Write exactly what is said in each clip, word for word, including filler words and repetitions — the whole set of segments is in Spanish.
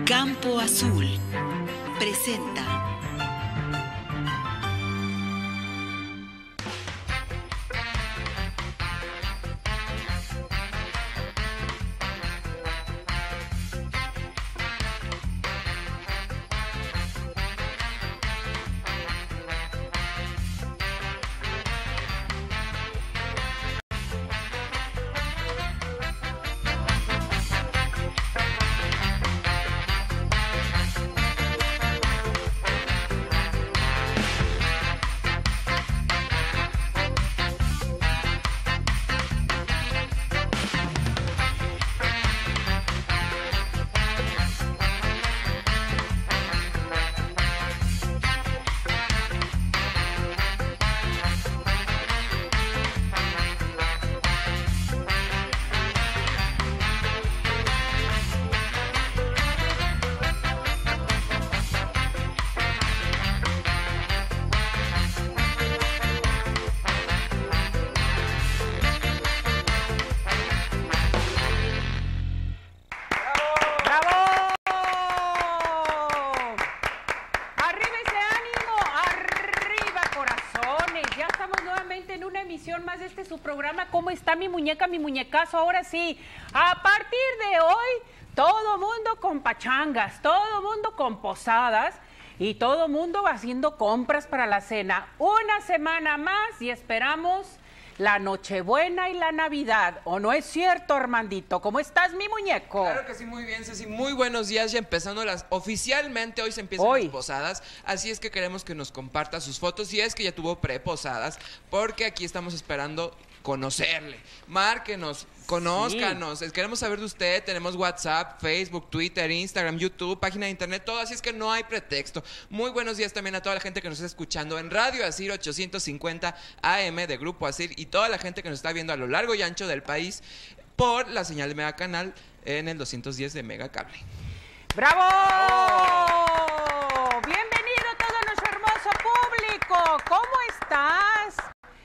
Campo Azul presenta su programa ¿Cómo está mi muñeca, mi muñecazo? Ahora sí, a partir de hoy, todo mundo con pachangas, todo mundo con posadas y todo mundo haciendo compras para la cena. Una semana más y esperamos la Nochebuena y la Navidad. ¿O no es cierto, Armandito? ¿Cómo estás, mi muñeco? Claro que sí, muy bien, Ceci. Muy buenos días, ya empezando las... Oficialmente hoy se empiezan hoy. las posadas, así es que queremos que nos comparta sus fotos, si es que ya tuvo preposadas, porque aquí estamos esperando conocerle. Márquenos, conózcanos, sí. Queremos saber de usted. Tenemos WhatsApp, Facebook, Twitter, Instagram, YouTube, página de internet, todo, así es que no hay pretexto. Muy buenos días también a toda la gente que nos está escuchando en Radio Asir ochocientos cincuenta A M de Grupo Asir y toda la gente que nos está viendo a lo largo y ancho del país por la señal de Mega Canal en el doscientos diez de Mega Cable. ¡Bravo! ¡Oh! Bienvenido todo nuestro hermoso público. ¿Cómo estás,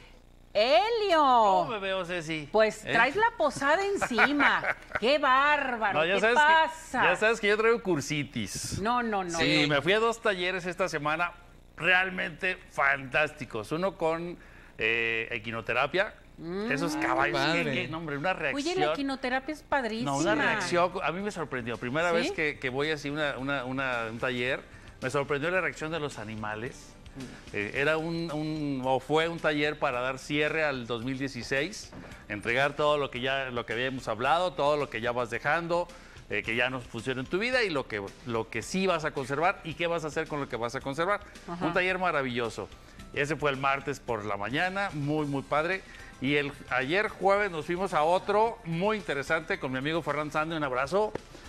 Helio? ¿Cómo me veo, Ceci? Pues ¿Eh? traes la posada encima. ¡Qué bárbaro! No, ya ¿Qué sabes pasa? Que, ya sabes que yo traigo cursitis. No, no, no. Sí, no. me fui a dos talleres esta semana realmente fantásticos. Uno con eh, equinoterapia. Mm, Esos caballos, que, que, no, hombre, una reacción. Oye, la equinoterapia es padrísima. No, una reacción, a mí me sorprendió. Primera ¿Sí? vez que, que voy así a una, una, una, un taller, me sorprendió la reacción de los animales. Eh, era un, un, o fue un taller para dar cierre al dos mil dieciséis, entregar todo lo que ya lo que habíamos hablado, todo lo que ya vas dejando, eh, que ya no funciona en tu vida y lo que, lo que sí vas a conservar y qué vas a hacer con lo que vas a conservar. Ajá. Un taller maravilloso. Ese fue el martes por la mañana, muy, muy padre. Y el ayer jueves nos fuimos a otro muy interesante con mi amigo Ferran Sande, un abrazo.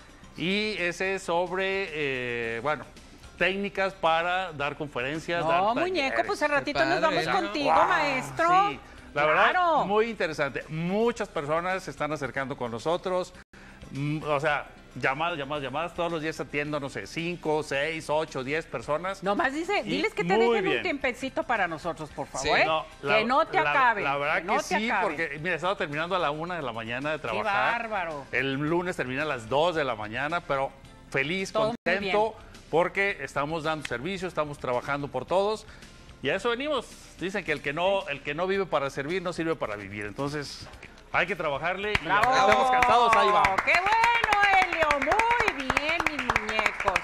Y ese es sobre, eh, bueno, técnicas para dar conferencias. No, dar muñeco, pues al ratito padre, nos vamos ¿no? contigo, Wow, maestro. Sí, la claro. verdad, muy interesante. Muchas personas se están acercando con nosotros. Mm, o sea, llamadas, llamadas, llamadas. Todos los días atiendo, no sé, cinco, seis, ocho, diez personas. Nomás dice, Y diles que te muy dejen bien. un tiempecito para nosotros, por favor, Sí, ¿eh? No, la, que no te la, acabe. La verdad que, que, no sí, porque, mira, estaba terminando a la una de la mañana de trabajar. ¡Qué bárbaro! El lunes termina a las dos de la mañana, pero feliz, todo contento, porque estamos dando servicio, estamos trabajando por todos. Y a eso venimos. Dicen que el que no, el que no vive para servir no sirve para vivir. Entonces, hay que trabajarle y ¡Bravo! aunque estamos cansados, ahí vamos. ¡Qué bueno, Helio! Muy bien, mis muñecos.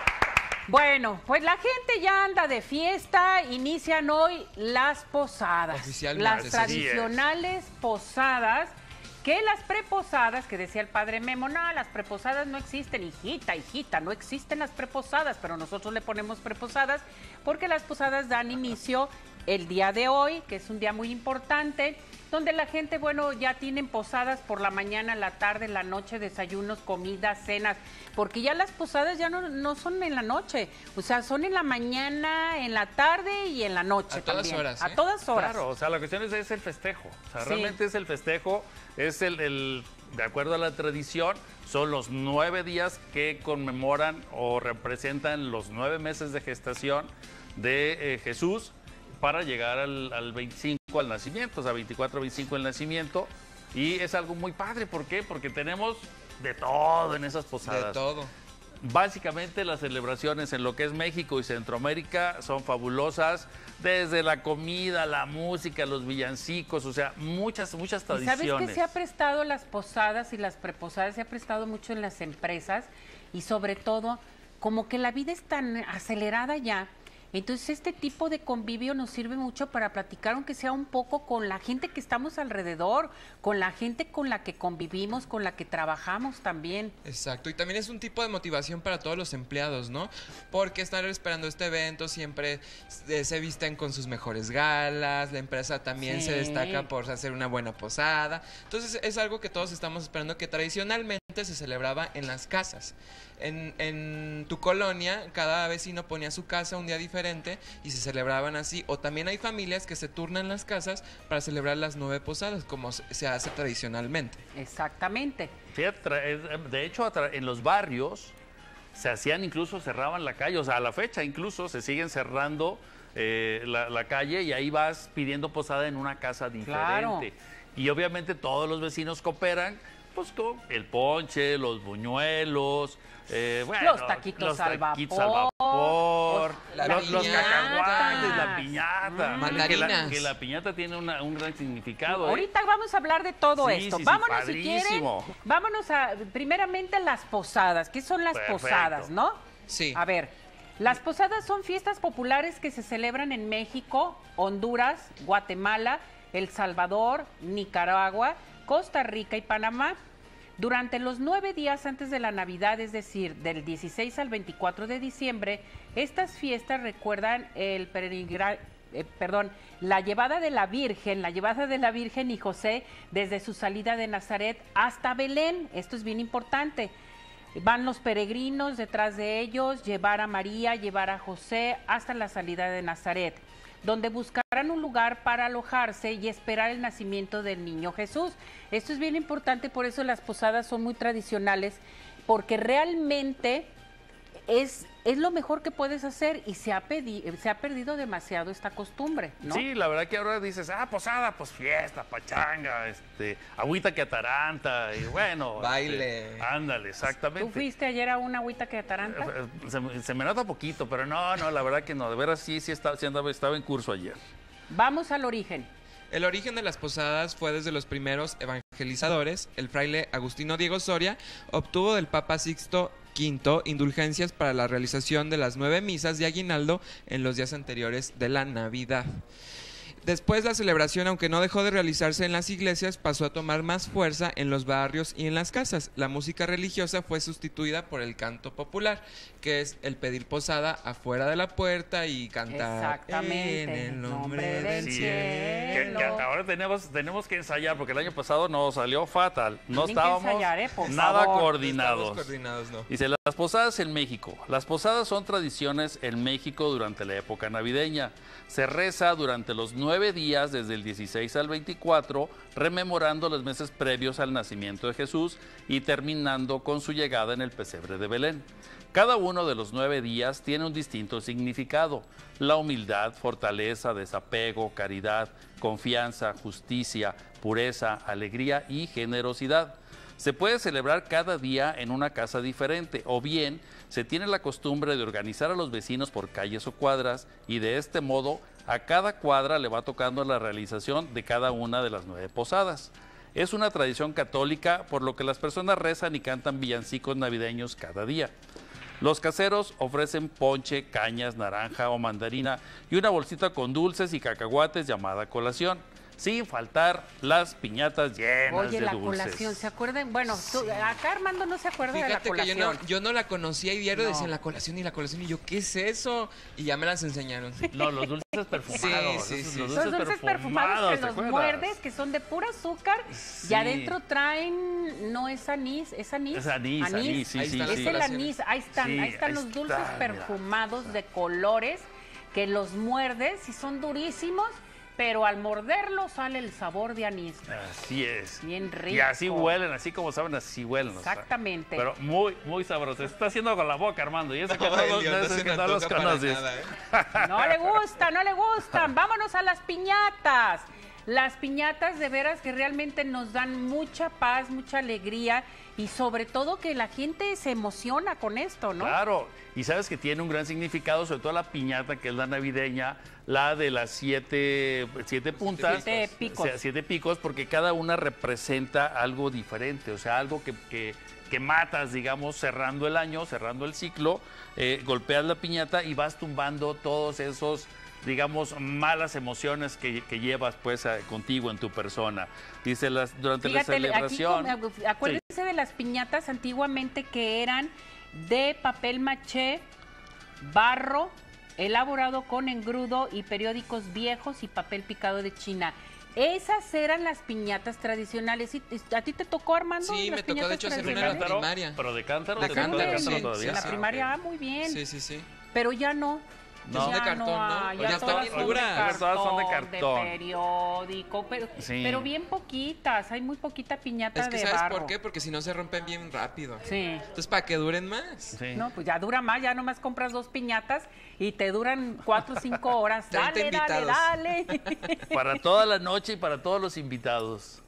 Bueno, pues la gente ya anda de fiesta. Inician hoy las posadas. Oficialmente. Las tradicionales posadas. Que las preposadas, que decía el padre Memo, no, las preposadas no existen, hijita, hijita, no existen las preposadas, pero nosotros le ponemos preposadas porque las posadas dan inicio el día de hoy, que es un día muy importante, donde la gente, bueno, ya tienen posadas por la mañana, la tarde, la noche, desayunos, comidas, cenas, porque ya las posadas ya no, no son en la noche, o sea, son en la mañana, en la tarde y en la noche a todas también. horas, ¿eh? A todas horas. Claro, o sea, la cuestión es, es el festejo. O sea, Sí. realmente es el festejo, es el, el, de acuerdo a la tradición, son los nueve días que conmemoran o representan los nueve meses de gestación de eh, Jesús para llegar al, al veinticinco al nacimiento, o sea, veinticuatro, veinticinco el nacimiento. Y es algo muy padre, ¿por qué? Porque tenemos de todo en esas posadas. De todo. básicamente las celebraciones en lo que es México y Centroamérica son fabulosas, desde la comida, la música, los villancicos, o sea, muchas, muchas tradiciones. ¿Y sabes que se ha prestado las posadas y las preposadas? Se ha prestado mucho en las empresas y sobre todo, como que la vida es tan acelerada ya. Entonces este tipo de convivio nos sirve mucho para platicar, aunque sea un poco, con la gente que estamos alrededor, con la gente con la que convivimos, con la que trabajamos también. Exacto, y también es un tipo de motivación para todos los empleados, ¿no? Porque están esperando este evento, siempre eh, se visten con sus mejores galas, la empresa también Sí. se destaca por hacer una buena posada. Entonces es algo que todos estamos esperando, que tradicionalmente se celebraba en las casas. En, en tu colonia, cada vecino ponía su casa un día diferente y se celebraban así. O también hay familias que se turnan las casas para celebrar las nueve posadas, como se se hace tradicionalmente. Exactamente. Fíjate, tra- es- de hecho, a tra- en los barrios se hacían, incluso cerraban la calle, o sea, a la fecha incluso se siguen cerrando eh, la, la calle y ahí vas pidiendo posada en una casa diferente. Claro. Y obviamente todos los vecinos cooperan, pues con el ponche, los buñuelos, eh, bueno, Los taquitos los al taquitos vapor, al vapor, la los, los piñata. cacahuates, la piñata. Mm. Que la, Mandarinas. que la piñata tiene una- un gran significado. ¿eh? Ahorita vamos a hablar de todo Sí, esto. sí, sí, vámonos si quieren. padrísimo. Vámonos a primeramente las posadas. ¿Qué son las Perfecto. posadas, no? Sí. A ver, las posadas son fiestas populares que se celebran en México, Honduras, Guatemala, El Salvador, Nicaragua, Costa Rica y Panamá. Durante los nueve días antes de la Navidad, es decir, del dieciséis al veinticuatro de diciembre, estas fiestas recuerdan el peregrinaje. Eh, perdón, la llevada de la Virgen, la llevada de la Virgen y José desde su salida de Nazaret hasta Belén. Esto es bien importante. Van los peregrinos detrás de ellos, llevar a María, llevar a José hasta la salida de Nazaret, donde buscarán un lugar para alojarse y esperar el nacimiento del niño Jesús. Esto es bien importante, por eso las posadas son muy tradicionales, porque realmente es, es lo mejor que puedes hacer y se ha, pedi- se ha perdido demasiado esta costumbre, ¿no? Sí, la verdad que ahora dices, ah, posada, pues fiesta, pachanga, este, agüita que ataranta, y bueno. Baile. este, ándale, exactamente. ¿Tú fuiste ayer a una agüita que ataranta? Eh, Se, me- se me nota poquito, pero no, no, la verdad que no, de veras sí, sí, estaba, sí andaba, estaba en curso ayer. Vamos al origen. El origen de las posadas fue desde los primeros evangelizadores. El fraile Agustino Diego Soria obtuvo del Papa Sixto Quinto indulgencias para la realización de las nueve misas de aguinaldo en los días anteriores de la Navidad. Después la celebración, aunque no dejó de realizarse en las iglesias, pasó a tomar más fuerza en los barrios y en las casas. La música religiosa fue sustituida por el canto popular, que es el pedir posada afuera de la puerta y cantar Exactamente. en el nombre Nombre del del Sí, cielo. que, que cielo. ahora tenemos, tenemos que ensayar, porque el año pasado nos salió fatal. No Tienen que estábamos ensayar, ¿eh? Por nada favor. coordinados. Estamos coordinados, no. Dice, las posadas en México. Las posadas son tradiciones en México durante la época navideña. Se reza durante los nueve días, desde el dieciséis al veinticuatro, rememorando los meses previos al nacimiento de Jesús y terminando con su llegada en el pesebre de Belén. Cada uno de los nueve días tiene un distinto significado: la humildad, fortaleza, desapego, caridad, confianza, justicia, pureza, alegría y generosidad. Se puede celebrar cada día en una casa diferente, o bien se tiene la costumbre de organizar a los vecinos por calles o cuadras, y de este modo a cada cuadra le va tocando la realización de cada una de las nueve posadas. Es una tradición católica, por lo que las personas rezan y cantan villancicos navideños cada día. Los caseros ofrecen ponche, cañas, naranja o mandarina y una bolsita con dulces y cacahuates llamada colación, sin faltar las piñatas llenas Oye, de la dulces. colación, ¿se acuerdan? Bueno, tú- acá Armando no se acuerda de la Fíjate que colación. yo no, yo no la conocía y diario No. decían la colación y la colación y yo, ¿qué es eso? Y ya me las enseñaron. No, los dulces perfumados. Sí, sí, esos- sí. Los Son dulces perfumados que ¿te los acuerdas? muerdes, que son de puro azúcar Sí. y adentro traen, no es anís, es anís. Es anís, anís, sí, Ahí sí, están Es sí. las el colaciones. anís, ahí están, Sí, ahí están ahí los dulces está, mira. perfumados de colores que los muerdes y son durísimos, pero al morderlo sale el sabor de anís. Así es. Bien rico. Y así huelen, así como saben, así huelen. o sea, Exactamente. pero muy, muy sabroso. Se está haciendo con la boca, Armando. Y eso que no, Ay, los- Dios, no eso se que me no los antoja para conoces. nada, ¿eh? No le gusta, no le gustan. Vámonos a las piñatas. las piñatas de veras que realmente nos dan mucha paz, mucha alegría y sobre todo que la gente se emociona con esto, ¿no? Claro, y sabes que tiene un gran significado, sobre todo la piñata, que es la navideña, la de las siete, siete puntas. Siete picos. O sea, siete picos, porque cada una representa algo diferente, o sea, algo que, que, que matas, digamos, cerrando el año, cerrando el ciclo, eh, golpeas la piñata y vas tumbando todos esos, digamos, malas emociones que, que llevas pues a, contigo en tu persona. Dice, las, durante Fíjate, la celebración... Aquí, acuérdense sí. de las piñatas antiguamente que eran de papel maché, barro, elaborado con engrudo y periódicos viejos y papel picado de China. Esas eran las piñatas tradicionales. ¿A ti te tocó, Armando? Sí, las me tocó de hecho hacer una en la primaria. Pero de cántaro, de de cántaro, cántaro, sí, cántaro todavía. En la sí, primaria, okay. ah, muy bien. Sí, sí, sí. Pero ya no. No, son de cartón, ¿no? Ya, Ya todas están son duras. de cartón, Todas son de cartón. de periódico, pero, Sí. pero bien poquitas. Hay muy poquita piñata Es que de ¿sabes barro. por qué? Porque si no se rompen bien rápido. Sí. Entonces, para que duren más. Sí. No, pues ya dura más, ya nomás compras dos piñatas y te duran cuatro o cinco horas. treinta Dale, dale, invitados. dale. Para toda la noche y para todos los invitados.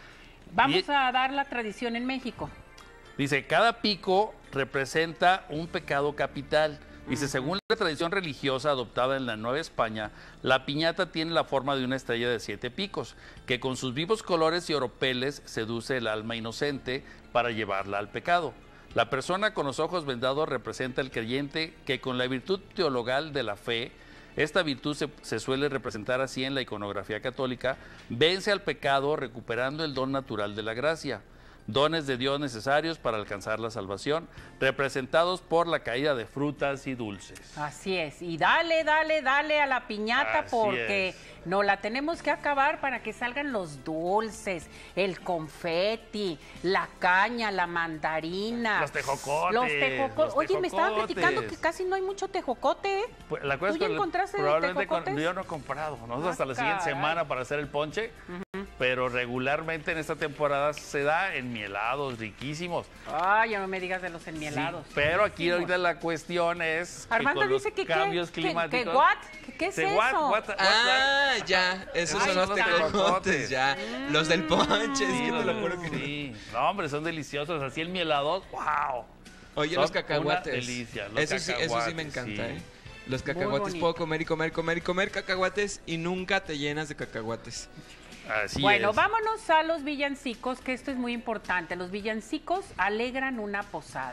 Vamos Y- a dar la tradición en México. Dice, cada pico representa un pecado capital. Dice, según la tradición religiosa adoptada en la Nueva España, la piñata tiene la forma de una estrella de siete picos, que con sus vivos colores y oropeles seduce el alma inocente para llevarla al pecado. La persona con los ojos vendados representa al creyente que con la virtud teologal de la fe, esta virtud se, se suele representar así en la iconografía católica, vence al pecado recuperando el don natural de la gracia. Dones de Dios necesarios para alcanzar la salvación, representados por la caída de frutas y dulces. Así es. Y dale, dale, dale a la piñata Así porque es. no la tenemos que acabar para que salgan los dulces, el confeti, la caña, la mandarina. Los tejocotes, Los tejocotes. los Oye, me estaban tejocotes. platicando que casi no hay mucho tejocote, ¿eh? Pues, ¿la acuerdas ¿Tú ya con el- encontraste probablemente con- tejocotes? yo no he comprado, nosotros Ah, hasta la siguiente caray. semana para hacer el ponche, pero regularmente en esta temporada se da en mielados riquísimos. Ay, ya no me digas de los Sí, enmielados. pero aquí ahorita la cuestión es que Armando con los dice que qué, cambios que- climáticos. que what? ¿Qué, qué es ¿Qué eso? what? What- what- Ah, ya. Esos Ay, son los son los tejocotes, tejocotes. ya. Los del ponche, es Sí, que te lo no, juro que... sí. No, hombre, son deliciosos. Así el mielado, wow. Oye, Son los cacahuates. una delicia, los eso, sí, eso sí me cacahuates, encanta, sí. ¿eh? Los Muy cacahuates. bonito. Puedo comer y comer, comer y comer cacahuates y nunca te llenas de cacahuates. Así Bueno, es. vámonos a los villancicos, que esto es muy importante. Los villancicos alegran una posada.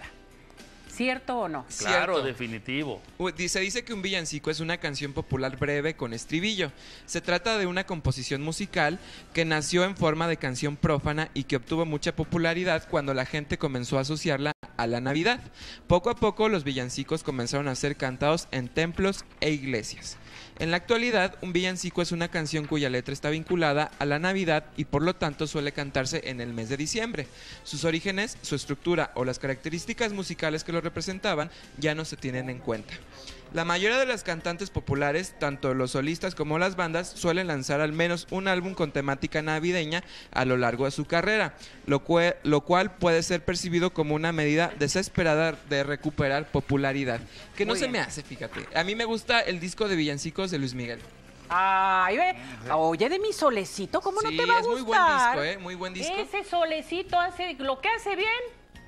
¿Cierto o no? Claro, Cierto. definitivo. U- Se dice que un villancico es una canción popular breve con estribillo. Se trata de una composición musical que nació en forma de canción prófana y que obtuvo mucha popularidad cuando la gente comenzó a asociarla a la Navidad. Poco a poco los villancicos comenzaron a ser cantados en templos e iglesias. En la actualidad, un villancico es una canción cuya letra está vinculada a la Navidad y por lo tanto suele cantarse en el mes de diciembre. Sus orígenes, su estructura o las características musicales que lo representaban ya no se tienen en cuenta. La mayoría de las cantantes populares, tanto los solistas como las bandas, suelen lanzar al menos un álbum con temática navideña a lo largo de su carrera, lo, cue- lo cual puede ser percibido como una medida desesperada de recuperar popularidad. Que no Muy se bien. me hace, fíjate. A mí me gusta el disco de villancicos de Luis Miguel. Ay, ve. Oye, de mi solecito, ¿cómo no Sí, te va a es gustar? muy buen disco, ¿eh? Muy buen disco. Ese solecito hace lo que hace bien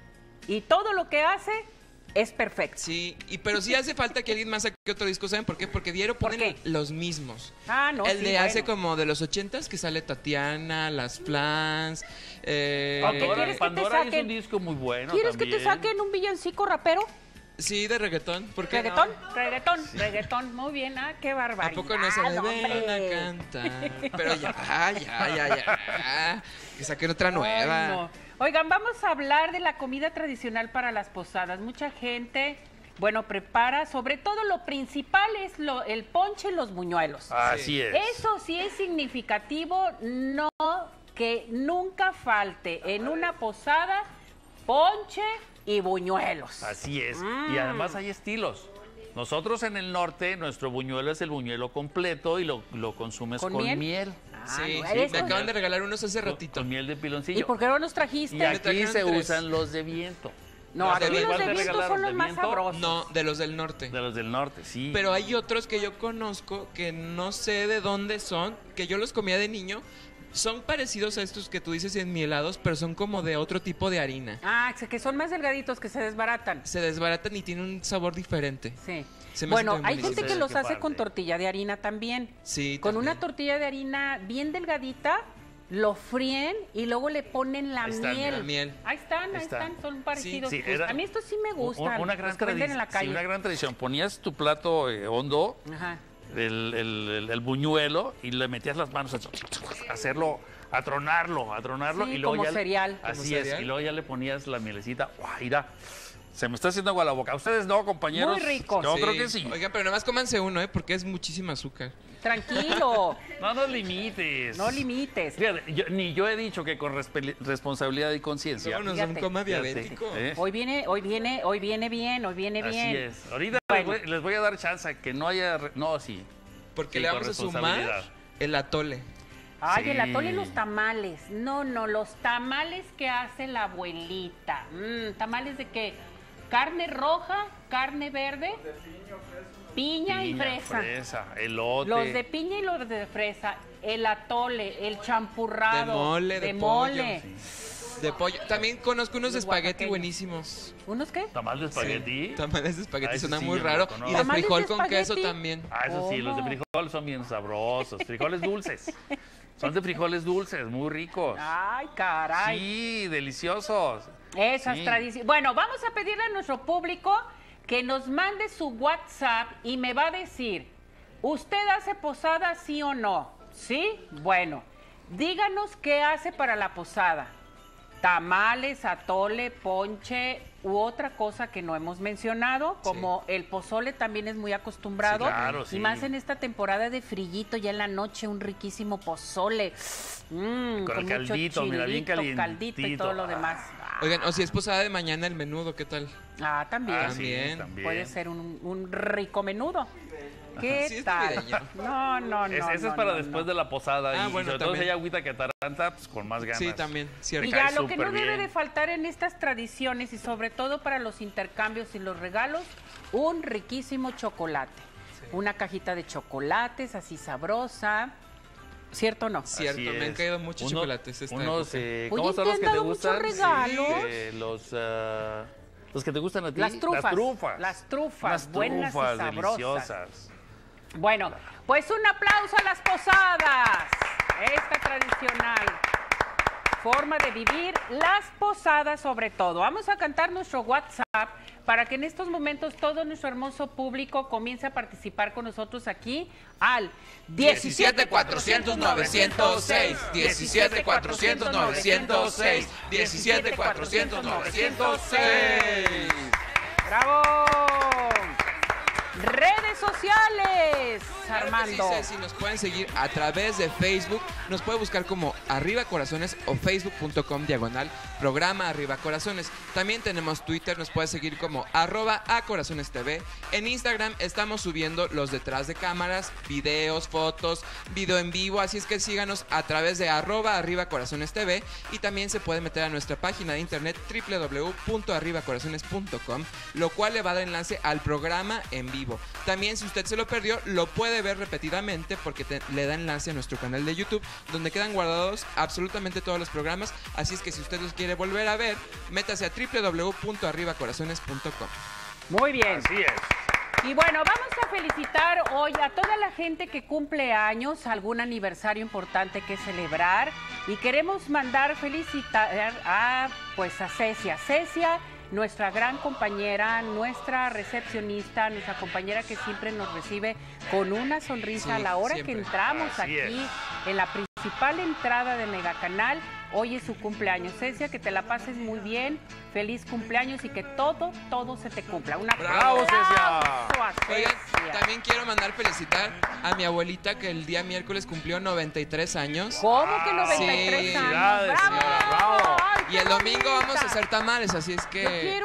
y todo lo que hace es perfecto. Sí, y, pero sí hace falta que alguien más saque otro disco, ¿saben por qué? Porque diario ¿Por ponen qué? los mismos. Ah, no, el sí, de bueno. hace como de los ochentas que sale Tatiana, Las Flans, eh, Ok, Pandora, ¿quieres que te Pandora es saquen? un disco muy bueno ¿Quieres que te también. saquen un villancico rapero? sí, de reggaetón. ¿Por qué no? ¿Reggaetón? Reggaetón, reggaetón. Muy bien, ah, qué ¿A barbaridad. poco no se le hombre. ven a cantar? Pero ya, ya, ya, ya. Que saquen otra nueva. Ay, no. Oigan, vamos a hablar de la comida tradicional para las posadas. Mucha gente, bueno, prepara, sobre todo lo principal es lo, el ponche y los buñuelos. Así es. Eso sí es significativo, no que nunca falte en una posada ponche y buñuelos. Así es. Mm. Y además hay estilos. Nosotros en el norte, nuestro buñuelo es el buñuelo completo y lo, lo consumes ¿Con con, miel? miel. Ah, Sí, no, sí, eres me con- acaban de regalar unos hace Con, ratito. con miel de ¿Y piloncillo. por qué no nos trajiste? Y Me aquí trajeron se tres. usan los de viento. No, Los aquí de- los ¿cuál de te viento regalaron? son los ¿De más viento? sabrosos. No, de los del norte. De los del norte, sí. Pero hay otros que yo conozco que no sé de dónde son, que yo los comía de niño. Son parecidos a estos que tú dices enmielados, pero son como de otro tipo de harina. Ah, que son más delgaditos, que se desbaratan. Se desbaratan y tienen un sabor diferente. Sí. Se me Bueno, hace que hay buenísimo. gente que Sí, los qué hace padre. con tortilla de harina también. Sí, Con también. una tortilla de harina bien delgadita, lo fríen y luego le ponen la Ahí está, miel. la miel. Ahí están, ahí Está. están, son parecidos. Sí, Pues, era a mí estos sí me Un- gustan, una gran los que venden en la tradición. calle. Sí, una gran tradición. Ponías tu plato eh, hondo, Ajá. el, el- el- el buñuelo, y le metías las manos a a hacerlo, a tronarlo, a tronarlo. Sí, y luego como ya le- cereal. Así Como es, cereal. y luego ya le ponías la mielecita. ¡Guau! Mira, se me está haciendo agua la boca. ¿Ustedes no, compañeros? Muy rico. Yo creo que sí. Oigan, pero nada más cómanse uno, ¿eh? Porque es muchísima azúcar. Tranquilo, No nos limites. no limites. Fíjate, yo- ni yo he dicho que con respe- responsabilidad y conciencia. Luego nos da un Fíjate. coma Fíjate, diabético. ¿eh? Hoy viene, hoy viene, hoy viene bien, hoy viene bien. Así es. Ahorita Bueno. les, voy, les voy a dar chance a que no haya... re- No, sí. Porque Sí, le con vamos a sumar responsabilidad. el atole. Ay, Sí. el atole y los tamales. No, no, los tamales que hace la abuelita. Mm, ¿tamales de qué? ¿Carne roja? ¿Carne verde? Piña, y fresa. fresa, elote. Los de piña y los de fresa. El atole, el champurrado. De mole, de de pollo. mole. De pollo. También conozco unos de Los espagueti oaxaqueños. buenísimos. ¿Unos qué? ¿Tamal de espagueti? Tamales de espagueti Ah, ese suena sí, muy yo no raro. lo conozco. Y de ¿Tamales de frijol con queso espagueti? también. Ah, eso sí, los de ¿Cómo? frijol son bien sabrosos. Frijoles dulces. Son de frijoles dulces, muy ricos. Ay, caray. Sí, deliciosos. Esas Sí. tradiciones. Bueno, vamos a pedirle a nuestro público que nos mande su WhatsApp y me va a decir, ¿usted hace posada sí o no? ¿Sí? Bueno, díganos qué hace para la posada. Tamales, atole, ponche u otra cosa que no hemos mencionado, como el pozole también es muy acostumbrado. Sí, claro, Y sí. más en esta temporada de frillito, ya en la noche, un riquísimo pozole. Mm, Con el mucho caldito, mira, bien chilito, caldito y calientito. todo lo demás. Oigan, o si es posada de mañana, el menudo, ¿qué tal? Ah, también. Ah, sí, También. también. Puede ser un, un rico menudo. ¿Qué Sí, es tal? navideño. No, no, no. Es- ese no, es para no, después no. de la posada. Ah, y bueno, sobre todo si también. hay agüita que ataranta, pues con más ganas. Sí, también, cierto. Y Me ya cae lo que no súper debe bien. de faltar en estas tradiciones y sobre todo para los intercambios y los regalos, un riquísimo chocolate. Una cajita de chocolates así sabrosa. ¿Cierto o no? Cierto, Así me han es. caído muchos Uno- chocolates esta Unos, época. eh, Oye, ¿cómo son ¿te los han que te dado muchos gustan? regalos? Eh, los, ah, los que te gustan a ti. Las trufas. Las trufas. Las trufas, Unas buenas y trufas sabrosas. deliciosas. Bueno, pues un aplauso a las posadas. Esta tradicional forma de vivir las posadas sobre todo. Vamos a cantar nuestro WhatsApp para que en estos momentos todo nuestro hermoso público comience a participar con nosotros aquí al diecisiete cuatrocientos novecientos seis, diecisiete cuatrocientos novecientos seis, diecisiete cuatrocientos novecientos seis. ¡Bravo! Redes sociales, Claro que Armando. sí, Ceci, nos pueden seguir a través de Facebook, nos puede buscar como Arriba Corazones o facebook punto com diagonal programa Arriba Corazones. También tenemos Twitter, nos puede seguir como arroba a Corazones T V. En Instagram estamos subiendo los detrás de cámaras, videos, fotos, video en vivo, así es que síganos a través de arroba Arriba Corazones T V y también se puede meter a nuestra página de internet doble u doble u doble u punto arriba corazones punto com, lo cual le va a dar enlace al programa en vivo. También si usted se lo perdió, lo puede ver repetidamente porque te- le da enlace a nuestro canal de YouTube, donde quedan guardados absolutamente todos los programas. Así es que si usted los quiere volver a ver, métase a doble u doble u doble u punto arriba corazones punto com. Muy bien. Así es. Y bueno, vamos a felicitar hoy a toda la gente que cumple años, algún aniversario importante que celebrar. Y queremos mandar felicitar a, pues, a Cecia. Cecia, nuestra gran compañera, nuestra recepcionista, nuestra compañera que siempre nos recibe con una sonrisa Sí, a la hora siempre. que entramos Así aquí es. en la principal entrada de Megacanal. Hoy es su cumpleaños. Cecia, que te la pases muy bien. Feliz cumpleaños y que todo, todo se te cumpla. Un ¡Bravo, Cecia! aplauso a Oigan, Cecia. también quiero mandar felicitar a mi abuelita que el día miércoles cumplió noventa y tres años. ¿Cómo que noventa y tres Sí. años? Felicidades, señora, bravo. ¡Ay, Y qué el domingo bonita! vamos a hacer tamales, así es que... Yo quiero una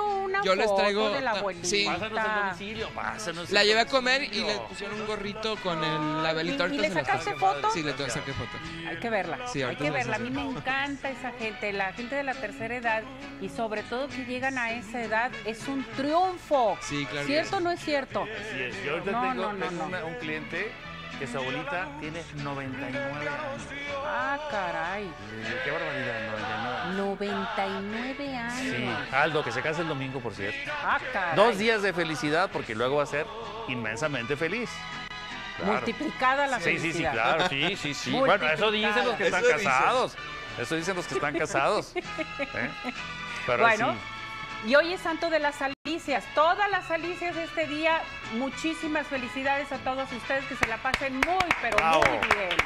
Yo les foto traigo- de la ta- abuelita. sí. Pásanos el domicilio, pásanos La el llevé a comer y domicilio. le pusieron un gorrito con el, la velita. ¿Y- Ahorita y le se las sacaste paso. foto? Sí, le to- saqué foto. Hay que verla, Sí, hay ahorita que se las verla. A mí me enseño. encanta esa gente, la gente de la tercera edad y sobre todo que llegan a esa edad, es un triunfo. Sí, claro que ¿Cierto o sí. no es cierto? Así es. Yo ahorita No, tengo, no, no, tengo no. una- un cliente que su abuelita tiene noventa y nueve años. Ah, caray. Eh, Qué barbaridad, noventa y nueve. noventa y nueve años. Sí, Aldo, que se casa el domingo, por cierto. Ah, caray. Dos días de felicidad porque luego va a ser inmensamente feliz. Claro. Multiplicada la Sí, sí, sí, felicidad. claro, sí, sí, sí. Bueno, eso dicen los que están Eso dicen. casados. Eso dicen los que están casados. ¿Eh? Pero Bueno, sí. y hoy es Santo de las Alicias. Todas las Alicias de este día, muchísimas felicidades a todos ustedes, que se la pasen muy, pero Bravo. muy bien.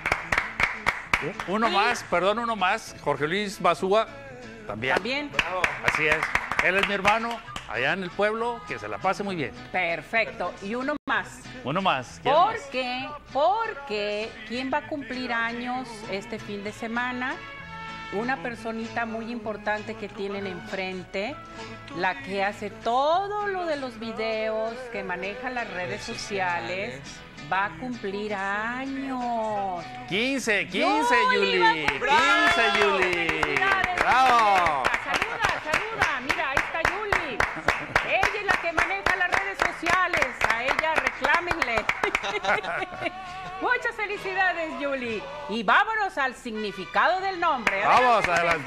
Uno Y- más, perdón, uno más. Jorge Luis Basúa, también. También, Así es. Él es mi hermano, allá en el pueblo, que se la pase muy bien. perfecto. Y uno más. Uno más. ¿quién más? Porque, porque, ¿quién va a cumplir años este fin de semana? Una personita muy importante que tienen enfrente, la que hace todo lo de los videos, que maneja las redes sociales, va a cumplir años. quince, quince, Yuli. va a cumplir años. quince, Yuli. ¡Felicidades, Bravo. Yuli! Saluda, saluda. Mira, ahí está Yuli. Ella es la que maneja las redes sociales. A ella reclámenle. Muchas felicidades, Yuli. Y vámonos al significado del nombre. Vamos, adelante.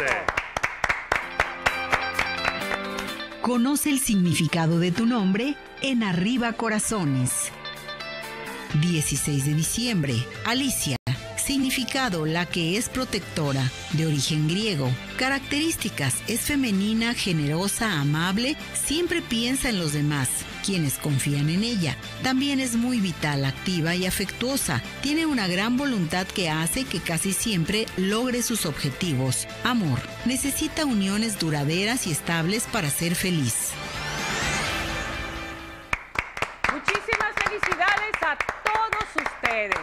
Conoce el significado de tu nombre en Arriba Corazones. dieciséis de diciembre, Alicia. Significado: la que es protectora, de origen griego. Características: es femenina, generosa, amable, siempre piensa en los demás, quienes confían en ella. También es muy vital, activa y afectuosa. Tiene una gran voluntad que hace que casi siempre logre sus objetivos. Amor: necesita uniones duraderas y estables para ser feliz. Muchísimas felicidades a todos ustedes.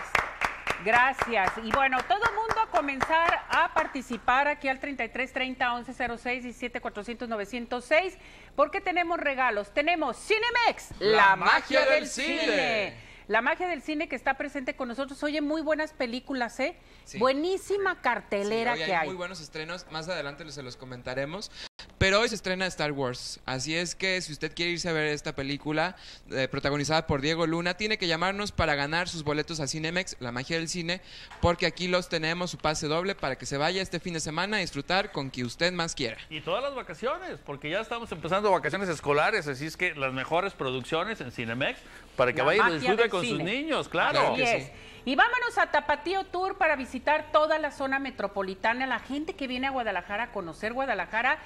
Gracias. Y bueno, todo el mundo a comenzar a participar aquí al treinta y tres treinta once cero seis diecisiete cuatrocientos novecientos seis porque tenemos regalos. Tenemos Cinemex, La magia del cine. La magia del cine que está presente con nosotros. Oye, muy buenas películas, ¿eh? Sí. Buenísima cartelera Sí, hoy que hay. muy buenos estrenos, más adelante se los comentaremos. Pero hoy se estrena Star Wars, así es que si usted quiere irse a ver esta película eh, protagonizada por Diego Luna, tiene que llamarnos para ganar sus boletos a Cinemex, la magia del cine, porque aquí los tenemos, su pase doble para que se vaya este fin de semana a disfrutar con quien usted más quiera. Y todas las vacaciones, porque ya estamos empezando vacaciones escolares, así es que las mejores producciones en Cinemex para que La vayan y magia disfruten del con sus cine. niños, claro. Claro Así que es. sí. Y vámonos a Tapatío Tour para visitar toda la zona metropolitana. La gente que viene a Guadalajara a conocer Guadalajara,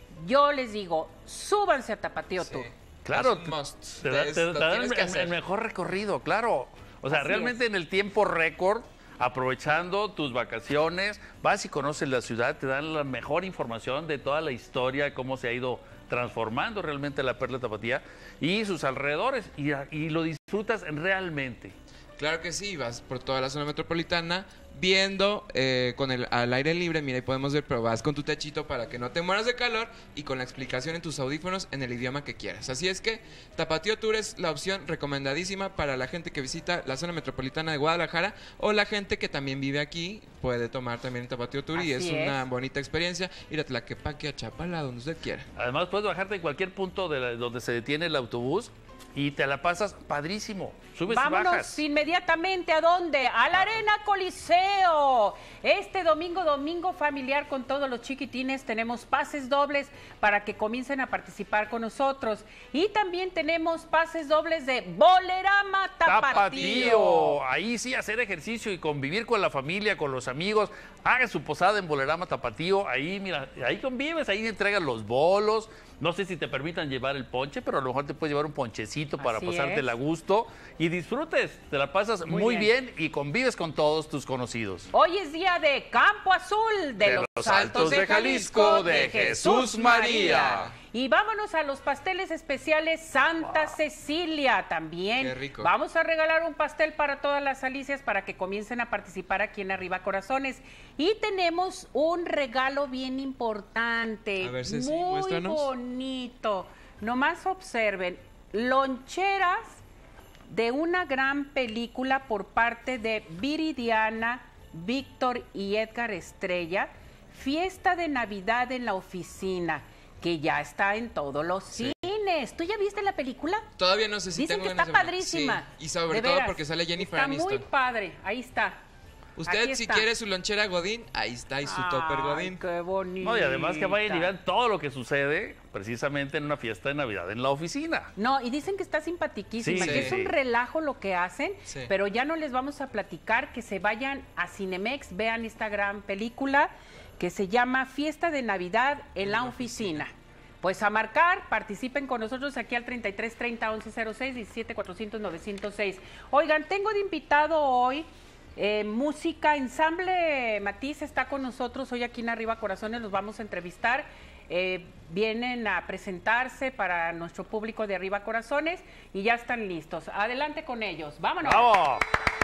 yo les digo, súbanse a Tapatío Sí. Tour. Claro, Es un must. te, da- Es- te lo dan tienes el, que el hacer. mejor recorrido, claro. O sea, Así realmente es. en el tiempo récord, aprovechando tus vacaciones, vas y conoces la ciudad, te dan la mejor información de toda la historia, cómo se ha ido transformando realmente la Perla Tapatía y sus alrededores, y, y lo disfrutas realmente. Claro que sí, vas por toda la zona metropolitana viendo eh, con el al aire libre, mira, ahí podemos ver, pero vas con tu techito para que no te mueras de calor y con la explicación en tus audífonos en el idioma que quieras. Así es que Tapatío Tour es la opción recomendadísima para la gente que visita la zona metropolitana de Guadalajara o la gente que también vive aquí puede tomar también el Tapatío Tour y es Así una es. bonita experiencia ir a Tlaquepaque, a Chapala, donde usted quiera. Además, puedes bajarte en cualquier punto de la- donde se detiene el autobús y te la pasas padrísimo. Subes y Vámonos bajas. inmediatamente, ¿a dónde? A la Arena Coliseo. Este domingo, domingo familiar con todos los chiquitines, tenemos pases dobles para que comiencen a participar con nosotros. Y también tenemos pases dobles de Bolerama Tapatío. Tapatío. Ahí sí, hacer ejercicio y convivir con la familia, con los amigos. Haga su posada en Bolerama Tapatío. Ahí, mira, ahí convives, ahí entregas los bolos. No sé si te permitan llevar el ponche, pero a lo mejor te puedes llevar un ponchecito para Así pasártela a es. gusto y disfrutes. Te la pasas Muy muy, bien. bien. y convives con todos tus conocidos. Hoy es día de Campo Azul de, los, Altos de Jalisco de Jesús María. Y vámonos a los pasteles especiales Santa Cecilia también. Qué rico. Vamos a regalar un pastel para todas las alicias para que comiencen a participar aquí en Arriba Corazones. Y tenemos un regalo bien importante. A ver, Ceci, muy muéstranos. bonito. Nomás observen, loncheras de una gran película por parte de Viridiana, Víctor y Edgar Estrella, Fiesta de Navidad en la Oficina, que ya está en todos los Sí. cines. ¿Tú ya viste la película? Todavía no sé si Dicen tengo que ganas está de verla. padrísima. Sí, y sobre De todo veras, porque sale Jennifer está Aniston. muy padre, ahí está. Usted, Aquí si está. quiere su lonchera Godín, ahí está, y su topper Ay, Godín. qué bonito. No, y además que vayan y vean todo lo que sucede precisamente en una fiesta de Navidad en la oficina. No, y dicen que está simpatiquísima, Sí. que es un relajo lo que hacen, Sí. pero ya no les vamos a platicar, que se vayan a Cinemex, vean esta gran película que se llama Fiesta de Navidad en la Oficina. Pues a marcar, participen con nosotros aquí al treinta y tres treinta once cero seis diecisiete cuatrocientos novecientos seis. Oigan, tengo de invitado hoy eh, música, Ensamble Matiz está con nosotros hoy aquí en Arriba Corazones, los vamos a entrevistar. Eh, vienen a presentarse para nuestro público de Arriba Corazones y ya están listos. Adelante con ellos, vámonos. ¡Vamos!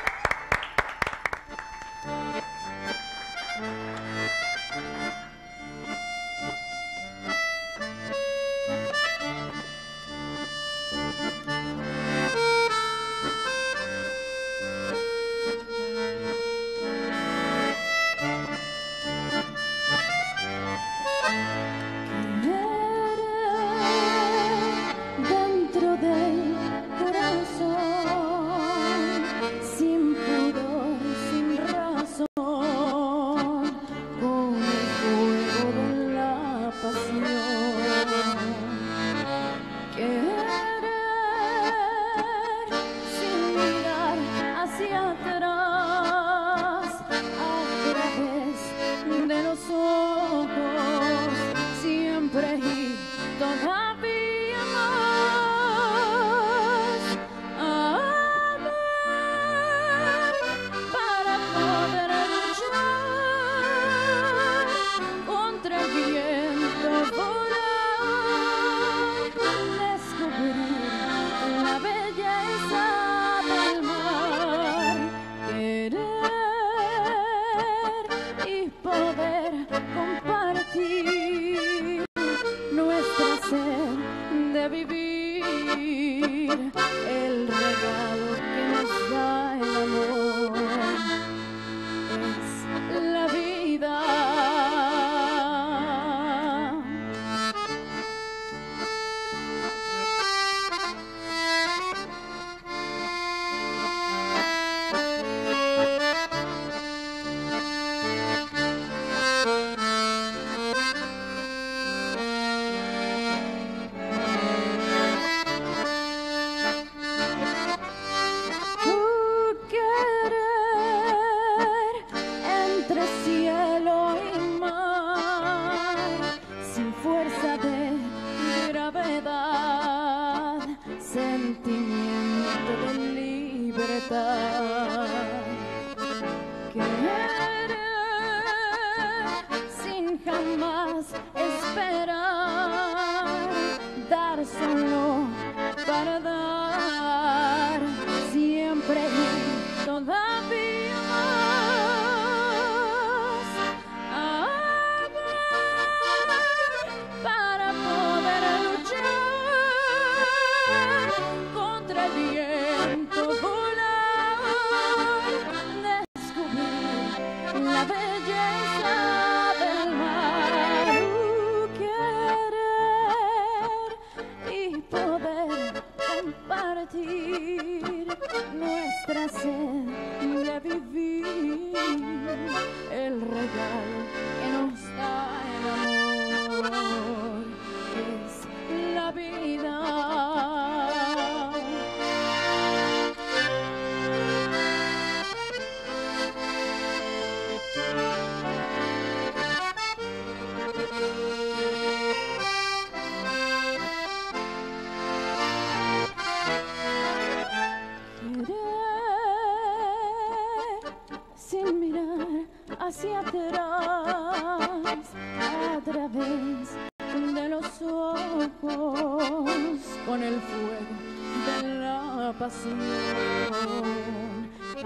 Dentro del corazón, sin pudor, sin razón, con el fuego de la pasión. Querer sin mirar hacia atrás, a través de los ojos, siempre y todavía más. Amar para poder luchar contra el viento, volar, descubrir la belleza del mar, querer y poder compartir nuestra sed de vivir, el regalo que nos da el amor es la vida. Tu querer entre cielo y mar, sin fuerza de gravedad, sentimiento de libertad. Querer sin jamás esperar, dar solo para dar, siempre y todavía más. Amar para poder luchar contra el viento, volar, descubrir la belleza del mar. Querer y poder compartir nuestra sed de vivir, el regalo que nos da el amor es la vida. Querer sin mirar hacia atrás, a través de los ojos, con el fuego de la pasión, y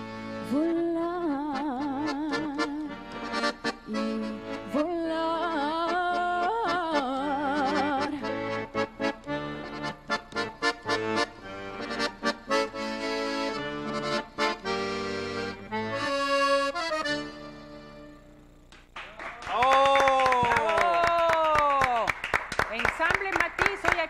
volar, y volar,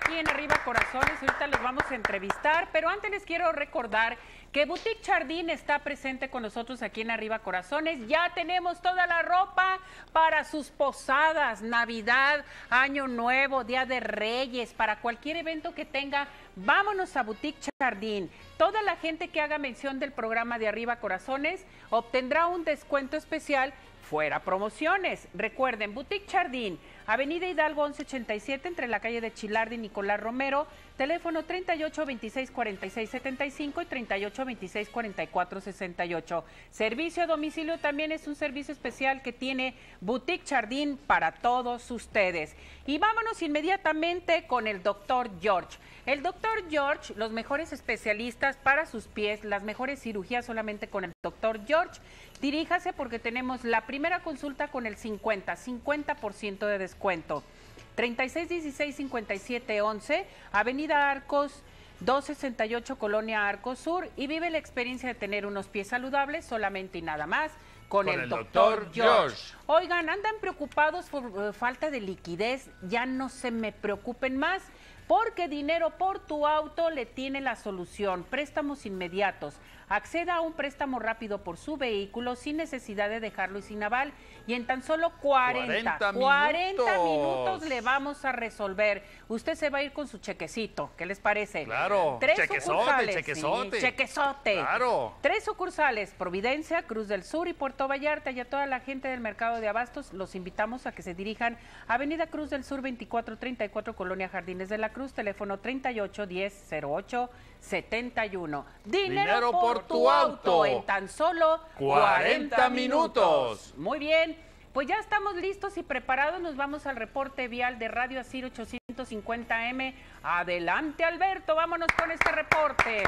aquí en Arriba Corazones, ahorita los vamos a entrevistar, pero antes les quiero recordar que Boutique Jardín está presente con nosotros aquí en Arriba Corazones. Ya tenemos toda la ropa para sus posadas, Navidad, Año Nuevo, Día de Reyes, para cualquier evento que tenga. Vámonos a Boutique Jardín. Toda la gente que haga mención del programa de Arriba Corazones obtendrá un descuento especial fuera promociones. Recuerden, Boutique Jardín, Avenida Hidalgo once ochenta y siete, entre la calle de Chilardi y Nicolás Romero, teléfono treinta y ocho, veintiséis, cuarenta y seis, setenta y cinco y treinta y ocho, veintiséis, cuarenta y cuatro, sesenta y ocho. Servicio a domicilio también es un servicio especial que tiene Boutique Jardín para todos ustedes. Y vámonos inmediatamente con el doctor George. El doctor George, los mejores especialistas para sus pies, las mejores cirugías solamente con el doctor George. Diríjase porque tenemos la primera consulta con el cincuenta, cincuenta por ciento de descuento. treinta y seis dieciséis cincuenta y siete once, Avenida Arcos doscientos sesenta y ocho, Colonia Arcos Sur, y vive la experiencia de tener unos pies saludables solamente y nada más con, con el, el doctor George. George. Oigan, andan preocupados por uh, falta de liquidez, ya no se me preocupen más, porque Dinero por tu Auto le tiene la solución. Préstamos inmediatos. Acceda a un préstamo rápido por su vehículo sin necesidad de dejarlo sin aval y en tan solo cuarenta, cuarenta, cuarenta minutos. minutos le vamos a resolver. Usted se va a ir con su chequecito. ¿Qué les parece? Claro. Tres chequezote, sucursales. chequezote. Sí, chequezote. Claro. Tres sucursales, Providencia, Cruz del Sur y Puerto Vallarta. Y a toda la gente del mercado de abastos los invitamos a que se dirijan a Avenida Cruz del Sur veinticuatro treinta y cuatro, Colonia Jardines de la Cruz, teléfono treinta y ocho, diez, cero ocho, setenta y uno. Dinero, Dinero por, por tu, tu auto. auto En tan solo cuarenta minutos. Muy bien, pues ya estamos listos y preparados. Nos vamos al reporte vial de Radio Asir ochocientos cincuenta M. Adelante, Alberto, vámonos con este reporte.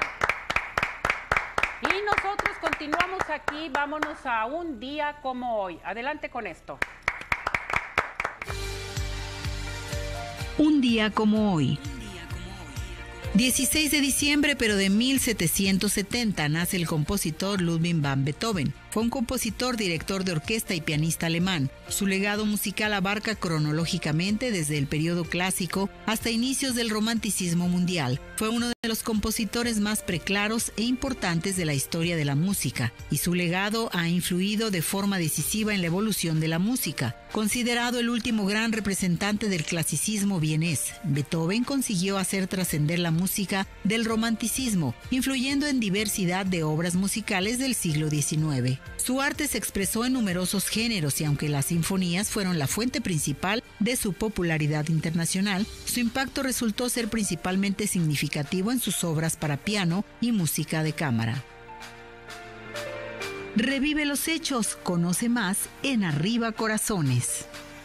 Y nosotros continuamos aquí, vámonos a un día como hoy. Adelante con esto. Un día como hoy. dieciséis de diciembre, pero de mil setecientos setenta, nace el compositor Ludwig van Beethoven. Fue un compositor, director de orquesta y pianista alemán. Su legado musical abarca cronológicamente desde el periodo clásico hasta inicios del romanticismo mundial. Fue uno de los compositores más preclaros e importantes de la historia de la música, y su legado ha influido de forma decisiva en la evolución de la música. Considerado el último gran representante del clasicismo vienés, Beethoven consiguió hacer trascender la música del romanticismo, influyendo en diversidad de obras musicales del siglo diecinueve. Su arte se expresó en numerosos géneros y aunque las sinfonías fueron la fuente principal de su popularidad internacional, su impacto resultó ser principalmente significativo en sus obras para piano y música de cámara. Revive los hechos, conoce más en Arriba Corazones.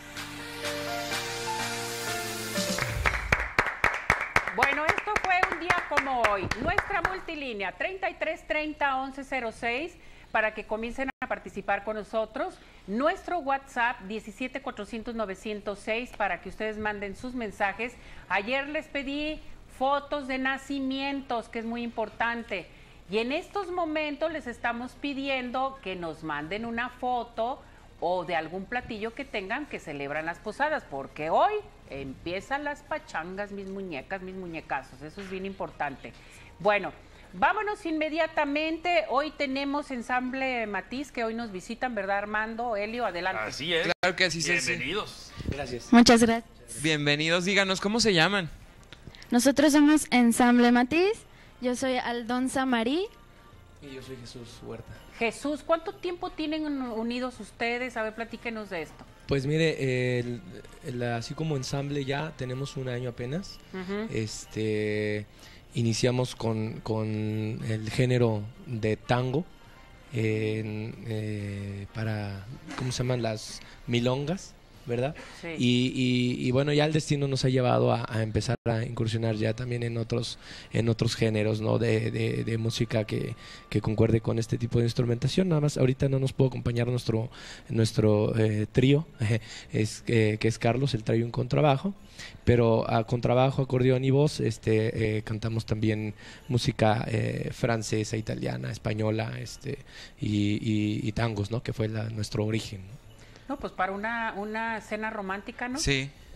Bueno, esto fue un día como hoy. Nuestra multilínea treinta y tres treinta, once cero seis para que comiencen a participar con nosotros. Nuestro WhatsApp diecisiete cuatrocientos novecientos seis para que ustedes manden sus mensajes. Ayer les pedí fotos de nacimientos, que es muy importante. Y en estos momentos les estamos pidiendo que nos manden una foto o de algún platillo que tengan que celebran las posadas, porque hoy empiezan las pachangas, mis muñecas, mis muñecazos, eso es bien importante. Bueno, vámonos inmediatamente, hoy tenemos Ensamble Matiz, que hoy nos visitan, ¿verdad, Armando? Elio, adelante. Así es. Claro que sí, sí. Bienvenidos. Gracias. Muchas gracias. Bienvenidos, díganos, ¿cómo se llaman? Nosotros somos Ensamble Matiz, yo soy Aldonza Marí. Y yo soy Jesús Huerta. Jesús, ¿cuánto tiempo tienen unidos ustedes? A ver, platíquenos de esto. Pues mire, el- el- así como ensamble ya tenemos un año apenas. Ujú. Este, iniciamos con, con el género de tango en, eh, para, ¿cómo se llaman? Las milongas, ¿verdad? Sí. Y, y- y bueno, ya el destino nos ha llevado a, a empezar a incursionar ya también en otros en otros géneros, ¿no? De, de- de música que, que concuerde con este tipo de instrumentación. Nada más ahorita no nos puede acompañar nuestro nuestro eh, trío, es eh, que es Carlos, él trae un contrabajo, pero a contrabajo, acordeón y voz, este eh, cantamos también música eh, francesa, italiana, española, este y, y- y tangos, ¿no? Que fue la- nuestro origen, ¿no? No, pues para una, una cena romántica, ¿no? Sí.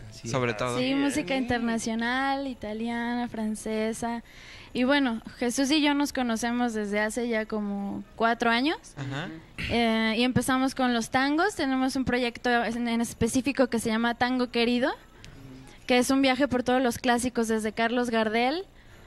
Así sobre es. todo. Sí, música internacional, italiana, francesa. Y bueno, Jesús y yo nos conocemos desde hace ya como cuatro años. Ajá. Eh, y empezamos con los tangos. Tenemos un proyecto en, en específico que se llama Tango Querido, que es un viaje por todos los clásicos, desde Carlos Gardel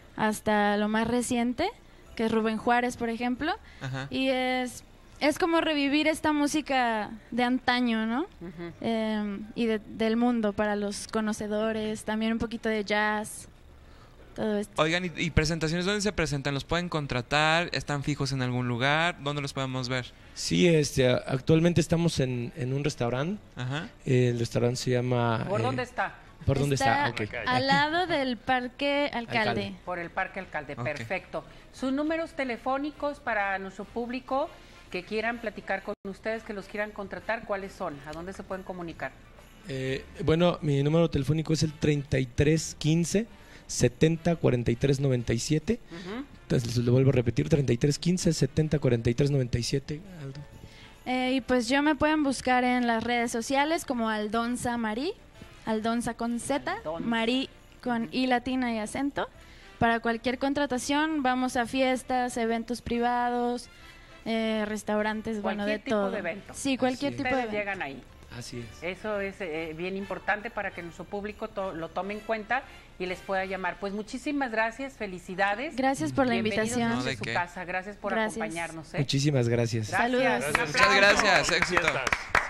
hasta lo más reciente, que es Rubén Juárez, por ejemplo. Ajá. Y es, es como revivir esta música de antaño, ¿no? Ujú. Eh, y de- del mundo para los conocedores, también un poquito de jazz, todo esto. Oigan, ¿y, y presentaciones dónde se presentan? ¿Los pueden contratar? ¿Están fijos en algún lugar? ¿Dónde los podemos ver? Sí, este, actualmente estamos en, en un restaurante. Ajá. El restaurante se llama... ¿Por eh, dónde está? ¿Por dónde está? Ok. Al lado del Parque Alcalde. Alcalde. Por el Parque Alcalde, Ok. perfecto. Sus números telefónicos para nuestro público que quieran platicar con ustedes, que los quieran contratar, ¿cuáles son? ¿A dónde se pueden comunicar? Eh, bueno, mi número telefónico es el treinta y tres quince setenta cuarenta y tres noventa y siete. Ujú. Entonces, le vuelvo a repetir, treinta y tres quince setenta cuarenta y tres noventa y siete, Aldo. Eh, y pues yo me pueden buscar en las redes sociales como Aldonza Marí, Aldonza con Z, Aldonza. Marí con I latina y acento. Para cualquier contratación vamos a fiestas, eventos privados, eh, restaurantes, bueno, de Cualquier tipo todo. de evento. Sí, cualquier Así tipo de Ustedes evento. llegan ahí. Así es. Eso es eh, bien importante para que nuestro público to- lo tome en cuenta y les pueda llamar. Pues muchísimas gracias, felicidades. Gracias por la Bienvenidos invitación. No, desde ¿de su qué? casa. Gracias por Gracias. acompañarnos. ¿eh? Muchísimas gracias. Gracias. Saludos. Un Muchas aplauso. gracias, éxito. Fiestas.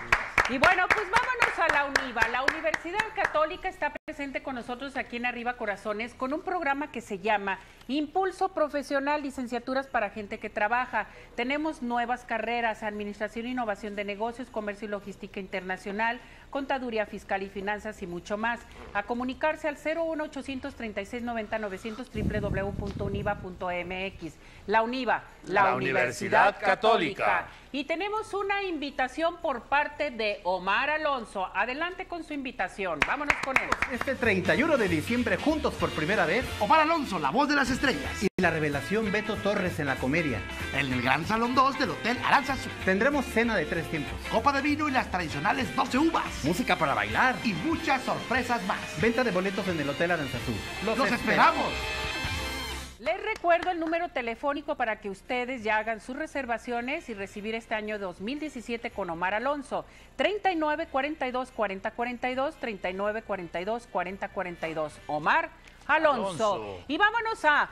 Y bueno, pues vámonos a la UNIVA. La Universidad Católica está presente con nosotros aquí en Arriba Corazones con un programa que se llama Impulso Profesional, licenciaturas para gente que trabaja. Tenemos nuevas carreras: Administración e Innovación de Negocios, Comercio y Logística Internacional, Contaduría Fiscal y Finanzas y mucho más. A comunicarse al cero uno ochocientos treinta y seis noventa novecientos doble u doble u doble u punto univa punto m x. La UNIVA, la, La Universidad Católica. Y tenemos una invitación por parte de Omar Alonso. Adelante con su invitación. Vámonos con él. Este treinta y uno de diciembre, juntos por primera vez, Omar Alonso, la voz de las estrellas. y la revelación Beto Torres en la comedia. En el Gran Salón dos del Hotel Aranzazú. Tendremos cena de tres tiempos, Copa de vino y las tradicionales doce uvas. música para bailar, Y muchas sorpresas más. venta de boletos en el Hotel Aranzazú. ¡Los esperamos! Les recuerdo el número telefónico para que ustedes ya hagan sus reservaciones y recibir este año dos mil diecisiete con Omar Alonso. treinta y nueve cuarenta y dos cuarenta cuarenta y dos, treinta y nueve cuarenta y dos cuarenta cuarenta y dos. Omar Alonso. Alonso. Y vámonos a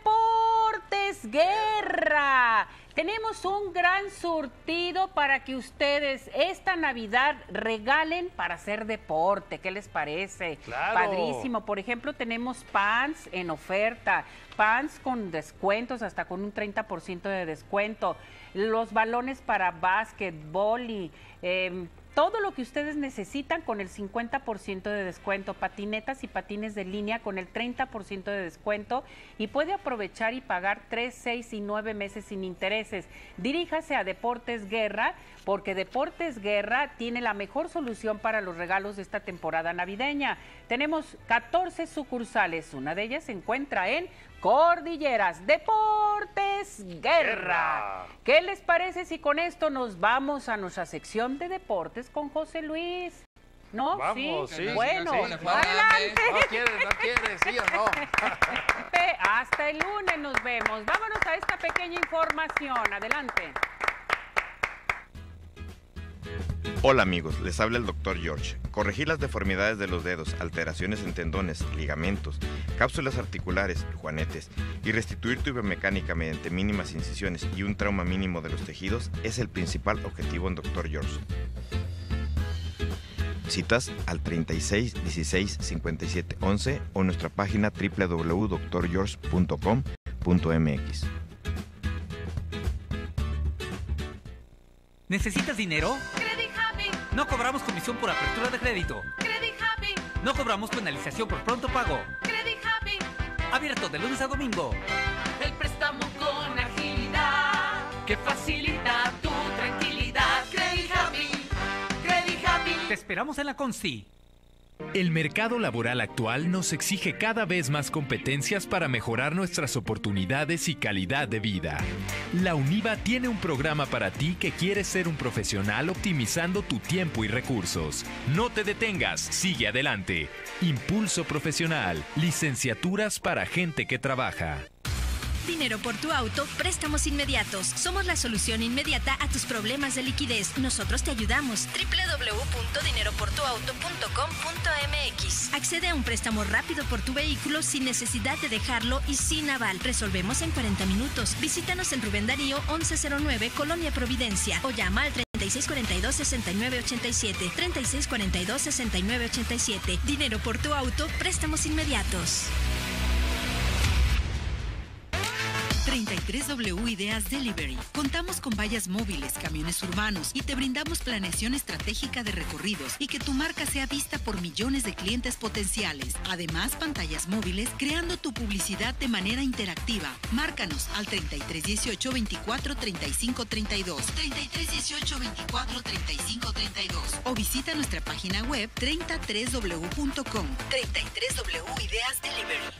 Deportes Guerra. Tenemos un gran surtido para que ustedes esta Navidad regalen para hacer deporte. ¿Qué les parece? Claro. Padrísimo. Por ejemplo, tenemos pants en oferta, pants con descuentos, hasta con un treinta por ciento de descuento, los balones para básquet, vóley, eh, todo lo que ustedes necesitan con el cincuenta por ciento de descuento, patinetas y patines de línea con el treinta por ciento de descuento, y puede aprovechar y pagar tres, seis y nueve meses sin intereses. Diríjase a Deportes Guerra, porque Deportes Guerra tiene la mejor solución para los regalos de esta temporada navideña. Tenemos catorce sucursales, una de ellas se encuentra en Cordilleras. Deportes Guerra. Guerra. ¿Qué les parece si con esto nos vamos a nuestra sección de deportes con José Luis? ¿No? Vamos, sí. Bueno, Sí, sí, sí. adelante. No quieres, no quieres, sí o no. Pepe, hasta el lunes nos vemos. Vámonos a esta pequeña información. Adelante. Hola amigos, les habla el doctor George. Corregir las deformidades de los dedos, alteraciones en tendones, ligamentos, cápsulas articulares, juanetes y restituir tu biomecánica mediante mínimas incisiones y un trauma mínimo de los tejidos es el principal objetivo en doctor George. Citas al treinta y seis dieciséis cincuenta y siete once o nuestra página doble u doble u doble u punto doctor george punto com punto m x. ¿Necesitas dinero? Credit Happy, No cobramos comisión por apertura de crédito. Credit Happy, No cobramos penalización por pronto pago. Credit Happy. Abierto de lunes a domingo. El préstamo con agilidad que facilita tu tranquilidad. Credit Happy, Credit Happy. Te esperamos en la Consti. El mercado laboral actual nos exige cada vez más competencias para mejorar nuestras oportunidades y calidad de vida. La UNIVA tiene un programa para ti que quieres ser un profesional optimizando tu tiempo y recursos. No te detengas, sigue adelante. Impulso Profesional, licenciaturas para gente que trabaja. Dinero por tu auto, préstamos inmediatos. Somos la solución inmediata a tus problemas de liquidez. Nosotros te ayudamos. doble u doble u doble u punto dinero por tu auto punto com punto m x. Accede a un préstamo rápido por tu vehículo sin necesidad de dejarlo y sin aval. Resolvemos en cuarenta minutos. Visítanos en Rubén Darío once cero nueve, Colonia Providencia, o llama al treinta y seis cuarenta y dos, sesenta y nueve ochenta y siete. treinta y seis cuarenta y dos, sesenta y nueve ochenta y siete. Dinero por tu auto, préstamos inmediatos. treinta y tres W Ideas Delivery. Contamos con vallas móviles, camiones urbanos y te brindamos planeación estratégica de recorridos y que tu marca sea vista por millones de clientes potenciales. Además, pantallas móviles creando tu publicidad de manera interactiva. Márcanos al treinta y tres dieciocho, veinticuatro, treinta y cinco, treinta y dos. treinta y tres dieciocho, veinticuatro, treinta y cinco, treinta y dos. O visita nuestra página web treinta y tres w punto com. treinta y tres W Ideas Delivery.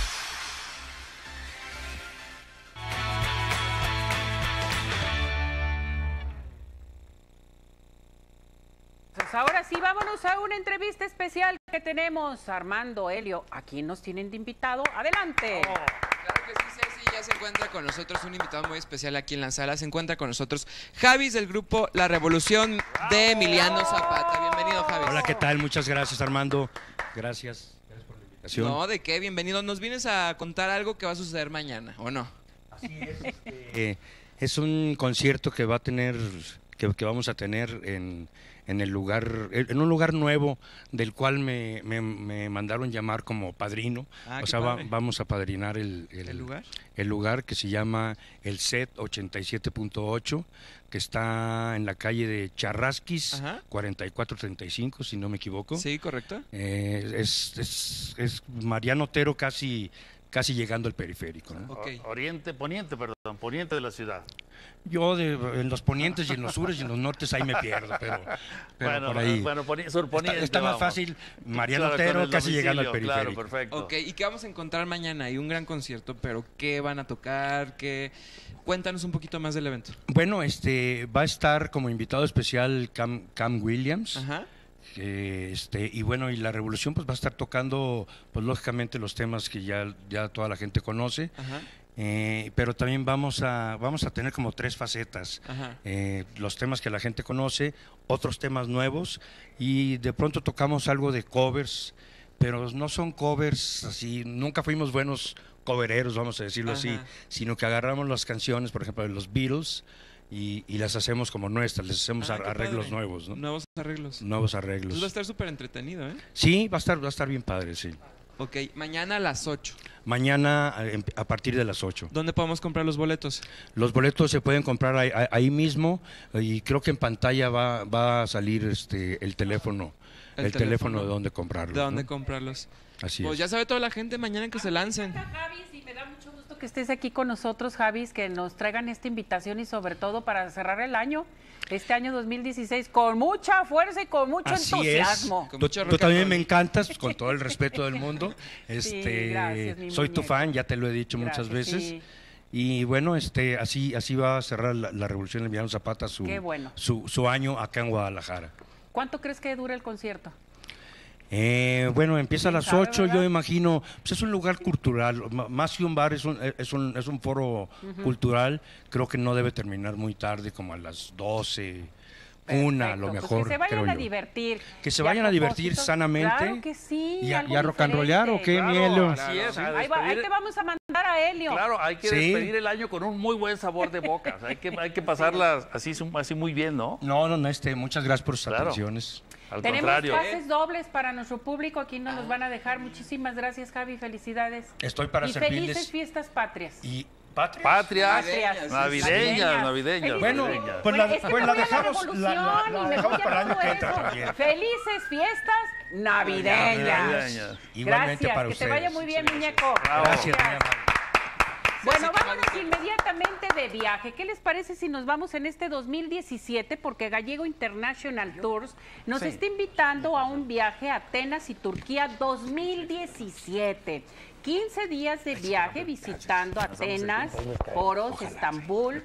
Pues ahora sí, vámonos a una entrevista especial que tenemos. Armando, Helio, ¿a quién nos tienen de invitado? ¡Adelante! Oh, claro que sí, Ceci, ya se encuentra con nosotros un invitado muy especial aquí en la sala. Se encuentra con nosotros Javis del grupo La Revolución de Emiliano Zapata. Bienvenido, Javis. Hola, ¿qué tal? Muchas gracias, Armando. Gracias. Gracias por la invitación. No, ¿de qué? Bienvenido. Nos vienes a contar algo que va a suceder mañana, ¿o no? Así es. Este, eh, es un concierto que va a tener, que, que vamos a tener en... en el lugar, en un lugar nuevo del cual me, me, me mandaron llamar como padrino. Ah, o sea, va, vamos a padrinar el, el, ¿El lugar? el lugar que se llama el S E T ochenta y siete punto ocho, que está en la calle de Charrasquis, Ajá. cuarenta y cuatro treinta y cinco, si no me equivoco. Sí, correcto. Eh, es, es, es Mariano Otero casi, casi llegando al periférico, ¿no? Okay. Oriente, poniente, perdón, poniente de la ciudad. Yo de, en los ponientes y en los sures y en los nortes ahí me pierdo, pero, pero bueno, por ahí. Bueno, surponiente, está, está más fácil, Mariano claro, Otero casi llegando al periférico. Claro, perfecto. Ok, ¿y qué vamos a encontrar mañana? Hay un gran concierto, pero ¿qué van a tocar? ¿Qué? Cuéntanos un poquito más del evento. Bueno, este va a estar como invitado especial Cam, Cam Williams. Ajá. Eh, este y bueno, y La Revolución pues va a estar tocando pues lógicamente los temas que ya, ya toda la gente conoce. Ajá. Eh, pero también vamos a vamos a tener como tres facetas, eh, los temas que la gente conoce, otros temas nuevos y de pronto tocamos algo de covers, pero no son covers así, nunca fuimos buenos covereros, vamos a decirlo Ajá. así, sino que agarramos las canciones, por ejemplo, de los Beatles y, y las hacemos como nuestras, les hacemos ah, arreglos padre. nuevos, ¿no? Nuevos arreglos. Nuevos arreglos. Pues va a estar súper entretenido, ¿eh? Sí, va a estar va a estar bien padre, sí. Ok, mañana a las ocho. Mañana a partir de las ocho. ¿Dónde podemos comprar los boletos? Los boletos se pueden comprar ahí, ahí mismo y creo que en pantalla va, va a salir este el teléfono, el, el teléfono, teléfono de dónde comprarlos. De dónde ¿no? comprarlos. Así pues es. ya sabe toda la gente mañana que se lancen. Javis, y me da mucho gusto que estés aquí con nosotros, Javis, que nos traigan esta invitación y sobre todo para cerrar el año. Este año dos mil dieciséis con mucha fuerza y con mucho Así entusiasmo. Es. Tú, tú también me encantas, con todo el respeto del mundo. Este, sí, gracias, mi soy muñeca. tu fan, ya te lo he dicho gracias, muchas veces. Sí. Y bueno, este, así, así va a cerrar la, la Revolución de Emiliano Zapata su, bueno. su, su año acá en Guadalajara. ¿Cuánto crees que dura el concierto? Eh, bueno, empieza a las ocho, ¿verdad? yo imagino, pues es un lugar cultural, más que un bar, es un, es un, es un foro uh-huh. cultural, creo que no debe terminar muy tarde, como a las doce, Perfecto. una a lo mejor. Pues que se vayan a yo. divertir. Que se vayan a, a divertir sanamente. Claro que sí. Y a, y a rock and rollear, ¿o qué, claro, Mielio? Así es, ahí, va, ahí te vamos a mandar a Helio. Claro, hay que ¿Sí? despedir el año con un muy buen sabor de boca. O sea, hay que, hay que pasarla así, así muy bien, ¿no? No, no, no, este, muchas gracias por sus claro. atenciones. Al Tenemos contrario. pases dobles para nuestro público, aquí nos los van a dejar. Muchísimas gracias, Javi, felicidades. Estoy para y servirles. felices fiestas patrias. Y ¿Patrias? Patrias, Patrias. navideñas, navideñas. Bueno, navideñas. pues la, es que pues me la voy a dejamos, la, la, la dejamos para el año que entra también. Felices fiestas navideñas. navideñas. Igualmente Gracias, para que ustedes. te vaya muy bien, muñeco. Bravo. Gracias, Gracias. Bueno, vámonos inmediatamente de viaje. ¿Qué les parece si nos vamos en este dos mil diecisiete? Porque Gallego International Tours nos Sí. está invitando a un viaje a Atenas y Turquía dos mil diecisiete. quince días de viaje visitando Atenas, Poros, Estambul.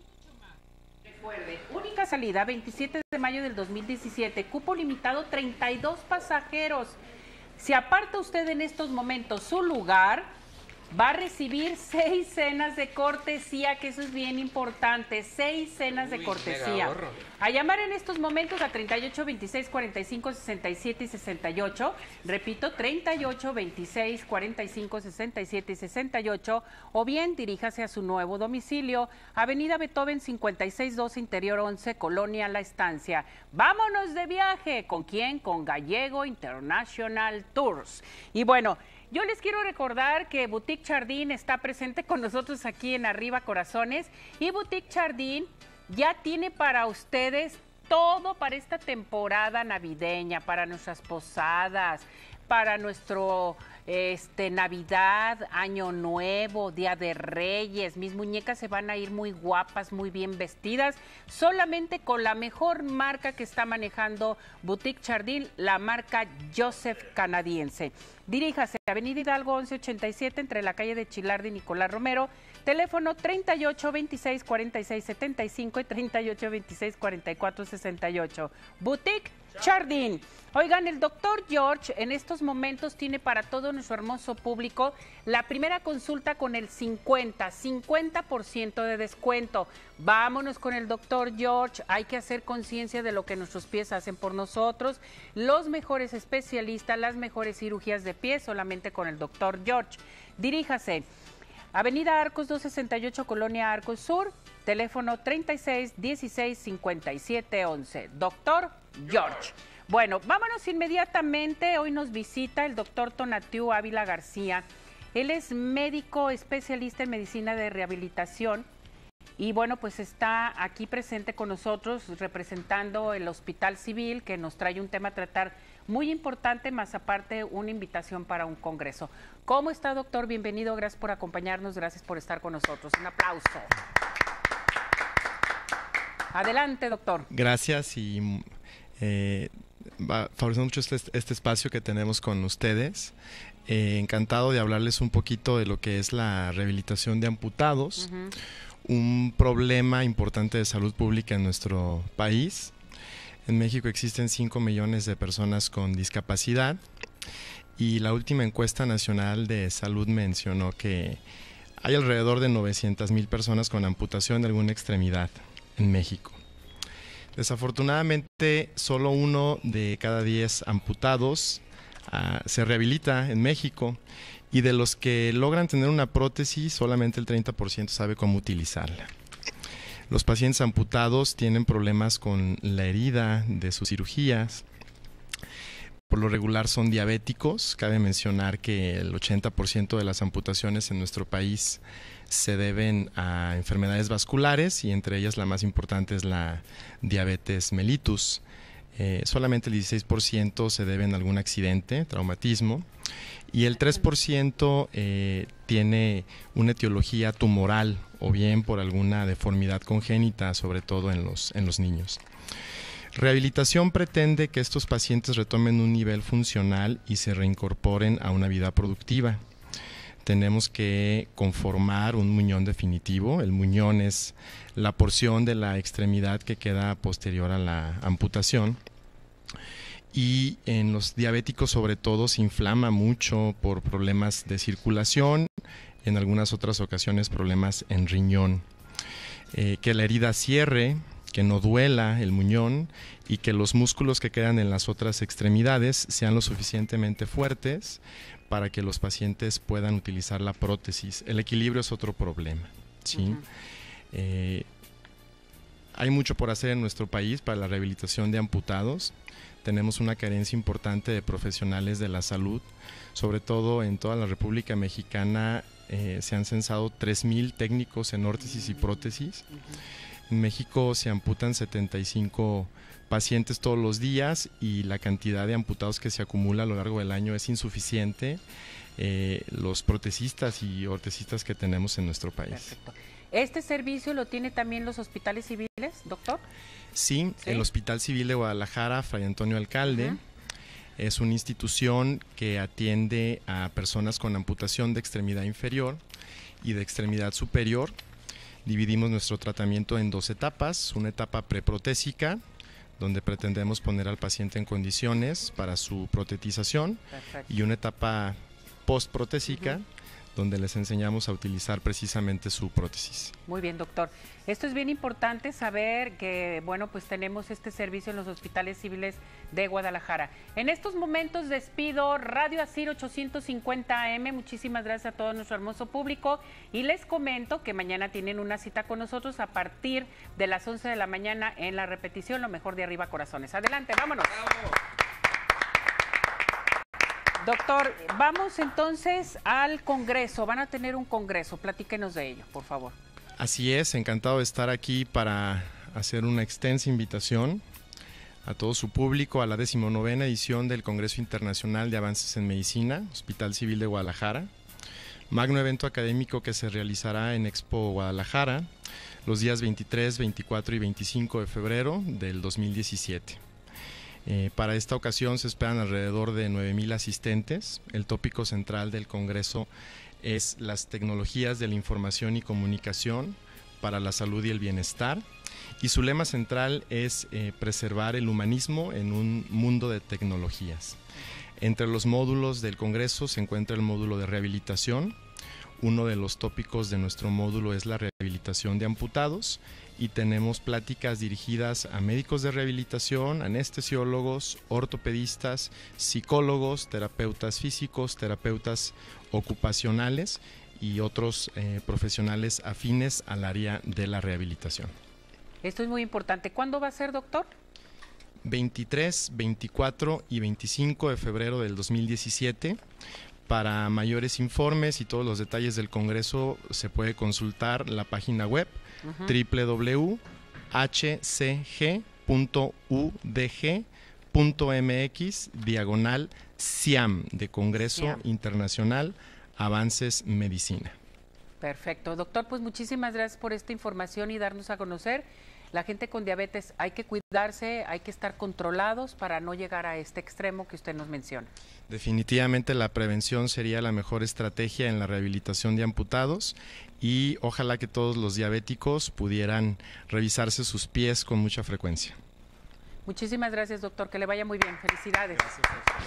Recuerde, única salida veintisiete de mayo del dos mil diecisiete, cupo limitado treinta y dos pasajeros. Si aparta usted en estos momentos su lugar, va a recibir seis cenas de cortesía, que eso es bien importante, seis cenas de Uy, cortesía. mega ahorro. A llamar en estos momentos a treinta y ocho, veintiséis, cuarenta y cinco, sesenta y siete y sesenta y ocho. Repito, treinta y ocho, veintiséis, cuarenta y cinco, sesenta y siete y sesenta y ocho. O bien diríjase a su nuevo domicilio, Avenida Beethoven cincuenta y seis doce, Interior once, Colonia La Estancia. Vámonos de viaje. ¿Con quién? Con Gallego International Tours. Y bueno, yo les quiero recordar que Boutique Chardin está presente con nosotros aquí en Arriba Corazones, y Boutique Chardin ya tiene para ustedes todo para esta temporada navideña, para nuestras posadas, para nuestro este Navidad, Año Nuevo, Día de Reyes. Mis muñecas se van a ir muy guapas, muy bien vestidas, solamente con la mejor marca que está manejando Boutique Chardin, la marca Joseph canadiense. Diríjase a Avenida Hidalgo once ochenta y siete, entre la calle de Chilardi y Nicolás Romero. Teléfono treinta y ocho, veintiséis, cuarenta y seis, setenta y cinco y treinta y ocho, veintiséis, cuarenta y cuatro, sesenta y ocho. Boutique Chardin. Oigan, el doctor George en estos momentos tiene para todo nuestro hermoso público la primera consulta con el cincuenta por ciento de descuento. Vámonos con el doctor George. Hay que hacer conciencia de lo que nuestros pies hacen por nosotros. Los mejores especialistas, las mejores cirugías de pies, solamente con el doctor George. Diríjase. Avenida Arcos doscientos sesenta y ocho, Colonia Arcos Sur, teléfono treinta y seis, dieciséis, cincuenta y siete, once. Doctor George. Bueno, vámonos inmediatamente. Hoy nos visita el doctor Tonatiuh Ávila García. Él es médico especialista en medicina de rehabilitación y bueno, pues está aquí presente con nosotros representando el Hospital Civil, que nos trae un tema a tratar muy importante, más aparte una invitación para un congreso. ¿Cómo está, doctor? Bienvenido, gracias por acompañarnos, gracias por estar con nosotros. Un aplauso. Adelante, doctor. Gracias y eh, va, favorece mucho este, este espacio que tenemos con ustedes. Eh, encantado de hablarles un poquito de lo que es la rehabilitación de amputados, uh-huh. un problema importante de salud pública en nuestro país. En México existen cinco millones de personas con discapacidad y la última encuesta nacional de salud mencionó que hay alrededor de novecientas mil personas con amputación de alguna extremidad en México. Desafortunadamente, solo uno de cada diez amputados uh, se rehabilita en México, y de los que logran tener una prótesis, solamente el treinta por ciento sabe cómo utilizarla. Los pacientes amputados tienen problemas con la herida de sus cirugías. Por lo regular son diabéticos. Cabe mencionar que el ochenta por ciento de las amputaciones en nuestro país se deben a enfermedades vasculares, y entre ellas la más importante es la diabetes mellitus. Eh, solamente el dieciséis por ciento se deben a algún accidente, traumatismo, y el tres por ciento eh, tiene una etiología tumoral o bien por alguna deformidad congénita, sobre todo en los, en los niños. Rehabilitación pretende que estos pacientes retomen un nivel funcional y se reincorporen a una vida productiva. Tenemos que conformar un muñón definitivo. El muñón es la porción de la extremidad que queda posterior a la amputación. Y en los diabéticos sobre todo se inflama mucho por problemas de circulación, en algunas otras ocasiones problemas en riñón. Eh, que la herida cierre, que no duela el muñón y que los músculos que quedan en las otras extremidades sean lo suficientemente fuertes para que los pacientes puedan utilizar la prótesis. El equilibrio es otro problema, ¿sí? Uh-huh. eh, hay mucho por hacer en nuestro país para la rehabilitación de amputados. Tenemos una carencia importante de profesionales de la salud, sobre todo en toda la República Mexicana. Eh, se han censado tres mil técnicos en órtesis y prótesis. Uh-huh. En México se amputan setenta y cinco pacientes todos los días y la cantidad de amputados que se acumula a lo largo del año es insuficiente. eh, los protecistas y ortesistas que tenemos en nuestro país. Perfecto. ¿Este servicio lo tiene también los hospitales civiles, doctor? Sí, ¿Sí? el Hospital Civil de Guadalajara, Fray Antonio Alcalde, uh-huh. es una institución que atiende a personas con amputación de extremidad inferior y de extremidad superior. Dividimos nuestro tratamiento en dos etapas, una etapa preprotésica, donde pretendemos poner al paciente en condiciones para su protetización. Perfecto. Y una etapa postprotésica, uh-huh. donde les enseñamos a utilizar precisamente su prótesis. Muy bien, doctor. Esto es bien importante saber que, bueno, pues tenemos este servicio en los hospitales civiles de Guadalajara. En estos momentos despido Radio Asir ochocientos cincuenta A M. Muchísimas gracias a todo nuestro hermoso público y les comento que mañana tienen una cita con nosotros a partir de las once de la mañana en la repetición, lo mejor de Arriba Corazones. Adelante, vámonos. ¡Bravo! Doctor, vamos entonces al Congreso. Van a tener un Congreso. Platíquenos de ello, por favor. Así es, encantado de estar aquí para hacer una extensa invitación a todo su público a la decimonovena edición del Congreso Internacional de Avances en Medicina, Hospital Civil de Guadalajara. Magno evento académico que se realizará en Expo Guadalajara los días veintitrés, veinticuatro y veinticinco de febrero del dos mil diecisiete. Eh, para esta ocasión se esperan alrededor de nueve mil asistentes. El tópico central del Congreso es las tecnologías de la información y comunicación para la salud y el bienestar. Y su lema central es eh, preservar el humanismo en un mundo de tecnologías. Entre los módulos del Congreso se encuentra el módulo de rehabilitación. Uno de los tópicos de nuestro módulo es la rehabilitación de amputados y tenemos pláticas dirigidas a médicos de rehabilitación, anestesiólogos, ortopedistas, psicólogos, terapeutas físicos, terapeutas ocupacionales y otros eh, profesionales afines al área de la rehabilitación. Esto es muy importante. ¿Cuándo va a ser, doctor? veintitrés, veinticuatro y veinticinco de febrero del dos mil diecisiete. Para mayores informes y todos los detalles del Congreso se puede consultar la página web uh-huh. doble u doble u doble u punto h c g punto u d g punto m x diagonal C I A M de Congreso C I A M. Internacional Avances Medicina. Perfecto. Doctor, pues muchísimas gracias por esta información y darnos a conocer. La gente con diabetes hay que cuidarse, hay que estar controlados para no llegar a este extremo que usted nos menciona. Definitivamente la prevención sería la mejor estrategia en la rehabilitación de amputados y ojalá que todos los diabéticos pudieran revisarse sus pies con mucha frecuencia. Muchísimas gracias, doctor, que le vaya muy bien. Felicidades. Gracias.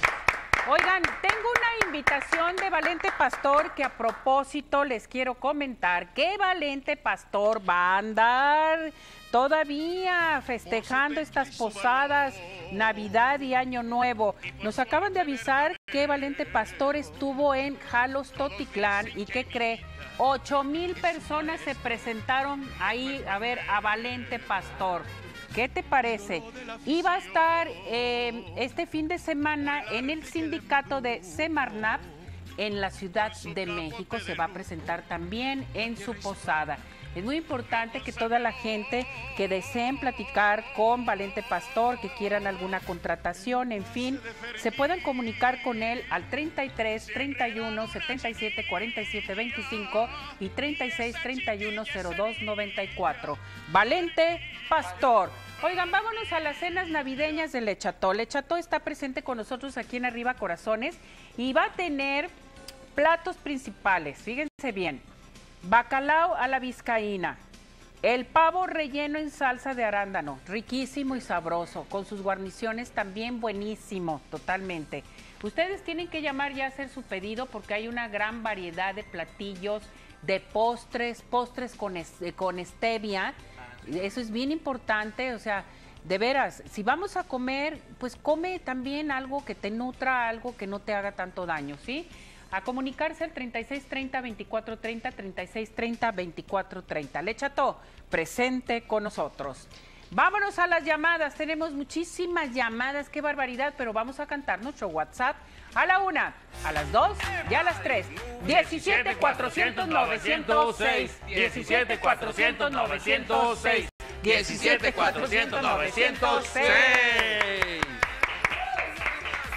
Oigan, tengo una invitación de Valente Pastor que a propósito les quiero comentar que Valente Pastor va a andar todavía festejando estas posadas, Navidad y Año Nuevo. Nos acaban de avisar que Valente Pastor estuvo en Jalos, Totitlán y ¿qué cree? Ocho mil personas se presentaron ahí a ver a Valente Pastor. ¿Qué te parece? Y va a estar eh, este fin de semana en el sindicato de Semarnat en la Ciudad de México. Se va a presentar también en su posada. Es muy importante que toda la gente que deseen platicar con Valente Pastor, que quieran alguna contratación, en fin, se puedan comunicar con él al treinta y tres, treinta y uno, setenta y siete, cuarenta y siete, veinticinco y treinta y seis, treinta y uno, cero dos, noventa y cuatro. Valente Pastor. Oigan, vámonos a las cenas navideñas de Le Chateau. Le Chateau está presente con nosotros aquí en Arriba Corazones y va a tener platos principales, fíjense bien. Bacalao a la vizcaína, el pavo relleno en salsa de arándano, riquísimo y sabroso, con sus guarniciones también buenísimo, totalmente. Ustedes tienen que llamar ya a hacer su pedido porque hay una gran variedad de platillos, de postres, postres con, es, con stevia, eso es bien importante, o sea, de veras, si vamos a comer, pues come también algo que te nutra, algo que no te haga tanto daño, ¿sí? A comunicarse al treinta y seis treinta, veinticuatro treinta, treinta y seis treinta, veinticuatro treinta. Le Chateau, presente con nosotros. Vámonos a las llamadas. Tenemos muchísimas llamadas, qué barbaridad, pero vamos a cantar nuestro WhatsApp a la una, a las dos y a las tres. diecisiete, cuatrocientos, novecientos seis. diecisiete, cuatrocientos, novecientos seis. diecisiete, cuatrocientos, novecientos seis.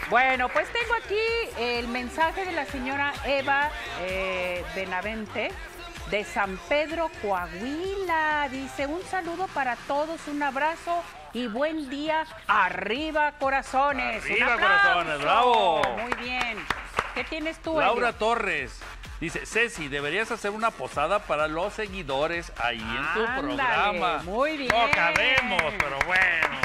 Bueno, pues tengo aquí el mensaje de la señora Eva eh, Benavente de San Pedro, Coahuila. Dice, un saludo para todos, un abrazo y buen día. ¡Arriba, corazones! ¡Arriba, ¡Un aplauso! corazones! ¡Bravo! Muy bien. ¿Qué tienes tú, Laura Elio? Torres dice, Ceci, deberías hacer una posada para los seguidores ahí en tu Ándale, programa. muy bien. No cabemos, pero bueno.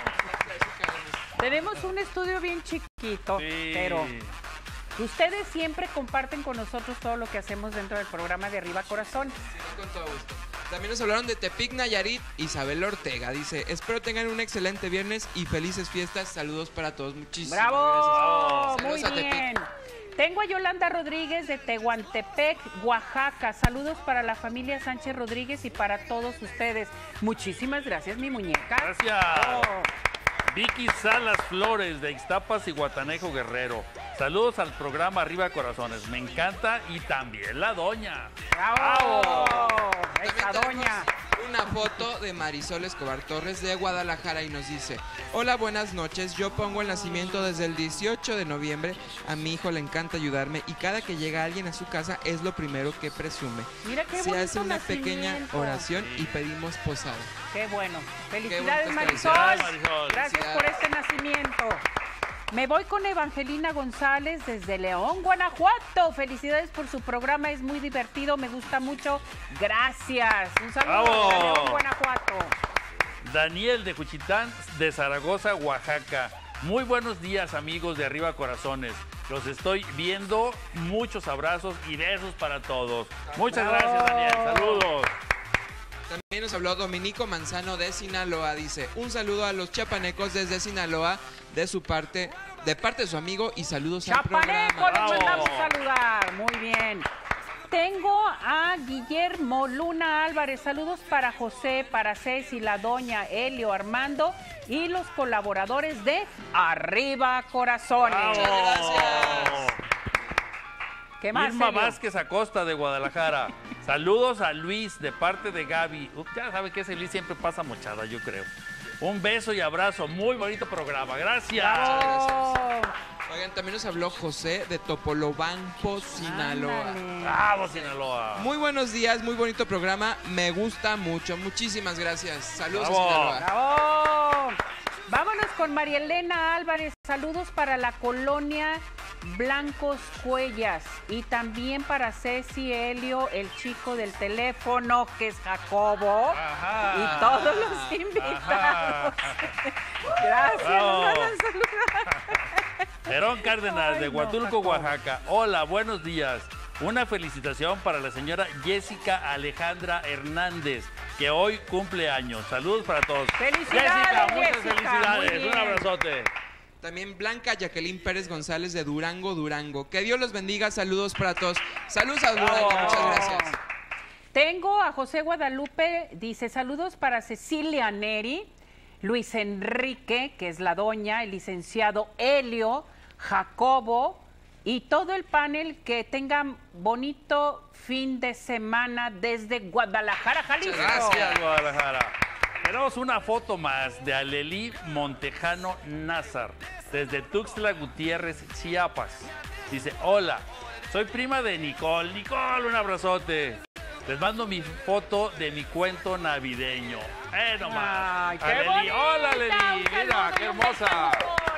Tenemos un estudio bien chiquito, Sí. pero ustedes siempre comparten con nosotros todo lo que hacemos dentro del programa de Arriba Corazón. Con todo gusto. También nos hablaron de Tepic, Nayarit. Isabel Ortega dice, espero tengan un excelente viernes y felices fiestas. Saludos para todos. Muchísimas ¡Bravo! gracias. Muy Saludos a bien. Tepic. Tengo a Yolanda Rodríguez de Tehuantepec, Oaxaca. Saludos para la familia Sánchez Rodríguez y para todos ustedes. Muchísimas gracias, mi muñeca. Gracias. Oh. Vicky Salas Flores de Ixtapas y Guatanejo Guerrero. Saludos al programa Arriba Corazones. Me encanta y también la doña. ¡Bravo! Esa También doña. Una foto de Marisol Escobar Torres de Guadalajara y nos dice, hola, buenas noches, yo pongo el nacimiento desde el dieciocho de noviembre, a mi hijo le encanta ayudarme y cada que llega alguien a su casa es lo primero que presume. Mira qué Se bonito hace una pequeña nacimiento. oración y pedimos posada. Qué bueno. Felicidades, bonitas Marisol. felicidades, Marisol. Gracias por este nacimiento. Me voy con Evangelina González desde León, Guanajuato. Felicidades por su programa, es muy divertido, me gusta mucho. Gracias. Un saludo ¡Bravo! desde León, Guanajuato. Daniel de Juchitán de Zaragoza, Oaxaca. Muy buenos días, amigos de Arriba Corazones. Los estoy viendo. Muchos abrazos y besos para todos. Muchas ¡Bravo! gracias, Daniel. Saludos. También nos habló Dominico Manzano de Sinaloa, dice, un saludo a los chapanecos desde Sinaloa, de su parte, de parte de su amigo y saludos al Chapaneco, programa. nos mandamos a saludar. Muy bien. Tengo a Guillermo Luna Álvarez. Saludos para José, para Ceci, la doña, Helio, Armando y los colaboradores de Arriba Corazones. ¡Bravo! Gracias. ¿Qué más, Irma Helio? Vázquez Acosta de Guadalajara. Saludos a Luis de parte de Gaby. Uf, ya sabe que ese Luis siempre pasa mochada, yo creo. Un beso y abrazo. Muy bonito programa. Gracias. Muchas gracias. Oigan, también nos habló José de Topolobampo, Sinaloa. ¡Bravo, Sinaloa! Muy buenos días, muy bonito programa. Me gusta mucho. Muchísimas gracias. Saludos Bravo. a Sinaloa. ¡Bravo! Vámonos con María Elena Álvarez. Saludos para la colonia Blancos Cuellas y también para Ceci, Helio, el chico del teléfono que es Jacobo. Ajá. Y todos los invitados. Ajá. Gracias. Bravo. nos mandan saludar. Perón Cárdenas de Ay, no, Huatulco, Jacobo. Oaxaca. Hola, buenos días. Una felicitación para la señora Jessica Alejandra Hernández, que hoy cumple años. Saludos para todos. ¡Felicidades, Jessica, muchas Jessica! felicidades. Muy bien. Un abrazote. También Blanca Jacqueline Pérez González de Durango, Durango. Que Dios los bendiga. Saludos para todos. Saludos a Durango. Bravo. Muchas gracias. Tengo a José Guadalupe, dice saludos para Cecilia Neri, Luis Enrique, que es la doña, el licenciado Helio, Jacobo y todo el panel. Que tengan bonito fin de semana desde Guadalajara, Jalisco. Gracias, Guadalajara. Tenemos una foto más de Alelí Montejano Nazar, desde Tuxtla Gutiérrez, Chiapas. Dice, hola, soy prima de Nicole. Nicole, un abrazote. Les mando mi foto de mi cuento navideño. Eh, nomás. Ay, qué Alelí, bonita, hola, Alelí. un Mira, saludo qué y un hermosa.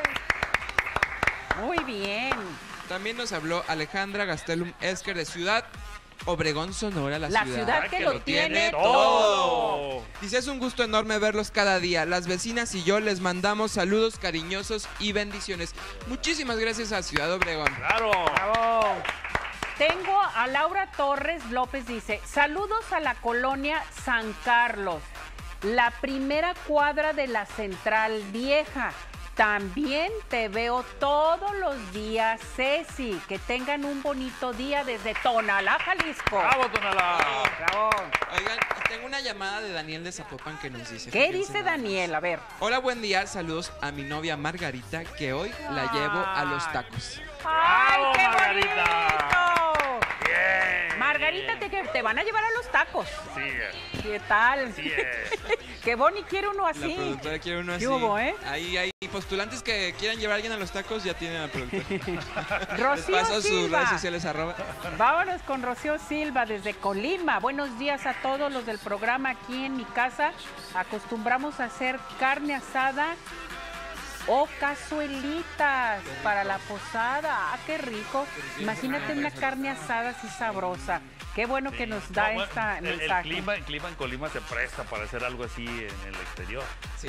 Muy bien. También nos habló Alejandra Gastelum Esker de Ciudad Obregón, Sonora, la, La ciudad que lo tiene todo. Dice, es un gusto enorme verlos cada día. Las vecinas y yo les mandamos saludos cariñosos y bendiciones. Muchísimas gracias a Ciudad Obregón. Claro. Bravo. Tengo a Laura Torres López, dice, saludos a la colonia San Carlos, la primera cuadra de la Central Vieja. También te veo todos los días, Ceci. Que tengan un bonito día desde Tonalá, Jalisco. ¡Bravo, Tonalá! Bravo. Oigan, y tengo una llamada de Daniel de Zapopan que nos dice. ¿Qué fíjense dice nada más. Daniel? A ver. Hola, buen día. Saludos a mi novia Margarita, que hoy la llevo a los tacos. ¡Ay, ¡Bravo, qué Margarita! bonito! Bien. Margarita, te, que te van a llevar a los tacos. Sí, ¿Qué tal? sí es. Qué bonito quiere uno La así. productora quiere uno así. ¿Qué hubo, eh? Ahí, ahí, postulantes que quieran llevar a alguien a los tacos ya tienen al productor. Rocío Les paso sus Silva. redes sociales, arroba. Vámonos con Rocío Silva desde Colima. Buenos días a todos los del programa. Aquí en mi casa acostumbramos a hacer carne asada o cazuelitas para la posada. ¡Ah, qué rico! Imagínate una carne asada así sabrosa. Qué bueno que nos da No, esta el, el mensaje. clima, el clima en Colima se presta para hacer algo así en el exterior. Sí.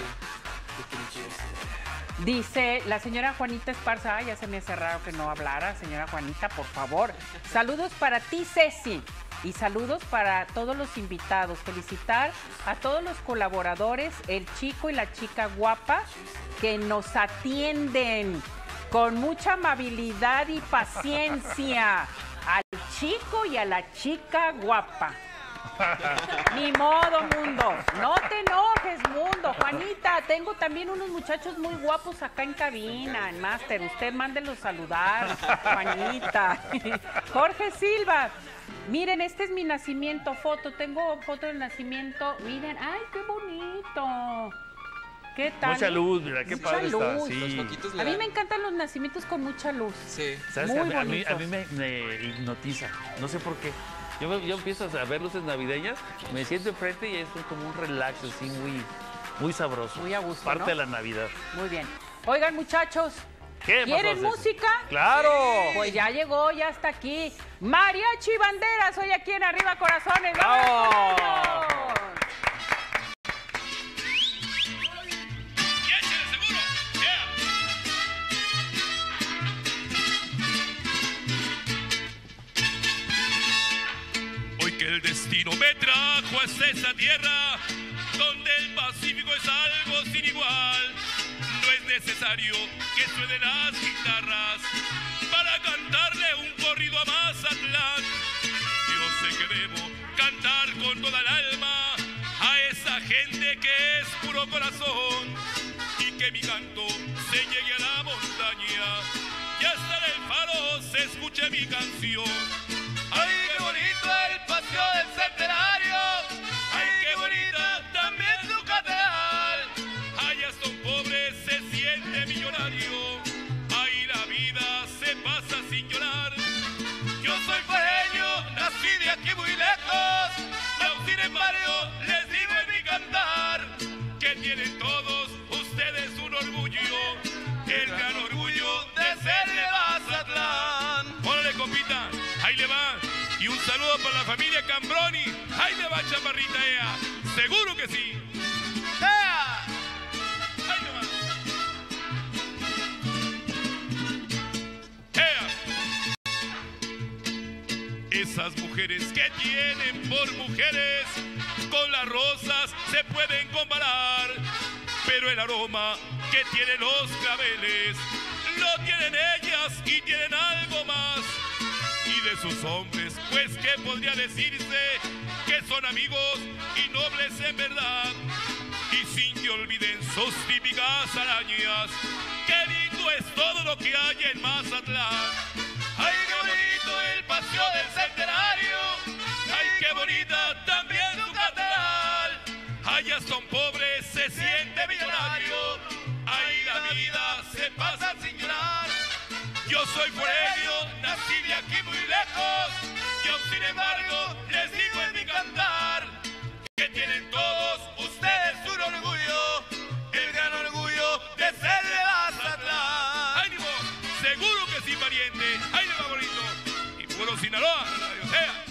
Dice la señora Juanita Esparza, ay, ya se me hace raro que no hablara, señora Juanita, por favor. Saludos para ti, Ceci, y saludos para todos los invitados. Felicitar a todos los colaboradores, el chico y la chica guapa, que nos atienden con mucha amabilidad y paciencia. Al chico y a la chica guapa. Ni modo, mundo. No te enojes, mundo. Juanita, tengo también unos muchachos muy guapos acá en cabina, en máster. Usted mándelos saludar, Juanita. Jorge Silva. Miren, este es mi nacimiento, foto. Tengo foto del nacimiento. Miren, ay, qué bonito. ¿Qué tal? Mucha luz, mira, qué Mucha padre está. luz. Sí. A mí me encantan los nacimientos con mucha luz. Sí. ¿Sabes? Muy a, mí, a mí, bonitos. a mí me, me hipnotiza, no sé por qué. Yo, me- yo empiezo a ver luces navideñas, me siento enfrente y es como un relax así muy, muy sabroso. Muy a gusto, Parte ¿no? de la Navidad. Muy bien. Oigan, muchachos, ¿Qué ¿quieren pasó, Ceci? música? ¡Claro! Pues ya llegó, ya está aquí. Mariachi Banderas, hoy aquí en Arriba Corazones. ¡Vamos! ¡Bravo! con ellos! Hoy que el destino me trajo hasta esta tierra, donde el Pacífico es algo sin igual, no es necesario que suenen las guitarras para cantarle un corrido a Mazatlán. Yo sé que debo cantar con toda el alma a esa gente que es puro corazón, y que mi canto se llegue a la montaña y hasta en el faro se escuche mi canción. ¡Ay, qué bonito el paseo del Centenario! ¡Ay, qué bonita también su catedral! ¡Ay, hasta un pobre se siente millonario! ¡Ay, la vida se pasa sin llorar! Yo soy fuereño, nací de aquí muy lejos, y aún sin embargo les digo en mi cantar que tienen todos ustedes un orgullo, el gran orgullo de ser de Mazatlán. ¡Órale, compita! Ahí le va. Y un saludo para la familia Cambroni. Ahí le va, chaparrita, ea. Seguro que sí. ¡Ea! Ahí le va. ¡Ea! Esas mujeres que tienen por mujeres, con las rosas se pueden comparar, pero el aroma que tienen los claveles lo tienen ellas y tienen algo más. Y de sus hombres, pues qué podría decirse, que son amigos y nobles en verdad, y sin que olviden sus típicas arañas. Qué lindo es todo lo que hay en Mazatlán. Ay, qué bonito el paseo del Centenario, ay, qué bonita también su catedral. Ay, hasta un pobre se siente millonario, ay, la vida se pasa sin llorar. Yo soy fuereño, nací de aquí muy lejos, y aún sin embargo les digo en mi cantar que tienen todos ustedes un orgullo, el gran orgullo de ser de Mazatlán. ¡Ánimo! Seguro que sí, pariente. ¡Ahí le va, bonito! Y puro Sinaloa, Radio Sea.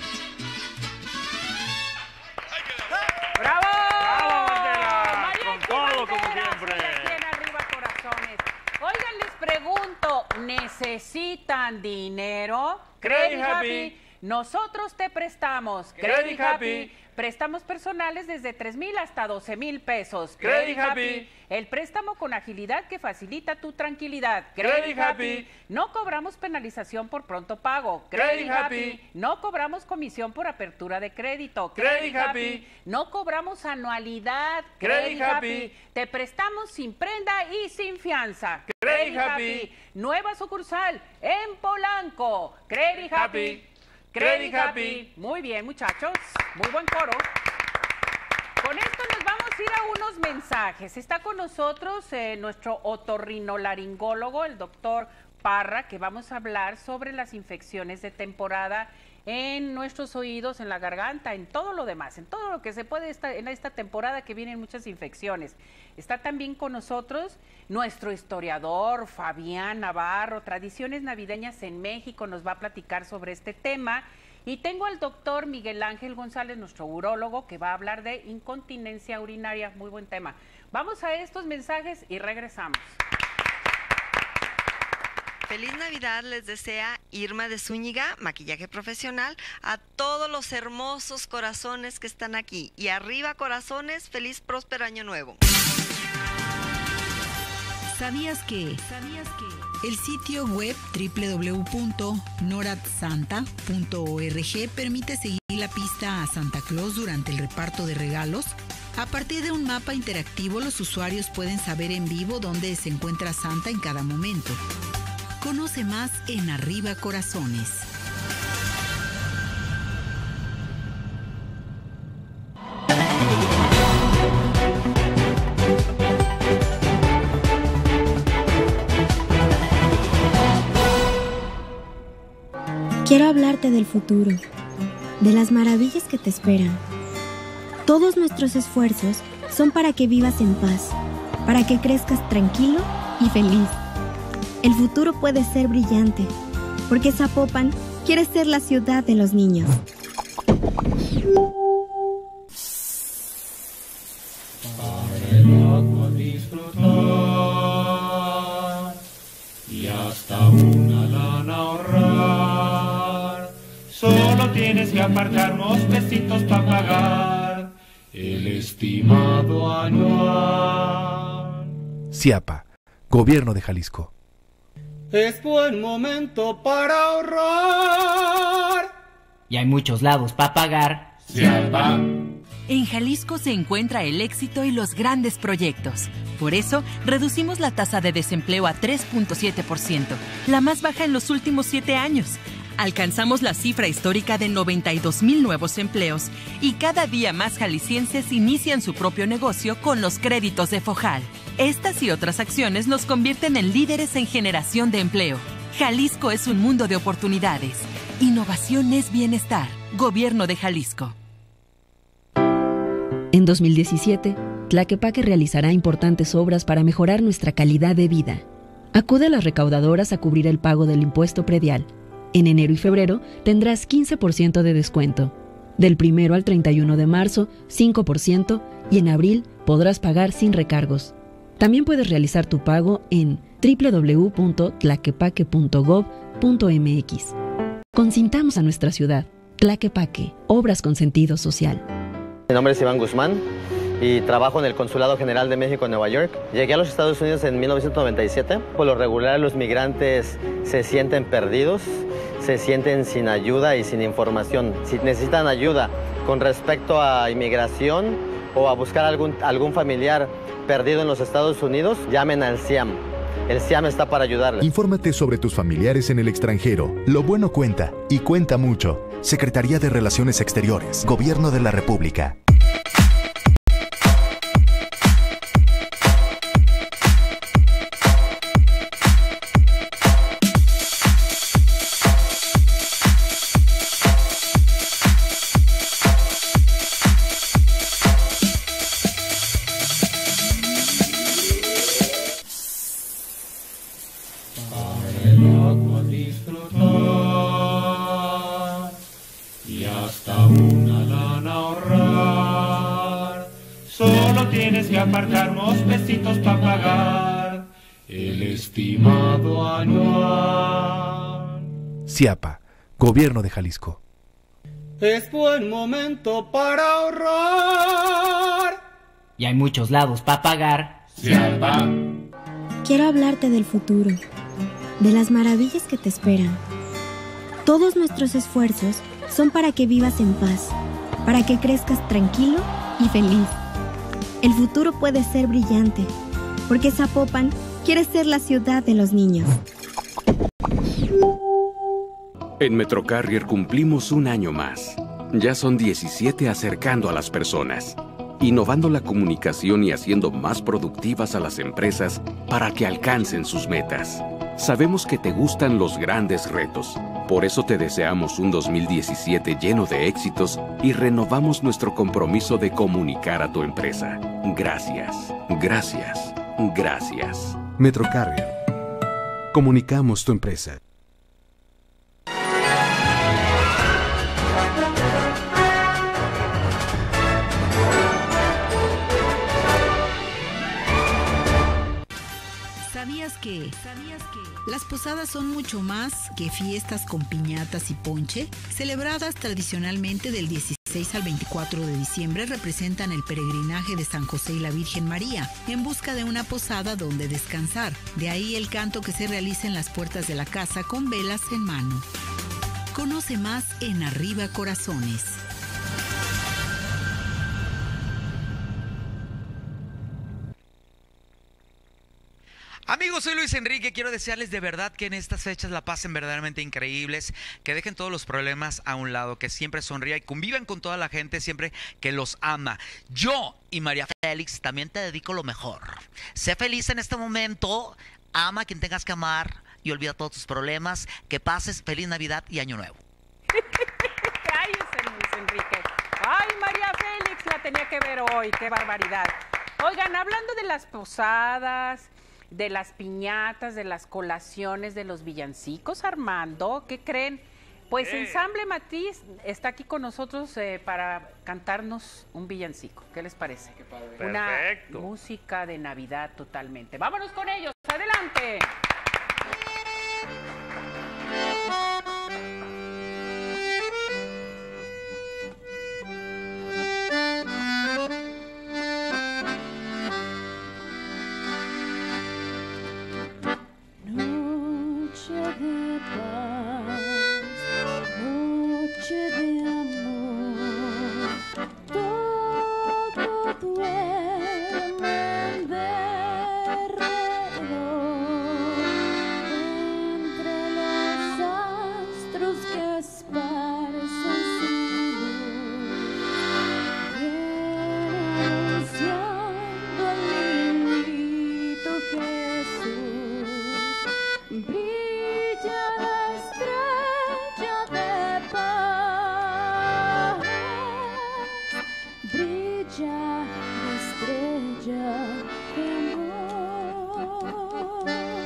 ¡Bravo! ¡Bravo, Bandera! Mariachi Con todo, como Banderas, siempre. hoy aquí en Arriba Corazones. Oigan, les pregunto, ¿necesitan dinero? Credit Happy. Nosotros te prestamos. Credit Happy. Préstamos personales desde tres mil hasta doce mil pesos. Credit Happy. El préstamo con agilidad que facilita tu tranquilidad. Credit Happy. No cobramos penalización por pronto pago. Credit Happy. No cobramos comisión por apertura de crédito. Credit Happy. No cobramos anualidad. Credit Happy. Te prestamos sin prenda y sin fianza. Credit Happy. Nueva sucursal en Polanco. Credit Happy. Credit Happy. Muy bien, muchachos. Muy buen coro. Con esto nos vamos a ir a unos mensajes. Está con nosotros eh, nuestro otorrinolaringólogo, el doctor Parra, que vamos a hablar sobre las infecciones de temporada en nuestros oídos, en la garganta, en todo lo demás, en todo lo que se puede esta, en esta temporada que vienen muchas infecciones. Está también con nosotros nuestro historiador Fabián Navarro, tradiciones navideñas en México, nos va a platicar sobre este tema. Y tengo al doctor Miguel Ángel González, nuestro urólogo, que va a hablar de incontinencia urinaria, muy buen tema. Vamos a estos mensajes y regresamos. Feliz Navidad les desea Irma de Zúñiga, maquillaje profesional, a todos los hermosos corazones que están aquí. Y arriba corazones, feliz próspero año nuevo. ¿Sabías que? ¿Sabías que? El sitio web doble u doble u doble u punto noradsanta punto org permite seguir la pista a Santa Claus durante el reparto de regalos. A partir de un mapa interactivo, los usuarios pueden saber en vivo dónde se encuentra Santa en cada momento. Conoce más en Arriba Corazones. Quiero hablarte del futuro, de las maravillas que te esperan. Todos nuestros esfuerzos son para que vivas en paz, para que crezcas tranquilo y feliz. El futuro puede ser brillante, porque Zapopan quiere ser la ciudad de los niños. Para el agua disfrutar y hasta una lana ahorrar. Solo tienes que apartar unos pesitos para pagar el estimado anual. CIAPA, Gobierno de Jalisco. Es buen momento para ahorrar. Y hay muchos lados para pagar. CIAPA. En Jalisco se encuentra el éxito y los grandes proyectos. Por eso, reducimos la tasa de desempleo a tres punto siete por ciento, la más baja en los últimos siete años. Alcanzamos la cifra histórica de noventa y dos mil nuevos empleos y cada día más jaliscienses inician su propio negocio con los créditos de Fojal. Estas y otras acciones nos convierten en líderes en generación de empleo. Jalisco es un mundo de oportunidades. Innovación es bienestar. Gobierno de Jalisco. En dos mil diecisiete, Tlaquepaque realizará importantes obras para mejorar nuestra calidad de vida. Acude a las recaudadoras a cubrir el pago del impuesto predial. En enero y febrero tendrás quince por ciento de descuento. Del primero al treinta y uno de marzo, cinco por ciento, y en abril podrás pagar sin recargos. También puedes realizar tu pago en doble u doble u doble u punto tlaquepaque punto gob punto m x. Consintamos a nuestra ciudad. Tlaquepaque, obras con sentido social. Mi nombre es Iván Guzmán y trabajo en el Consulado General de México en Nueva York. Llegué a los Estados Unidos en mil novecientos noventa y siete. Por lo regular, los migrantes se sienten perdidos, se sienten sin ayuda y sin información. Si necesitan ayuda con respecto a inmigración o a buscar algún, algún familiar perdido en los Estados Unidos, llamen al C I A M. El C I A M está para ayudarles. Infórmate sobre tus familiares en el extranjero. Lo bueno cuenta, y cuenta mucho. Secretaría de Relaciones Exteriores, Gobierno de la República. Apartar unos pesitos para pagar el estimado anual. CIAPA, Gobierno de Jalisco. Es buen momento para ahorrar. Y hay muchos lados para pagar. CIAPA. Quiero hablarte del futuro, de las maravillas que te esperan. Todos nuestros esfuerzos son para que vivas en paz, para que crezcas tranquilo y feliz. El futuro puede ser brillante, porque Zapopan quiere ser la ciudad de los niños. En Metrocarrier cumplimos un año más. Ya son diecisiete acercando a las personas. innovando la comunicación y haciendo más productivas a las empresas para que alcancen sus metas. Sabemos que te gustan los grandes retos. Por eso te deseamos un dos mil diecisiete lleno de éxitos y renovamos nuestro compromiso de comunicar a tu empresa. Gracias, gracias, gracias. Metrocarrier. Comunicamos tu empresa. ¿Sabías que? ¿Sabías que? Las posadas son mucho más que fiestas con piñatas y ponche. Celebradas tradicionalmente del dieciséis al veinticuatro de diciembre, representan el peregrinaje de San José y la Virgen María en busca de una posada donde descansar. De ahí el canto que se realiza en las puertas de la casa con velas en mano. Conoce más en Arriba Corazones. Amigos, soy Luis Enrique. Quiero desearles de verdad que en estas fechas la pasen verdaderamente increíbles, que dejen todos los problemas a un lado, que siempre sonrían y convivan con toda la gente siempre que los ama. Yo y María Félix también te dedico lo mejor. Sé feliz en este momento, ama a quien tengas que amar y olvida todos tus problemas. Que pases feliz Navidad y Año Nuevo. Cállese, Luis Enrique. Ay, María Félix la tenía que ver hoy, qué barbaridad. Oigan, hablando de las posadas, de las piñatas, de las colaciones, de los villancicos, Armando, ¿qué creen? Pues eh. Ensamble Matiz está aquí con nosotros eh, para cantarnos un villancico. ¿Qué les parece? Qué padre. Una Perfecto. música de Navidad totalmente. ¡Vámonos con ellos! ¡Adelante! Noche de paz, noche de amor, todo duerme en derredor, entre los astros que esparcen su luz, viene anunciando al niñito Jesús. Brilla la estrella de paz, brilla la estrella de amor.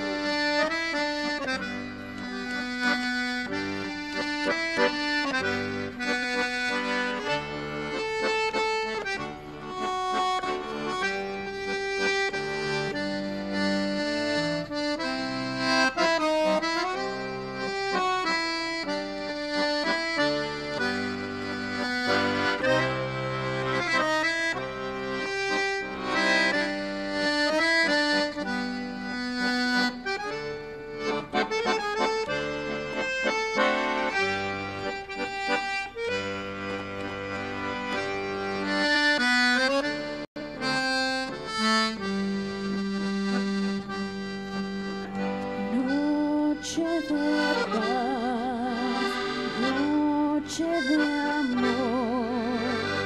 Noche de paz, noche de amor,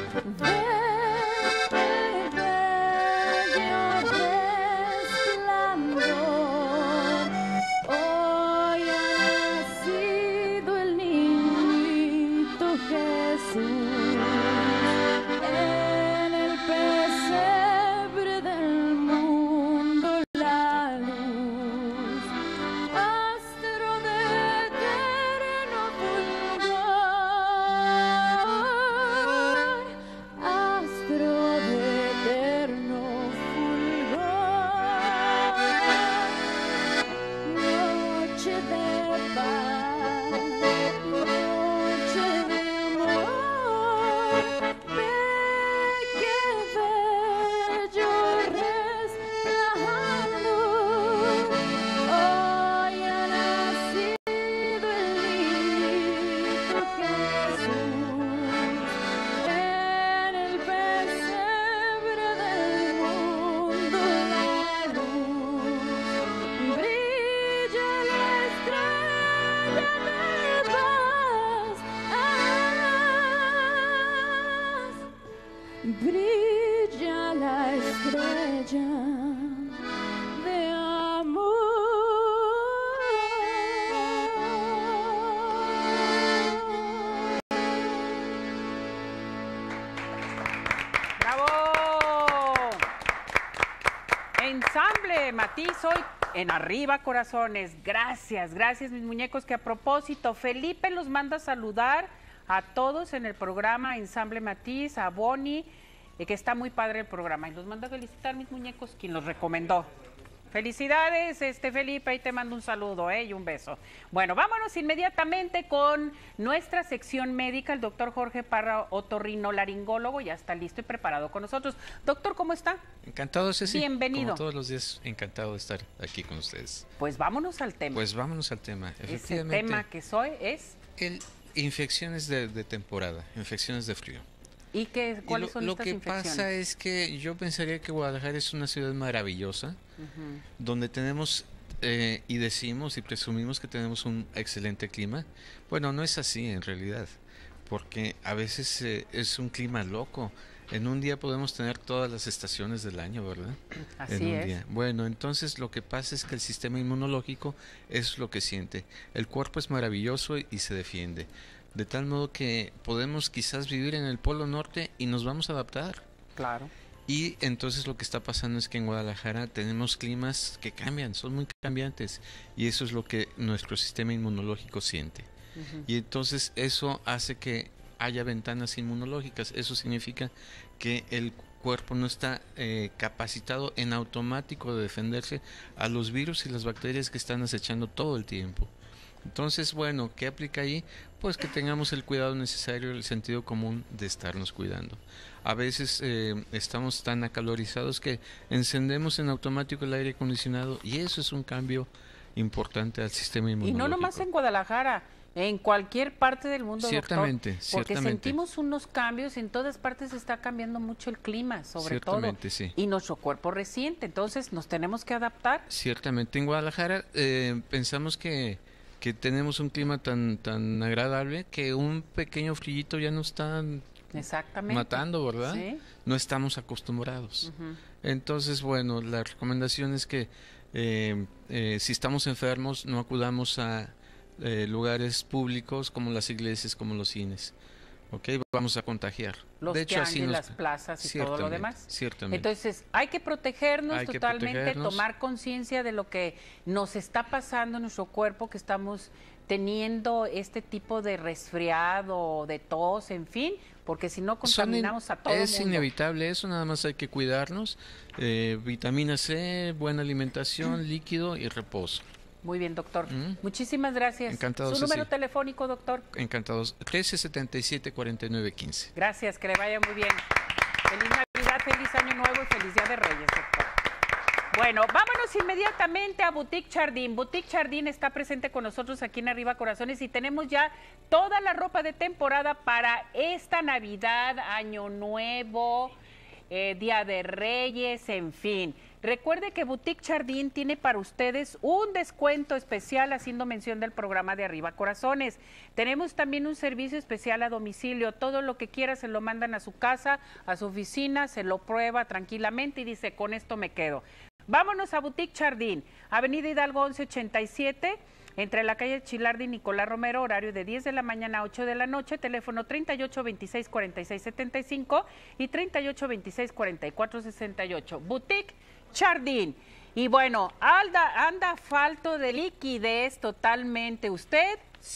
verde bello resplandor. Hoy ha nacido el niñito Jesús en el pesebre del mundo, la luz. Astro de eterno fulgor, astro de eterno fulgor. Noche de paz, noche de amor, ve que bello resplandor. Hoy ha nacido el niñito Jesús en el pesebre del mundo, la luz. Brilla la estrella de paz, brilla estrella de amor. ¡Bravo! Ensamble Matiz hoy en Arriba Corazones. Gracias, gracias mis muñecos, que a propósito Felipe los manda a saludar a todos en el programa Ensamble Matiz, a Bonnie, eh, que está muy padre el programa, y los manda a felicitar mis muñecos, quien los recomendó. Felicidades, este Felipe, y te mando un saludo, ¿eh? Y un beso. Bueno, vámonos inmediatamente con nuestra sección médica. El doctor Jorge Parra, otorrinolaringólogo, ya está listo y preparado con nosotros. Doctor, ¿cómo está? Encantado, Ceci. Bienvenido. Como todos los días, encantado de estar aquí con ustedes. Pues vámonos al tema. Pues vámonos al tema. Ese Efectivamente, tema que soy es... el infecciones de, de temporada, infecciones de frío. ¿Y qué, cuáles Y lo, son lo estas que infecciones? pasa es que yo pensaría que Guadalajara es una ciudad maravillosa, Ujú. donde tenemos eh, y decimos y presumimos que tenemos un excelente clima. Bueno, no es así en realidad, porque a veces eh, es un clima loco. En un día podemos tener todas las estaciones del año, ¿verdad? Así en un es. día. Bueno, entonces lo que pasa es que el sistema inmunológico es lo que siente. El cuerpo es maravilloso y, y se defiende. De tal modo que podemos quizás vivir en el Polo Norte y nos vamos a adaptar. Claro. Y entonces lo que está pasando es que en Guadalajara tenemos climas que cambian, son muy cambiantes. Y eso es lo que nuestro sistema inmunológico siente. Ujú. Y entonces eso hace que haya ventanas inmunológicas. Eso significa que el cuerpo no está eh, capacitado en automático de defenderse a los virus y las bacterias que están acechando todo el tiempo. Entonces, bueno, ¿qué aplica ahí? Pues que tengamos el cuidado necesario, el sentido común de estarnos cuidando. A veces eh, estamos tan acalorizados que encendemos en automático el aire acondicionado y eso es un cambio importante al sistema Y inmunológico. no nomás en Guadalajara, en cualquier parte del mundo, Ciertamente, doctor, porque ciertamente. sentimos unos cambios, en todas partes está cambiando mucho el clima, sobre todo, Ciertamente, sí. y nuestro cuerpo resiente, entonces nos tenemos que adaptar. Ciertamente, en Guadalajara eh, pensamos que, que tenemos un clima tan tan agradable que un pequeño frillito ya nos está Exactamente. matando, ¿verdad? Sí. No estamos acostumbrados. Ujú. Entonces, bueno, la recomendación es que eh, eh, si estamos enfermos no acudamos a eh, lugares públicos como las iglesias, como los cines. ¿Ok? Vamos a contagiar. Los de hecho, que así hay en nos- las plazas y todo lo Ciertamente, demás. Ciertamente. Entonces, hay que protegernos Hay que totalmente, protegernos. tomar conciencia de lo que nos está pasando en nuestro cuerpo, que estamos teniendo este tipo de resfriado, de tos, en fin, porque si no Son in- contaminamos a todo el es mundo. inevitable eso, nada más hay que cuidarnos. Eh, vitamina C, buena alimentación, líquido y reposo. Muy bien, doctor. Mm. Muchísimas gracias. Encantado, Su número Ceci. telefónico, doctor. Encantados. trece setenta y siete, cuarenta y nueve quince. Gracias, que le vaya muy bien. Feliz Navidad, feliz Año Nuevo y feliz Día de Reyes, doctor. Bueno, vámonos inmediatamente a Boutique Chardin. Boutique Chardin está presente con nosotros aquí en Arriba Corazones y tenemos ya toda la ropa de temporada para esta Navidad, Año Nuevo, eh, Día de Reyes, en fin. Recuerde que Boutique Chardin tiene para ustedes un descuento especial haciendo mención del programa de Arriba Corazones. Tenemos también un servicio especial a domicilio. Todo lo que quiera se lo mandan a su casa, a su oficina, se lo prueba tranquilamente y dice, con esto me quedo. Vámonos a Boutique Chardin, Avenida Hidalgo once ochenta y siete, entre la calle Chilardi y Nicolás Romero, horario de diez de la mañana a ocho de la noche, teléfono treinta y ocho veintiséis cuarenta y seis setenta y cinco y treinta y ocho veintiséis cuarenta y cuatro sesenta y ocho. Boutique Chardin. Y bueno, anda, anda falto de liquidez totalmente. ¿Usted?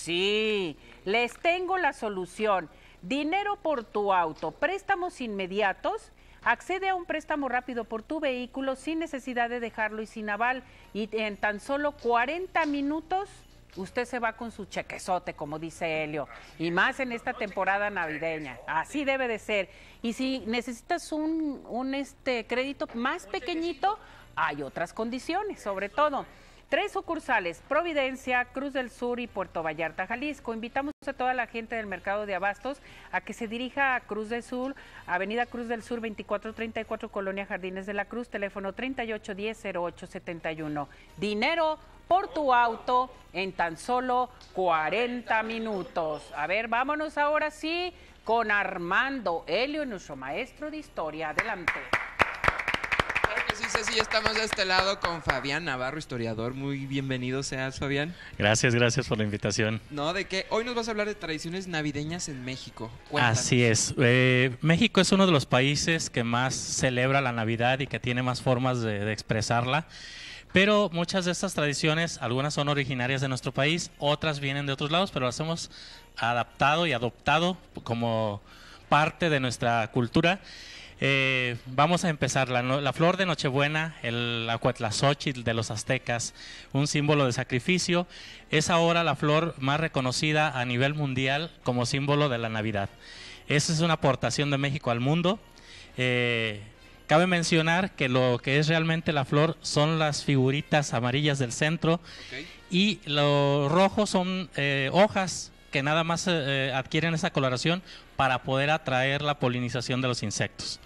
Sí, les tengo la solución. Dinero por tu auto, préstamos inmediatos. Accede a un préstamo rápido por tu vehículo sin necesidad de dejarlo y sin aval. Y en tan solo cuarenta minutos usted se va con su chequezote, como dice Helio. Y más en esta temporada navideña. Así debe de ser. Y si necesitas un, un este crédito más pequeñito, hay otras condiciones, sobre todo. Tres sucursales, Providencia, Cruz del Sur y Puerto Vallarta, Jalisco. Invitamos a toda la gente del mercado de abastos a que se dirija a Cruz del Sur, Avenida Cruz del Sur veinticuatro treinta y cuatro, Colonia Jardines de la Cruz, teléfono treinta y ocho diez cero ocho setenta y uno. Dinero por tu auto en tan solo cuarenta minutos. A ver, vámonos ahora sí con Armando Helio, nuestro maestro de historia. Adelante. Ceci, Ceci, ya estamos de este lado con Fabián Navarro, historiador. Muy bienvenido seas, Fabián. Gracias, gracias por la invitación. No, de que hoy nos vas a hablar de tradiciones navideñas en México. Cuéntanos. Así es. Eh, México es uno de los países que más celebra la Navidad y que tiene más formas de, de expresarla. Pero muchas de estas tradiciones, algunas son originarias de nuestro país, otras vienen de otros lados, pero las hemos adaptado y adoptado como parte de nuestra cultura. Eh, vamos a empezar. La, la flor de Nochebuena, el acuetlazóchitl de los aztecas, un símbolo de sacrificio, es ahora la flor más reconocida a nivel mundial como símbolo de la Navidad. Esa es una aportación de México al mundo. Eh, Cabe mencionar que lo que es realmente la flor son las figuritas amarillas del centro, okay, y lo rojo son eh, hojas que nada más eh, adquieren esa coloración para poder atraer la polinización de los insectos.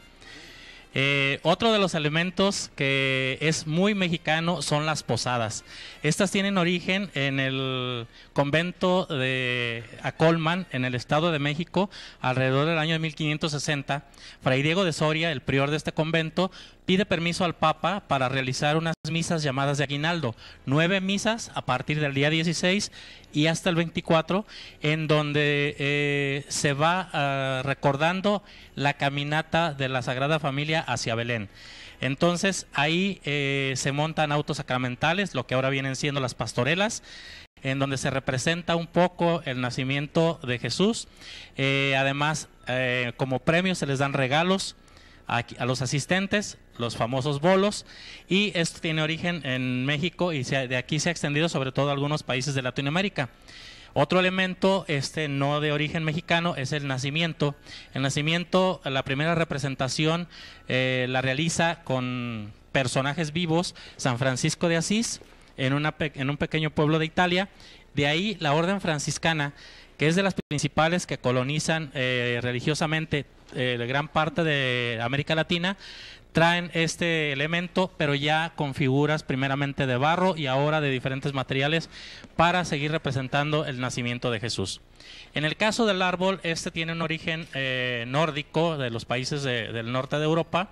Eh, otro de los elementos que es muy mexicano son las posadas. Estas tienen origen en el convento de Acolman, en el Estado de México, alrededor del año de mil quinientos sesenta. Fray Diego de Soria, el prior de este convento, pide permiso al Papa para realizar unas misas llamadas de aguinaldo, nueve misas a partir del día dieciséis y hasta el veinticuatro, en donde eh, se va uh, recordando la caminata de la Sagrada Familia hacia Belén. Entonces ahí eh, se montan autos sacramentales, lo que ahora vienen siendo las pastorelas, en donde se representa un poco el nacimiento de Jesús. Eh, además, eh, como premio se les dan regalos a, a los asistentes, los famosos bolos, y esto tiene origen en México y se, de aquí se ha extendido sobre todo a algunos países de Latinoamérica. Otro elemento, este no de origen mexicano, es el nacimiento. El nacimiento, la primera representación eh, la realiza con personajes vivos San Francisco de Asís en, una, en un pequeño pueblo de Italia. De ahí la orden franciscana, que es de las principales que colonizan eh, religiosamente eh, gran parte de América Latina, traen este elemento, pero ya con figuras primeramente de barro y ahora de diferentes materiales para seguir representando el nacimiento de Jesús. En el caso del árbol, este tiene un origen eh, nórdico de los países de, del norte de Europa,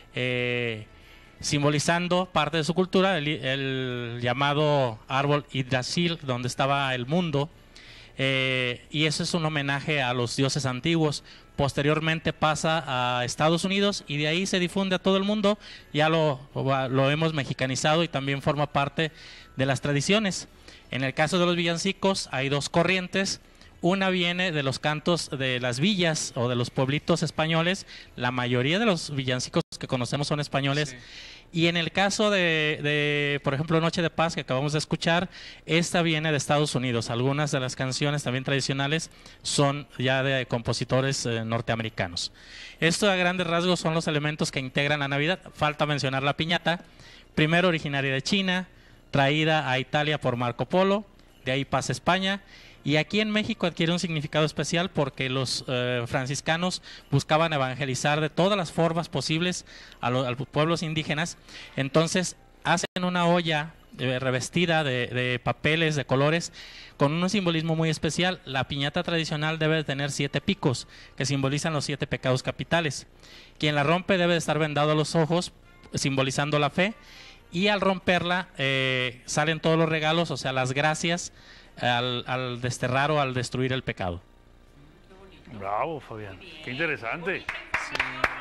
eh, simbolizando parte de su cultura, el, el llamado árbol Yggdrasil, donde estaba el mundo, eh, y eso es un homenaje a los dioses antiguos. Posteriormente pasa a Estados Unidos y de ahí se difunde a todo el mundo. Ya lo, lo hemos mexicanizado y también forma parte de las tradiciones. En el caso de los villancicos hay dos corrientes. Una viene de los cantos de las villas o de los pueblitos españoles. La mayoría de los villancicos que conocemos son españoles. Sí. Y en el caso de, de, por ejemplo, Noche de Paz, que acabamos de escuchar, esta viene de Estados Unidos. Algunas de las canciones también tradicionales son ya de compositores eh, norteamericanos. Esto a grandes rasgos son los elementos que integran la Navidad. Falta mencionar la piñata, primero originaria de China, traída a Italia por Marco Polo, de ahí pasa a España. Y aquí en México adquiere un significado especial porque los eh, franciscanos buscaban evangelizar de todas las formas posibles a, lo, a los pueblos indígenas. Entonces hacen una olla eh, revestida de, de papeles, de colores, con un simbolismo muy especial. La piñata tradicional debe de tener siete picos, que simbolizan los siete pecados capitales. Quien la rompe debe de estar vendado a los ojos, simbolizando la fe. Y al romperla eh, salen todos los regalos, o sea, las gracias, Al, al desterrar o al destruir el pecado. Bravo, Fabián. Qué interesante. Sí.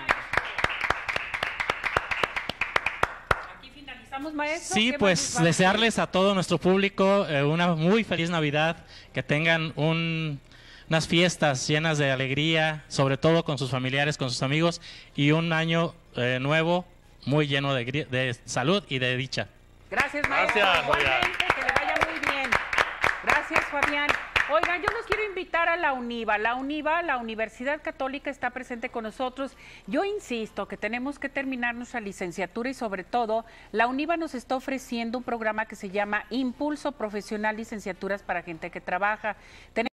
Aquí finalizamos, maestro. Sí, pues desearles a todo nuestro público eh, una muy feliz Navidad, que tengan un, unas fiestas llenas de alegría, sobre todo con sus familiares, con sus amigos, y un año eh, nuevo muy lleno de, de salud y de dicha. Gracias, maestro. Gracias, Igualmente, que le vaya muy bien. Gracias, Fabián. Oigan, yo los quiero invitar a la UNIVA. La UNIVA, la Universidad Católica, está presente con nosotros. Yo insisto que tenemos que terminar nuestra licenciatura y sobre todo, la UNIVA nos está ofreciendo un programa que se llama Impulso Profesional Licenciaturas para Gente que Trabaja. Tenemos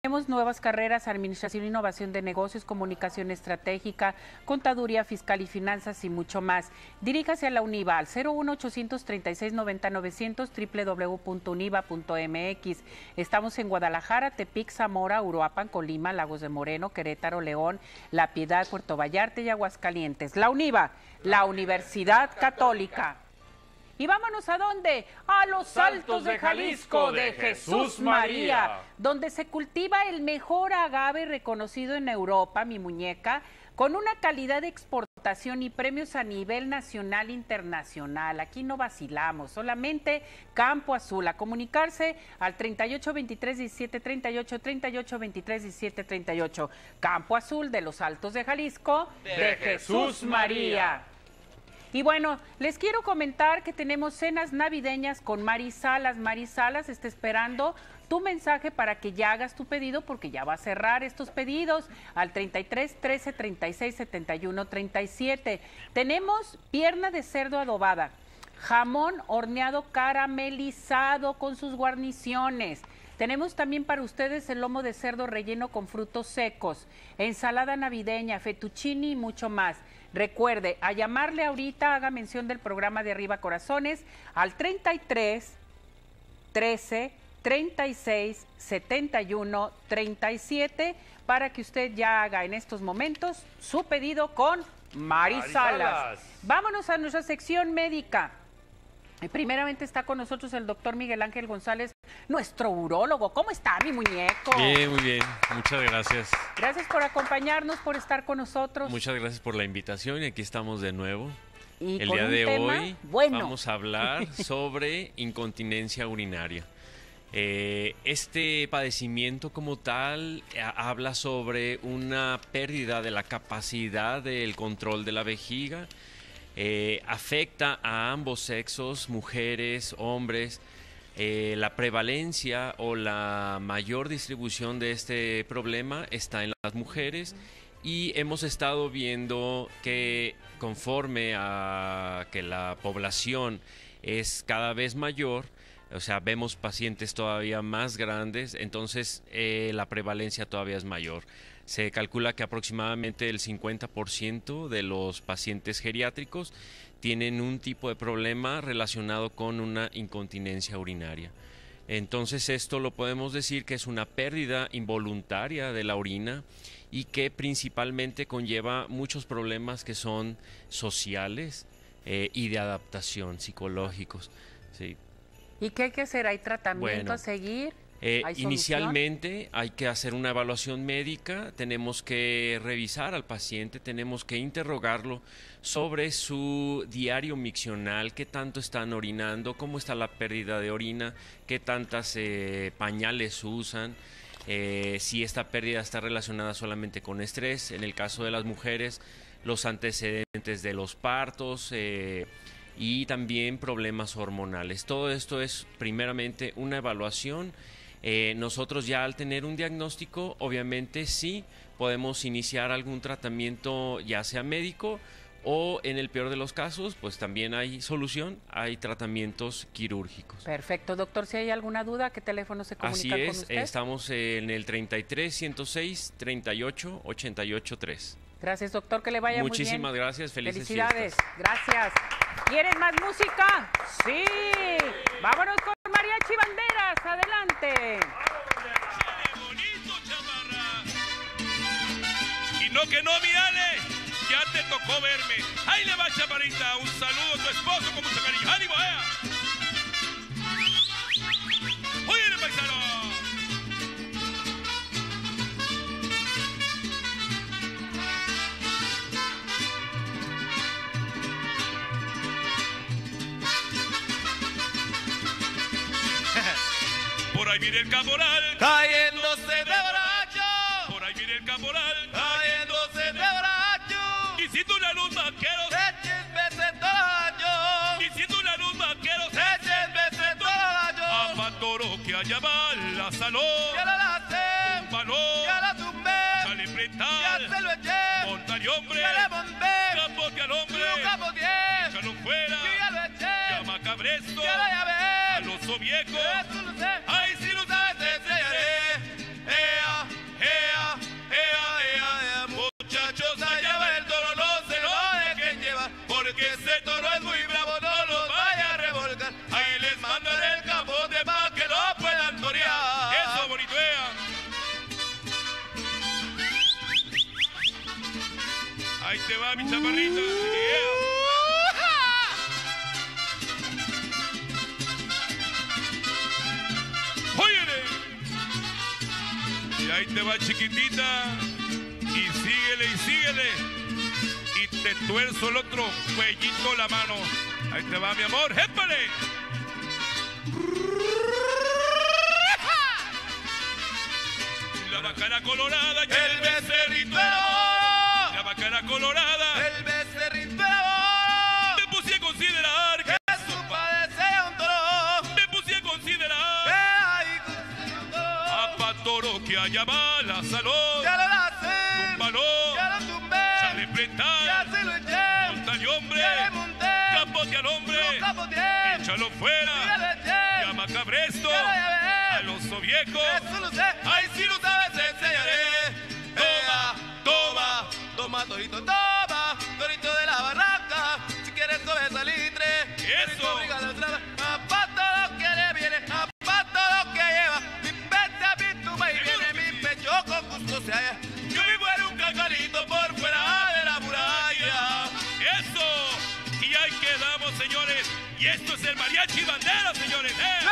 Tenemos nuevas carreras, Administración e Innovación de Negocios, Comunicación Estratégica, Contaduría Fiscal y Finanzas y mucho más. Diríjase a la UNIVA al cero uno ochocientos treinta y seis noventa novecientos, doble u doble u doble u punto univa punto m x. Estamos en Guadalajara, Tepic, Zamora, Uruapan, Colima, Lagos de Moreno, Querétaro, León, La Piedad, Puerto Vallarta y Aguascalientes. La UNIVA, la Universidad Católica. Y vámonos a dónde? A los Altos de Jalisco de Jesús María, donde se cultiva el mejor agave reconocido en Europa, mi muñeca, con una calidad de exportación y premios a nivel nacional e internacional. Aquí no vacilamos, solamente Campo Azul. A comunicarse al treinta y ocho veintitrés diecisiete treinta y ocho, treinta y ocho veintitrés diecisiete treinta y ocho. Campo Azul de los Altos de Jalisco de, de Jesús María. Y bueno, les quiero comentar que tenemos cenas navideñas con Mari Salas. Mari Salas está esperando tu mensaje para que ya hagas tu pedido, porque ya va a cerrar estos pedidos al treinta y tres trece treinta y seis setenta y uno treinta y siete. Tenemos pierna de cerdo adobada, jamón horneado caramelizado con sus guarniciones. Tenemos también para ustedes el lomo de cerdo relleno con frutos secos, ensalada navideña, fettuccini y mucho más. Recuerde, a llamarle ahorita, haga mención del programa de Arriba Corazones al treinta y tres trece treinta y seis setenta y uno treinta y siete para que usted ya haga en estos momentos su pedido con Mari Salas. Vámonos a nuestra sección médica. Primeramente está con nosotros el doctor Miguel Ángel González, nuestro urólogo. ¿Cómo está, mi muñeco? Bien, muy bien. Muchas gracias. Gracias por acompañarnos, por estar con nosotros. Muchas gracias por la invitación y aquí estamos de nuevo. Y el con día un de tema hoy bueno. vamos a hablar sobre incontinencia urinaria. Eh, este padecimiento como tal a, habla sobre una pérdida de la capacidad del control de la vejiga. Eh, afecta a ambos sexos, mujeres, hombres. Eh, la prevalencia o la mayor distribución de este problema está en las mujeres y hemos estado viendo que conforme a que la población es cada vez mayor, o sea, vemos pacientes todavía más grandes, entonces eh, la prevalencia todavía es mayor. Se calcula que aproximadamente el cincuenta por ciento de los pacientes geriátricos tienen un tipo de problema relacionado con una incontinencia urinaria. Entonces esto lo podemos decir que es una pérdida involuntaria de la orina y que principalmente conlleva muchos problemas que son sociales eh, y de adaptación, psicológicos. ¿Sí? ¿Y qué hay que hacer? ¿Hay tratamiento Bueno, a seguir? Eh, ¿Hay inicialmente hay que hacer una evaluación médica, tenemos que revisar al paciente, tenemos que interrogarlo sobre su diario miccional, qué tanto están orinando, cómo está la pérdida de orina, qué tantas eh, pañales usan, eh, si esta pérdida está relacionada solamente con estrés, en el caso de las mujeres, los antecedentes de los partos, eh, y también problemas hormonales. Todo esto es primeramente una evaluación. Eh, nosotros ya al tener un diagnóstico, obviamente sí podemos iniciar algún tratamiento, ya sea médico o en el peor de los casos, pues también hay solución, hay tratamientos quirúrgicos. Perfecto, doctor, si hay alguna duda, ¿qué teléfono se comunica Así con es, usted? estamos en el treinta y tres ciento seis treinta y ocho ochenta y ocho tres. Gracias, doctor, que le vaya muy bien. Muchísimas gracias, felices Felicidades, fiestas. gracias. ¿Quieren más música? Sí. Vámonos con Mariachi Banderas, adelante. Y no que no, mi Ale, ya te tocó verme. Ahí le va, chaparrita, un saludo a tu esposo con mucho cariño. ¡Ánimo, eh! ¡Oye, paisano! Por ahí viene el caporal Cayéndose de borracho, Por ahí viene el caporal cayéndose de borracho. Y si tú la luz vaqueros Echen veces todo el año, Y si tú la luz vaqueros echen veces todo el año. A Matoro que allá va la salón Ya la lancé, Un balón ya la tumbé, Sale ya pretal se lo eché, Montar y hombre ya le monté, Capote al hombre nunca podía, Échalo fuera yo ya lo eché, Llama a Cabresto ya la Al llave, oso viejo eso lo sé. Ay, si lo sabes te enseñaré Eh, Ahí te va, mi chaparrita. Yeah. Óyele. Y ahí te va, chiquitita. Y síguele, y síguele. Y te tuerzo el otro cuellito la mano. Ahí te va, mi amor. ¡Épale! La bacana colorada y el becerrito. La bacana colorada. El becerrito era Me puse a considerar que su padre sea un toro. Me puse a considerar a Patoro que haya mala salud. Ya lo hace. Túmbalo. Ya lo tumbé. Chale pretar. Ya se lo eché. Montale hombre. Ya le monté. Capote al hombre. Lo capoteé. Échalo fuera. Ya lo eché. Llama cabresto. Ya lo llevé. Al oso viejo. Eso lo sé. Ay, si lo sabes, te enseñaré. Toma, toma, toma, torito, toma, torito de la barraca. Si quieres sobresalitre, eso. Obliga a la entrada. A pato lo que le viene, a pato lo que lleva. Mi pete a mi tumba y viene mi pecho con gusto se halla. Yo vivo en un cacarito por fuera de la muralla. Eso. Y ahí quedamos, señores. Y esto es el mariachi bandera, señores. ¡Eh!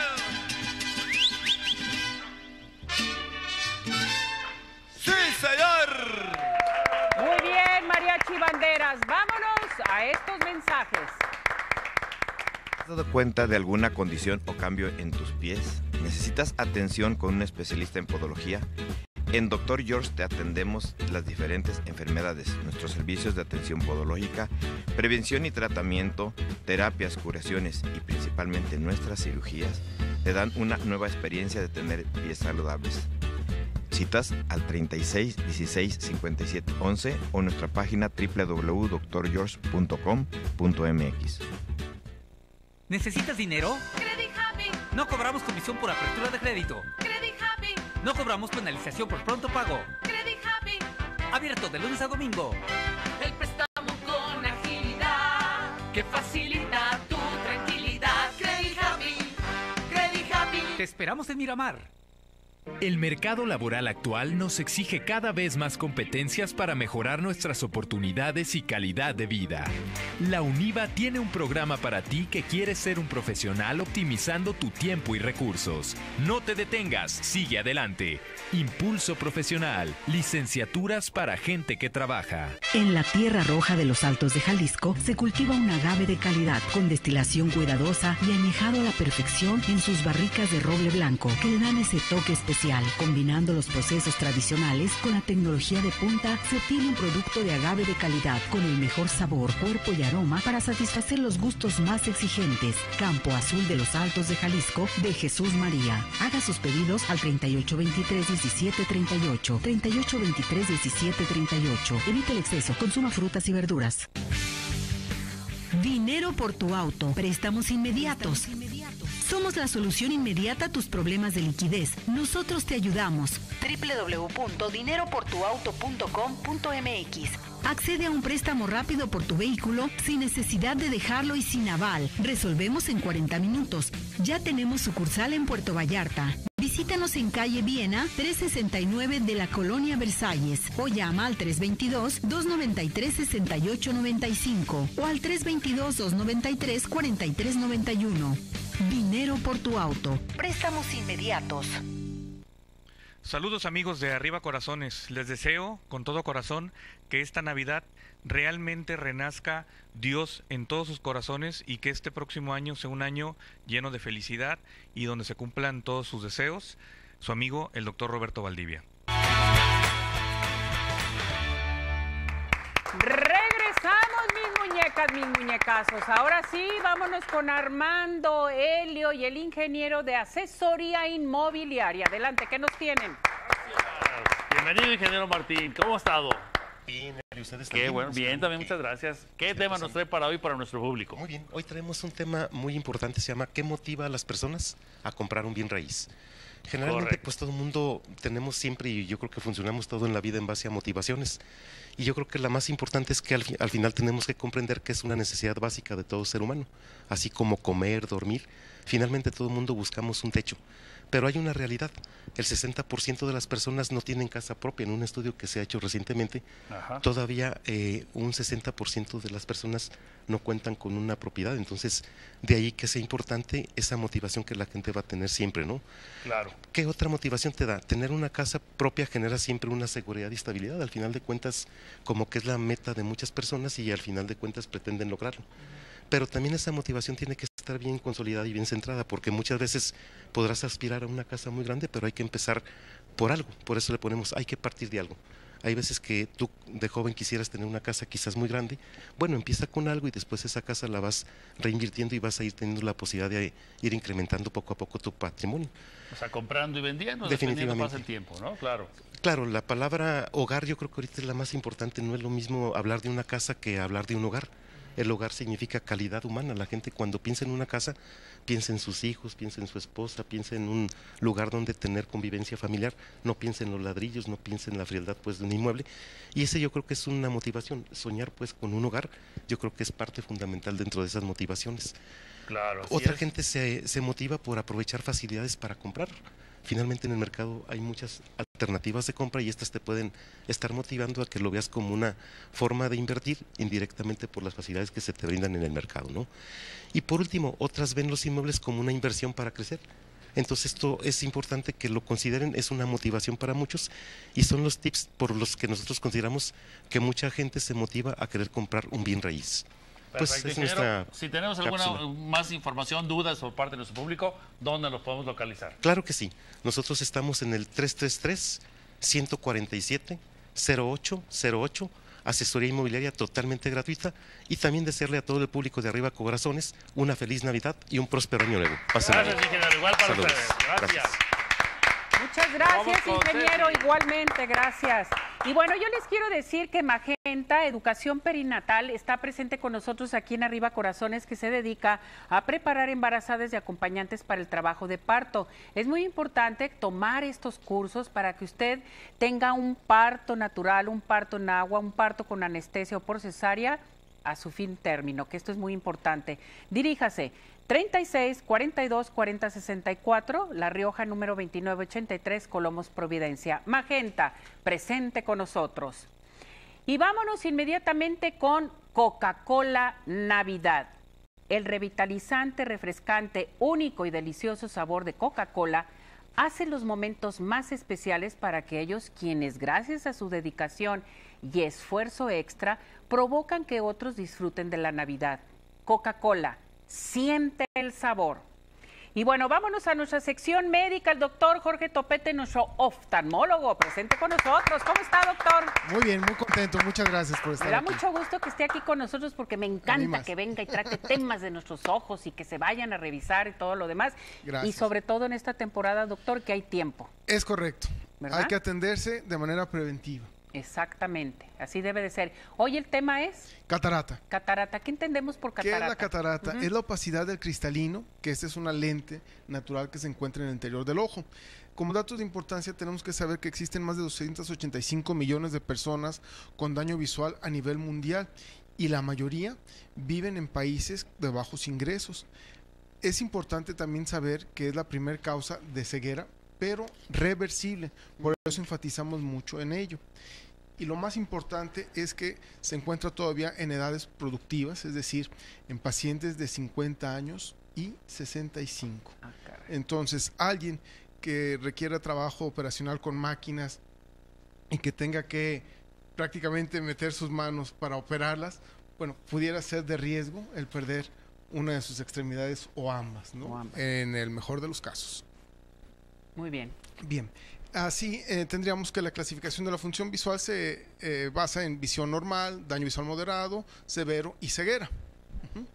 ¡Sí, señor! Muy bien, Mariachi Banderas. Vámonos a estos mensajes. ¿Te has dado cuenta de alguna condición o cambio en tus pies? ¿Necesitas atención con un especialista en podología? En doctor George te atendemos las diferentes enfermedades, nuestros servicios de atención podológica, prevención y tratamiento, terapias, curaciones y principalmente nuestras cirugías te dan una nueva experiencia de tener pies saludables. Citas al treinta y seis, dieciséis, cincuenta y siete, once o nuestra página doble u doble u doble u punto doctor george punto com punto m x. ¿Necesitas dinero? Credit Happy. No cobramos comisión por apertura de crédito. Credit Happy. No cobramos penalización por pronto pago. Credit Happy. Abierto de lunes a domingo. El préstamo con agilidad que facilita tu tranquilidad. Credit Happy. Credit Happy. Te esperamos en Miramar. El mercado laboral actual nos exige cada vez más competencias para mejorar nuestras oportunidades y calidad de vida. La UNIVA tiene un programa para ti que quieres ser un profesional optimizando tu tiempo y recursos. No te detengas, sigue adelante. Impulso Profesional, licenciaturas para gente que trabaja. En la Tierra Roja de los Altos de Jalisco se cultiva un agave de calidad con destilación cuidadosa y añejado a la perfección en sus barricas de roble blanco que le dan ese toque especial. Combinando los procesos tradicionales con la tecnología de punta, se obtiene un producto de agave de calidad con el mejor sabor, cuerpo y aroma para satisfacer los gustos más exigentes. Campo Azul de los Altos de Jalisco, de Jesús María. Haga sus pedidos al treinta y ocho veintitrés diecisiete treinta y ocho, treinta y ocho veintitrés diecisiete treinta y ocho. Evite el exceso, consuma frutas y verduras. Dinero por tu auto. Préstamos inmediatos. Somos la solución inmediata a tus problemas de liquidez. Nosotros te ayudamos. doble u doble u doble u punto dinero por tu auto punto com punto m x. Accede a un préstamo rápido por tu vehículo sin necesidad de dejarlo y sin aval. Resolvemos en cuarenta minutos. Ya tenemos sucursal en Puerto Vallarta. Visítanos en calle Viena, trescientos sesenta y nueve de la Colonia Versalles o llama al tres dos dos, dos nueve tres, seis ocho nueve cinco o al tres dos dos, dos nueve tres, cuatro tres nueve uno. Dinero por tu auto. Préstamos inmediatos. Saludos amigos de Arriba Corazones. Les deseo con todo corazón que esta Navidad realmente renazca Dios en todos sus corazones y que este próximo año sea un año lleno de felicidad y donde se cumplan todos sus deseos. Su amigo, el doctor Roberto Valdivia. Regresamos, mis muñecas, mis muñecazos. Ahora sí, vámonos con Armando Helio y el ingeniero de asesoría inmobiliaria. Adelante, ¿qué nos tienen? Gracias. Bienvenido, ingeniero Martín. ¿Cómo ha estado? Bien, ¿y ustedes Qué también? bueno, bien, también muchas gracias. ¿Qué tema nos trae para hoy para nuestro público? Muy bien, hoy traemos un tema muy importante, se llama ¿qué motiva a las personas a comprar un bien raíz? Generalmente, Correcto. pues todo el mundo tenemos siempre, y yo creo que funcionamos todo en la vida en base a motivaciones. Y yo creo que la más importante es que al, fi- al final tenemos que comprender que es una necesidad básica de todo ser humano. Así como comer, dormir, Finalmente todo el mundo buscamos un techo, pero hay una realidad. El sesenta por ciento de las personas no tienen casa propia. En un estudio que se ha hecho recientemente, Ajá. todavía eh, un sesenta por ciento de las personas no cuentan con una propiedad. Entonces, de ahí que sea importante esa motivación que la gente va a tener siempre, ¿no? Claro. ¿Qué otra motivación te da? Tener una casa propia genera siempre una seguridad y estabilidad. Al final de cuentas, como que es la meta de muchas personas y al final de cuentas pretenden lograrlo. Pero también esa motivación tiene que estar bien consolidada y bien centrada, porque muchas veces podrás aspirar a una casa muy grande, pero hay que empezar por algo. Por eso le ponemos, hay que partir de algo. Hay veces que tú de joven quisieras tener una casa quizás muy grande. Bueno, empieza con algo y después esa casa la vas reinvirtiendo y vas a ir teniendo la posibilidad de ir incrementando poco a poco tu patrimonio. O sea, comprando y vendiendo, Definitivamente. dependiendo pasa el tiempo, ¿no? Claro. Claro, la palabra hogar yo creo que ahorita es la más importante. No es lo mismo hablar de una casa que hablar de un hogar. El hogar significa calidad humana. La gente cuando piensa en una casa, piensa en sus hijos, piensa en su esposa, piensa en un lugar donde tener convivencia familiar, no piensa en los ladrillos, no piensa en la frialdad pues de un inmueble. Y ese yo creo que es una motivación. Soñar pues con un hogar, yo creo que es parte fundamental dentro de esas motivaciones. Claro. así Otra es. gente se, se motiva por aprovechar facilidades para comprar. Finalmente en el mercado hay muchas alternativas de compra y estas te pueden estar motivando a que lo veas como una forma de invertir indirectamente por las facilidades que se te brindan en el mercado, ¿no? Y por último, otras ven los inmuebles como una inversión para crecer. Entonces esto es importante que lo consideren, es una motivación para muchos y son los tips por los que nosotros consideramos que mucha gente se motiva a querer comprar un bien raíz. Pues Perfecto, es ingeniero. nuestra Si tenemos alguna cápsula. más información, dudas por parte de nuestro público, ¿dónde los podemos localizar? Claro que sí. Nosotros estamos en el tres tres tres, uno cuatro siete, cero ocho cero ocho, asesoría inmobiliaria totalmente gratuita y también desearle a todo el público de Arriba Corazones una feliz Navidad y un próspero año nuevo. Pásenla Gracias, bien. ingeniero. Igual para Saludos. ustedes. Gracias. Muchas gracias, Vamos con ingeniero, Ceci. igualmente, gracias. Y bueno, yo les quiero decir que Magenta Educación Perinatal está presente con nosotros aquí en Arriba Corazones, que se dedica a preparar embarazadas y acompañantes para el trabajo de parto. Es muy importante tomar estos cursos para que usted tenga un parto natural, un parto en agua, un parto con anestesia o por cesárea a su fin término, que esto es muy importante. Diríjase treinta y seis, cuarenta y dos, cuarenta, sesenta y cuatro, La Rioja, número veintinueve ochenta y tres, Colomos, Providencia. Magenta, presente con nosotros. Y vámonos inmediatamente con Coca-Cola Navidad. El revitalizante, refrescante, único y delicioso sabor de Coca-Cola hace los momentos más especiales para aquellos quienes, gracias a su dedicación y esfuerzo extra, provocan que otros disfruten de la Navidad. Coca-Cola, siente el sabor. Y bueno, vámonos a nuestra sección médica. El doctor Jorge Topete, nuestro oftalmólogo, presente con nosotros. ¿Cómo está, doctor? Muy bien, muy contento. Muchas gracias por estar Me da aquí. mucho gusto que esté aquí con nosotros porque me encanta más. que venga y trate temas de nuestros ojos y que se vayan a revisar y todo lo demás. Gracias. Y sobre todo en esta temporada, doctor, que hay tiempo. Es correcto. ¿Verdad? Hay que atenderse de manera preventiva. Exactamente, así debe de ser. Hoy el tema es Catarata. catarata. ¿Qué entendemos por ¿Qué catarata? es la catarata? Ujú. Es la opacidad del cristalino, que esta es una lente natural que se encuentra en el interior del ojo. Como datos de importancia tenemos que saber que existen más de doscientos ochenta y cinco millones de personas con daño visual a nivel mundial y la mayoría viven en países de bajos ingresos. Es importante también saber que es la primera causa de ceguera, pero reversible. Por eso enfatizamos mucho en ello. Y lo más importante es que se encuentra todavía en edades productivas, es decir, en pacientes de cincuenta años y sesenta y cinco. Ah, Entonces, alguien que requiera trabajo operacional con máquinas y que tenga que prácticamente meter sus manos para operarlas, bueno, pudiera ser de riesgo el perder una de sus extremidades o ambas, ¿no? O ambas. En el mejor de los casos. Muy bien. Bien. Así eh, tendríamos que la clasificación de la función visual se eh, basa en visión normal, daño visual moderado, severo y ceguera. Ujú.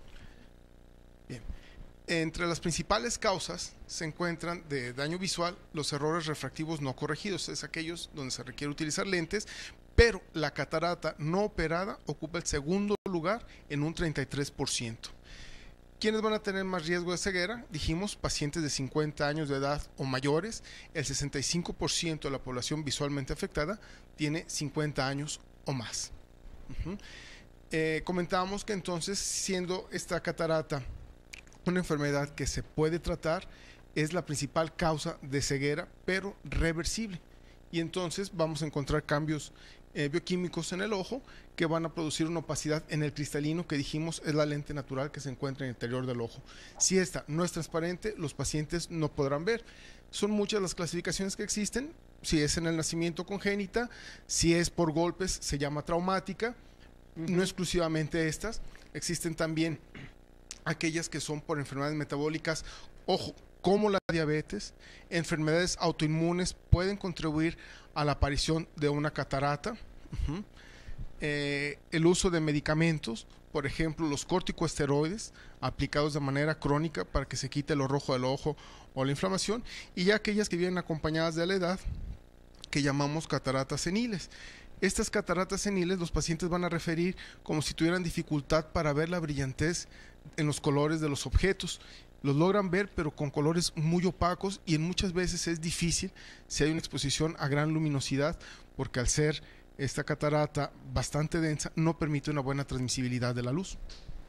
Bien. Entre las principales causas se encuentran de daño visual los errores refractivos no corregidos, es aquellos donde se requiere utilizar lentes, pero la catarata no operada ocupa el segundo lugar en un treinta y tres por ciento. ¿Quiénes van a tener más riesgo de ceguera? Dijimos, pacientes de cincuenta años de edad o mayores. El sesenta y cinco por ciento de la población visualmente afectada tiene cincuenta años o más. Uh-huh. eh, comentábamos que entonces, siendo esta catarata una enfermedad que se puede tratar, es la principal causa de ceguera, pero reversible. Y entonces vamos a encontrar cambios eh, bioquímicos en el ojo que van a producir una opacidad en el cristalino, que dijimos es la lente natural que se encuentra en el interior del ojo. Si esta no es transparente, los pacientes no podrán ver. Son muchas las clasificaciones que existen. Si es en el nacimiento congénita, si es por golpes, se llama traumática. Uh-huh. No exclusivamente estas, existen también aquellas que son por enfermedades metabólicas, ojo, como la diabetes. Enfermedades autoinmunes pueden contribuir a la aparición de una catarata. Uh-huh. eh, el uso de medicamentos, por ejemplo, los corticosteroides aplicados de manera crónica para que se quite lo rojo del ojo o la inflamación, y ya aquellas que vienen acompañadas de la edad, que llamamos cataratas seniles. Estas cataratas seniles los pacientes van a referir como si tuvieran dificultad para ver la brillantez en los colores de los objetos. Los logran ver, pero con colores muy opacos, y en muchas veces es difícil si hay una exposición a gran luminosidad, porque al ser esta catarata bastante densa no permite una buena transmisibilidad de la luz.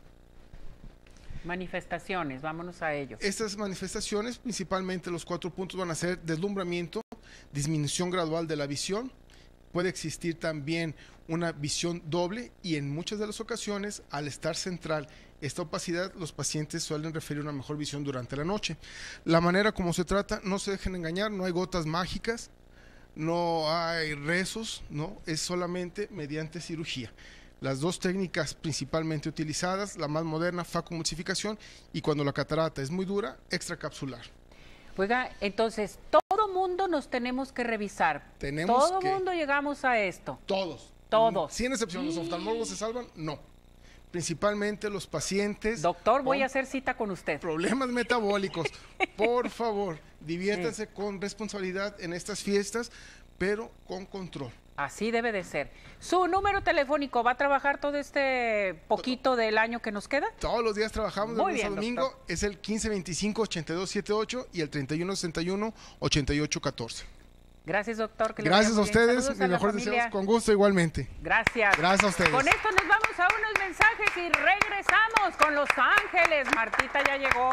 Manifestaciones, vámonos a ello. Estas manifestaciones, principalmente los cuatro puntos, van a ser deslumbramiento, disminución gradual de la visión, puede existir también una visión doble, y en muchas de las ocasiones, al estar central esta opacidad, los pacientes suelen referir una mejor visión durante la noche. La manera como se trata, no se dejen engañar, no hay gotas mágicas, no hay rezos, no, es solamente mediante cirugía. Las dos técnicas principalmente utilizadas, la más moderna, facomulsificación, y cuando la catarata es muy dura, extracapsular. Oiga, entonces, todo mundo nos tenemos que revisar. Tenemos todo que, mundo llegamos a esto. Todos. Todos. Sin excepción, ¿los oftalmólogos se salvan? No. Principalmente los pacientes. Doctor, voy a hacer cita con usted. Problemas metabólicos. Por favor, diviértanse sí. con responsabilidad en estas fiestas, pero con control. Así debe de ser. ¿Su número telefónico va a trabajar todo este poquito del año que nos queda? Todos los días trabajamos de lunes a domingo. Doctor. Es el quince veinticinco, ochenta y dos setenta y ocho y el treinta y uno sesenta y uno, ochenta y ocho catorce. Gracias, doctor. Que Gracias a ustedes. Mis mejores deseos. Con gusto, igualmente. Gracias. Gracias a ustedes. Con esto nos vamos a unos mensajes y regresamos con Los Ángeles. Martita ya llegó.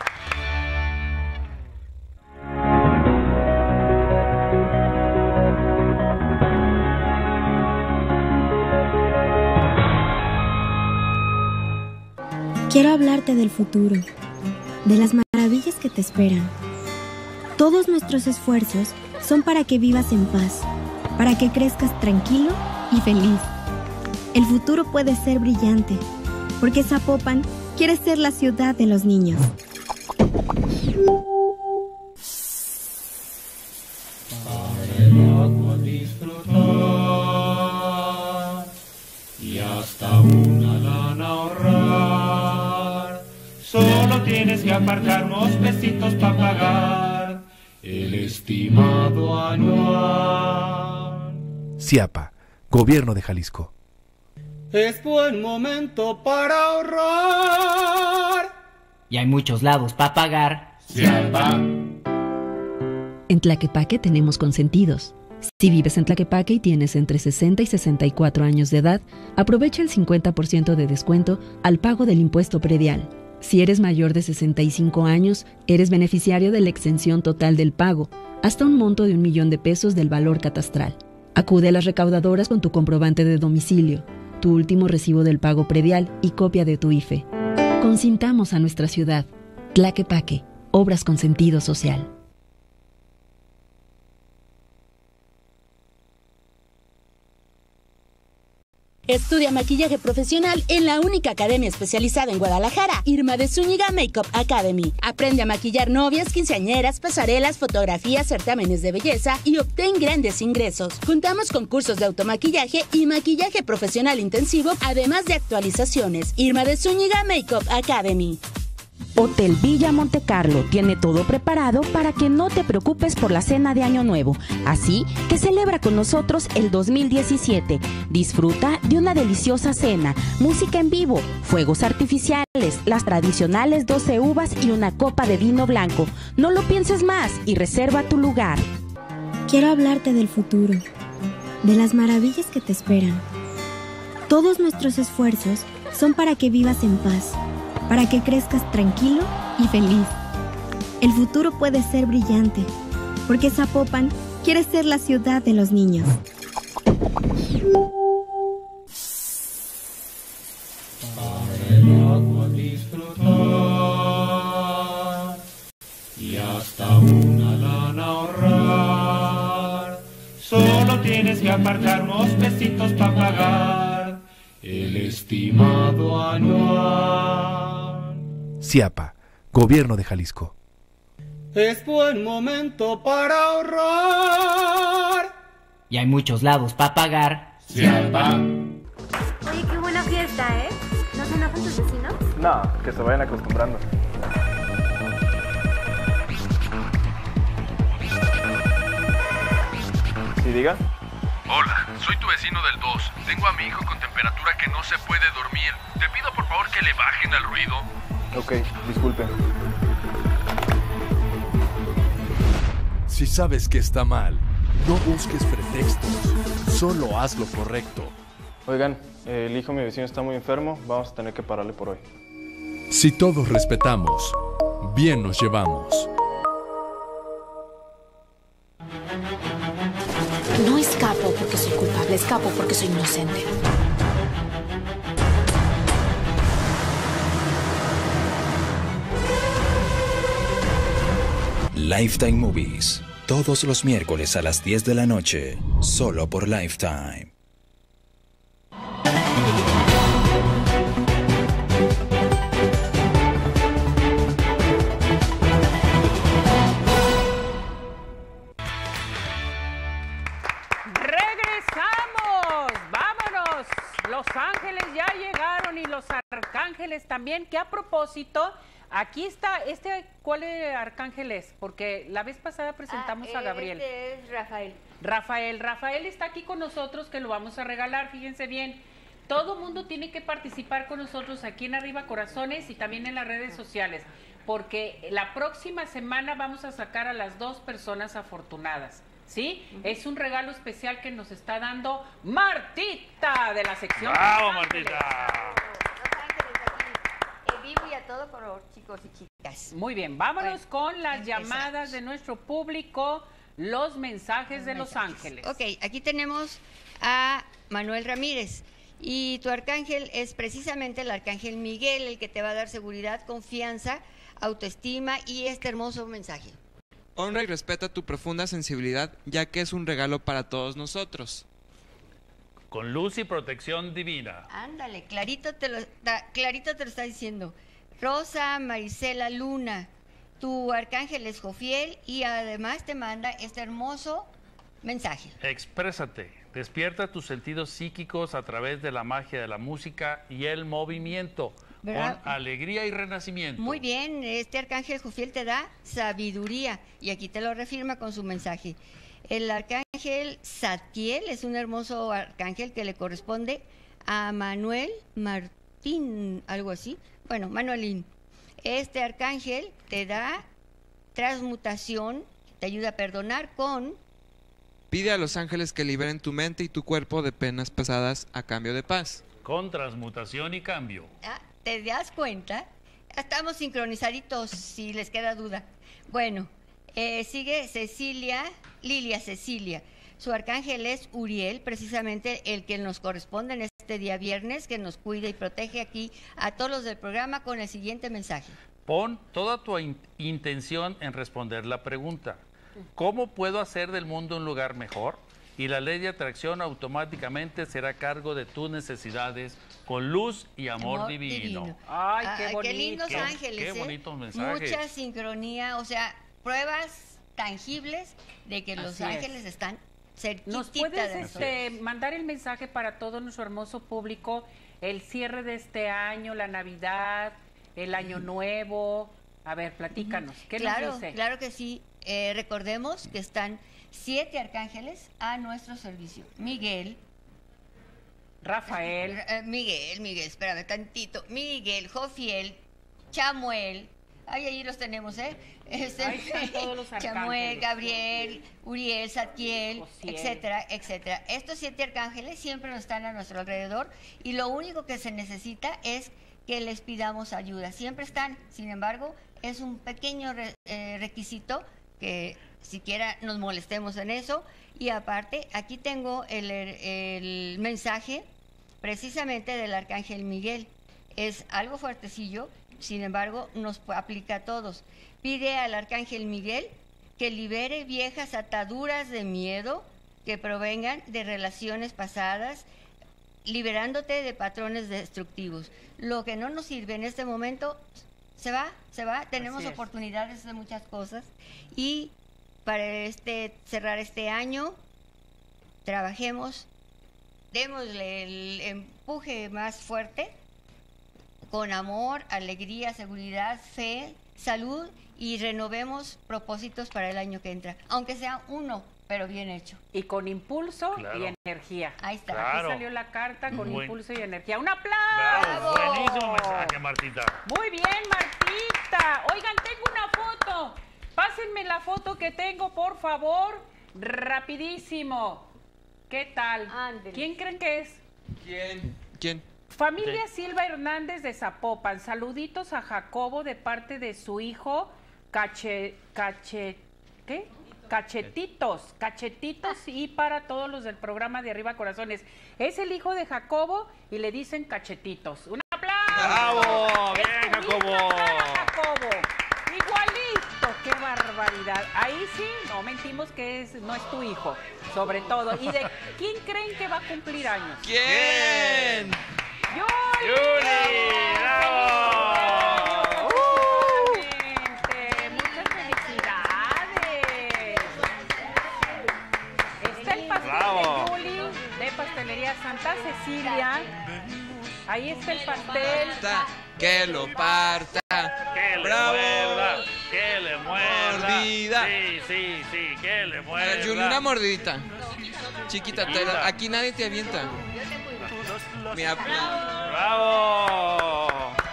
Quiero hablarte del futuro, de las maravillas que te esperan. Todos nuestros esfuerzos son para que vivas en paz, para que crezcas tranquilo y feliz. El futuro puede ser brillante, porque Zapopan quiere ser la ciudad de los niños. Y hasta una lana ahorrar. Solo tienes que apartar unos pesitos para pagar el estimado anual. CIAPA, Gobierno de Jalisco. Es buen momento para ahorrar. Y hay muchos lados para pagar. CIAPA. En Tlaquepaque tenemos consentidos. Si vives en Tlaquepaque y tienes entre sesenta y sesenta y cuatro años de edad, aprovecha el cincuenta por ciento de descuento al pago del impuesto predial. Si eres mayor de sesenta y cinco años, eres beneficiario de la exención total del pago, hasta un monto de un millón de pesos del valor catastral. Acude a las recaudadoras con tu comprobante de domicilio, tu último recibo del pago predial y copia de tu I F E. Consintamos a nuestra ciudad. Tlaquepaque, obras con sentido social. Estudia maquillaje profesional en la única academia especializada en Guadalajara, Irma de Zúñiga Makeup Academy. Aprende a maquillar novias, quinceañeras, pasarelas, fotografías, certámenes de belleza y obtén grandes ingresos. Contamos con cursos de automaquillaje y maquillaje profesional intensivo, además de actualizaciones. Irma de Zúñiga Makeup Academy. Hotel Villa Montecarlo tiene todo preparado para que no te preocupes por la cena de Año Nuevo. Así que celebra con nosotros el dos mil diecisiete. Disfruta de una deliciosa cena, música en vivo, fuegos artificiales, las tradicionales doce uvas y una copa de vino blanco. No lo pienses más y reserva tu lugar. Quiero hablarte del futuro, de las maravillas que te esperan. Todos nuestros esfuerzos son para que vivas en paz, para que crezcas tranquilo y feliz. El futuro puede ser brillante, porque Zapopan quiere ser la ciudad de los niños. Y hasta una lana ahorrar. Solo tienes que apartar unos pesitos para pagar el estimado anual. CIAPA, Gobierno de Jalisco. Es buen momento para ahorrar. Y hay muchos lados para pagar. CIAPA. Oye, qué buena fiesta, ¿eh? ¿No se enojan tus vecinos? No, que se vayan acostumbrando. ¿Sí, diga? Hola, soy tu vecino del dos. Tengo a mi hijo con temperatura que no se puede dormir. Te pido por favor que le bajen al ruido. Ok, disculpen. Si sabes que está mal, no busques pretextos. Solo haz lo correcto. Oigan, el hijo de mi vecino está muy enfermo. Vamos a tener que pararle por hoy. Si todos respetamos, bien nos llevamos. No escapo porque soy culpable, escapo porque soy inocente. Lifetime Movies, todos los miércoles a las diez de la noche, solo por Lifetime. Los ángeles ya llegaron y los arcángeles también, que a propósito, aquí está, este, ¿cuál arcángel es? Porque la vez pasada presentamos ah, a Gabriel. Este es Rafael. Rafael, Rafael está aquí con nosotros, que lo vamos a regalar, fíjense bien. Todo mundo tiene que participar con nosotros aquí en Arriba Corazones y también en las redes sociales, porque la próxima semana vamos a sacar a las dos personas afortunadas. ¿Sí? Uh-huh. Es un regalo especial que nos está dando Martita de la sección. ¡Bravo, Martita! Los ángeles aquí, en vivo y a todo color, chicos y chicas. Muy bien, vámonos bueno, con las empezamos. llamadas de nuestro público, los mensajes los de mensajes. Los ángeles. Ok, aquí tenemos a Manuel Ramírez. Y tu arcángel es precisamente el arcángel Miguel, el que te va a dar seguridad, confianza, autoestima y este hermoso mensaje. Honra y respeta tu profunda sensibilidad, ya que es un regalo para todos nosotros. Con luz y protección divina. Ándale, clarito te lo, ta, clarito te lo está diciendo. Rosa Marisela Luna, tu arcángel es Jofiel y además te manda este hermoso mensaje. Exprésate, despierta tus sentidos psíquicos a través de la magia de la música y el movimiento. ¿verdad? Con alegría y renacimiento. Muy bien, este arcángel Jofiel te da sabiduría y aquí te lo reafirma con su mensaje. El arcángel Zadkiel es un hermoso arcángel que le corresponde a Manuel Martín, algo así. Bueno, Manuelín. Este arcángel te da transmutación, te ayuda a perdonar con... Pide a los ángeles que liberen tu mente y tu cuerpo de penas pesadas a cambio de paz. Con transmutación y cambio. Ah, ¿te das cuenta? Estamos sincronizaditos, si les queda duda. Bueno, eh, sigue Cecilia, Lilia Cecilia. Su arcángel es Uriel, precisamente el que nos corresponde en este día viernes, que nos cuida y protege aquí a todos los del programa con el siguiente mensaje. Pon toda tu in- intención en responder la pregunta. ¿Cómo puedo hacer del mundo un lugar mejor? Y la ley de atracción automáticamente será a cargo de tus necesidades con luz y amor, amor divino. divino. Ay, qué, ah, qué lindos qué, ángeles. Qué ¿eh? bonitos mensajes. Mucha sincronía, o sea, pruebas tangibles de que los Así ángeles es. están cerquita. ¿Nos puedes de este, mandar el mensaje para todo nuestro hermoso público? El cierre de este año, la Navidad, el Año Nuevo. A ver, platícanos. ¿Qué claro, nos dice? Claro que sí. Eh, recordemos que están siete arcángeles a nuestro servicio. Miguel, Rafael, eh, Miguel, Miguel, espérame tantito. Miguel, Jofiel, Chamuel. Ay, ahí los tenemos, ¿eh? Este, ahí están todos los arcángeles. Chamuel, Gabriel, Uriel, Zadkiel, etcétera, etcétera. Estos siete arcángeles siempre nos están a nuestro alrededor y lo único que se necesita es que les pidamos ayuda. Siempre están, sin embargo, es un pequeño re, eh, requisito que siquiera nos molestemos en eso. Y aparte, aquí tengo el, el mensaje precisamente del Arcángel Miguel. Es algo fuertecillo, sin embargo, nos aplica a todos. Pide al Arcángel Miguel que libere viejas ataduras de miedo que provengan de relaciones pasadas, liberándote de patrones destructivos. Lo que no nos sirve en este momento se va, se va. Tenemos oportunidades de muchas cosas y para este cerrar este año trabajemos, démosle el empuje más fuerte con amor, alegría, seguridad, fe, salud y renovemos propósitos para el año que entra, aunque sea uno, pero bien hecho. Y con impulso Claro. y energía. Ahí está. Claro. Aquí salió la carta con Buen- impulso y energía. ¡Un aplauso! Bravo, buenísimo mensaje, Martita. Muy bien, Martita. Oigan, tengo una foto. Pásenme la foto que tengo, por favor. Rapidísimo. ¿Qué tal? ¿Quién creen que es? ¿Quién? ¿Quién? Familia Silva Hernández de Zapopan. Saluditos a Jacobo de parte de su hijo Cache... Cache... ¿Qué? Cachetitos, cachetitos y para todos los del programa de Arriba Corazones. Es el hijo de Jacobo y le dicen cachetitos. ¡Un aplauso! ¡Bravo! Es ¡Bien, tu Jacobo! misma cara, Jacobo! Igualito, qué barbaridad. Ahí sí, no mentimos que es, no es tu hijo, sobre todo. ¿Y de quién creen que va a cumplir años? ¿Quién? ¡Yuli! ¡Yuli! ¡Bravo! Exactamente. Muchas felicidades. Está el pastel Bravo. de Yuli de Pastelería Santa Cecilia. Ahí está el pastel. Que lo parta. ¡Que le ¡Bravo! muerda! ¡Que le muerda! Mordida. Sí, sí, sí, que le A muerda. ver, Yuli, una mordidita. Chiquita, te la- Chiquita. aquí nadie te avienta. Mira, ¡Bravo!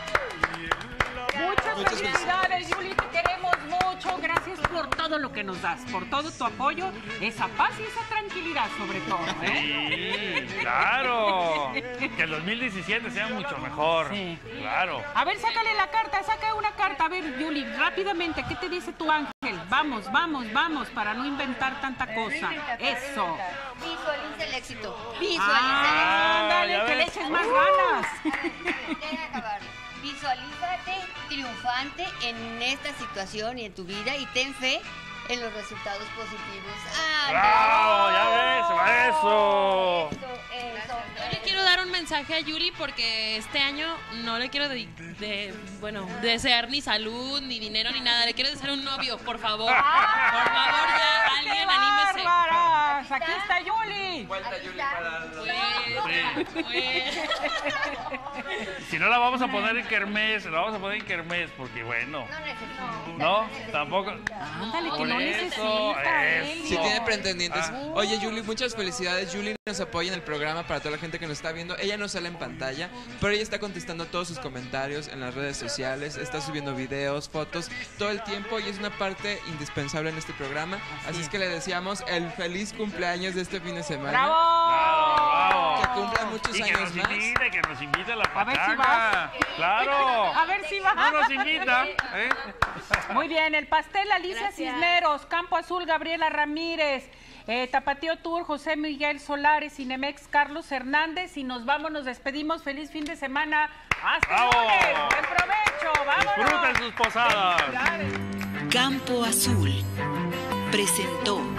Muchas, Muchas felicidades, Yuli, te queremos mucho. Gracias por todo lo que nos das, por todo tu apoyo, esa paz y esa tranquilidad sobre todo, ¿eh? Sí, claro. Que el dos mil diecisiete sea mucho mejor. Sí. Claro. A ver, sácale la carta, saca una carta. A ver, Yuli, rápidamente, ¿qué te dice tu ángel? Vamos, vamos, vamos, para no inventar tanta cosa. Eso. Visualiza el éxito. Visualiza Ah, ándale, ya que le ves. eches más Uh. ganas. el éxito. Deja acabar. Visualízate triunfante en esta situación y en tu vida y ten fe en los resultados positivos. ¡Ah, ¡Bravo! ¡Ya ves! ¡Eso! Eso, eso. Yo le quiero dar un mensaje a Yuli porque este año no le quiero de, de- bueno, desear ni salud, ni dinero, ni nada. Le quiero desear un novio, por favor. Por favor, ya, alguien ¡Qué anímese. bárbaras! Aquí está Yuli. Vuelta, Yuli, para los... Pues, pues. Si no la vamos a poner en kermés, la vamos a poner en kermés, porque bueno. No necesito. ¿No? Tampoco. Ándale, que Por no eso, necesita él. eso. Sí, tiene pretendientes. Ah. Oye, Yuli, muchas felicidades. Yuli nos apoya en el programa para toda la gente que nos está viendo. Ella no sale en pantalla, pero ella está contestando todos sus comentarios en las redes sociales, está subiendo videos, fotos, todo el tiempo y es una parte indispensable en este programa. Así es que le deseamos el feliz cumpleaños de este fin de semana. ¡Bravo! Bravo, Que bravo. cumpla muchos Y que años nos más. invite, que nos invite a la A ver si pachanga. Claro. A ver si va. No nos invita. ¿eh? Muy bien, el pastel Alicia Gracias. Cisneros, Campo Azul, Gabriela Ramírez, eh, Tapatío Tour, José Miguel Solares, Cinemex, Carlos Hernández y nos vamos, nos despedimos. Feliz fin de semana. Hasta el ¡Bravo! lunes. Buen provecho. Vámonos. Disfruten sus posadas. Felicidades. Campo Azul presentó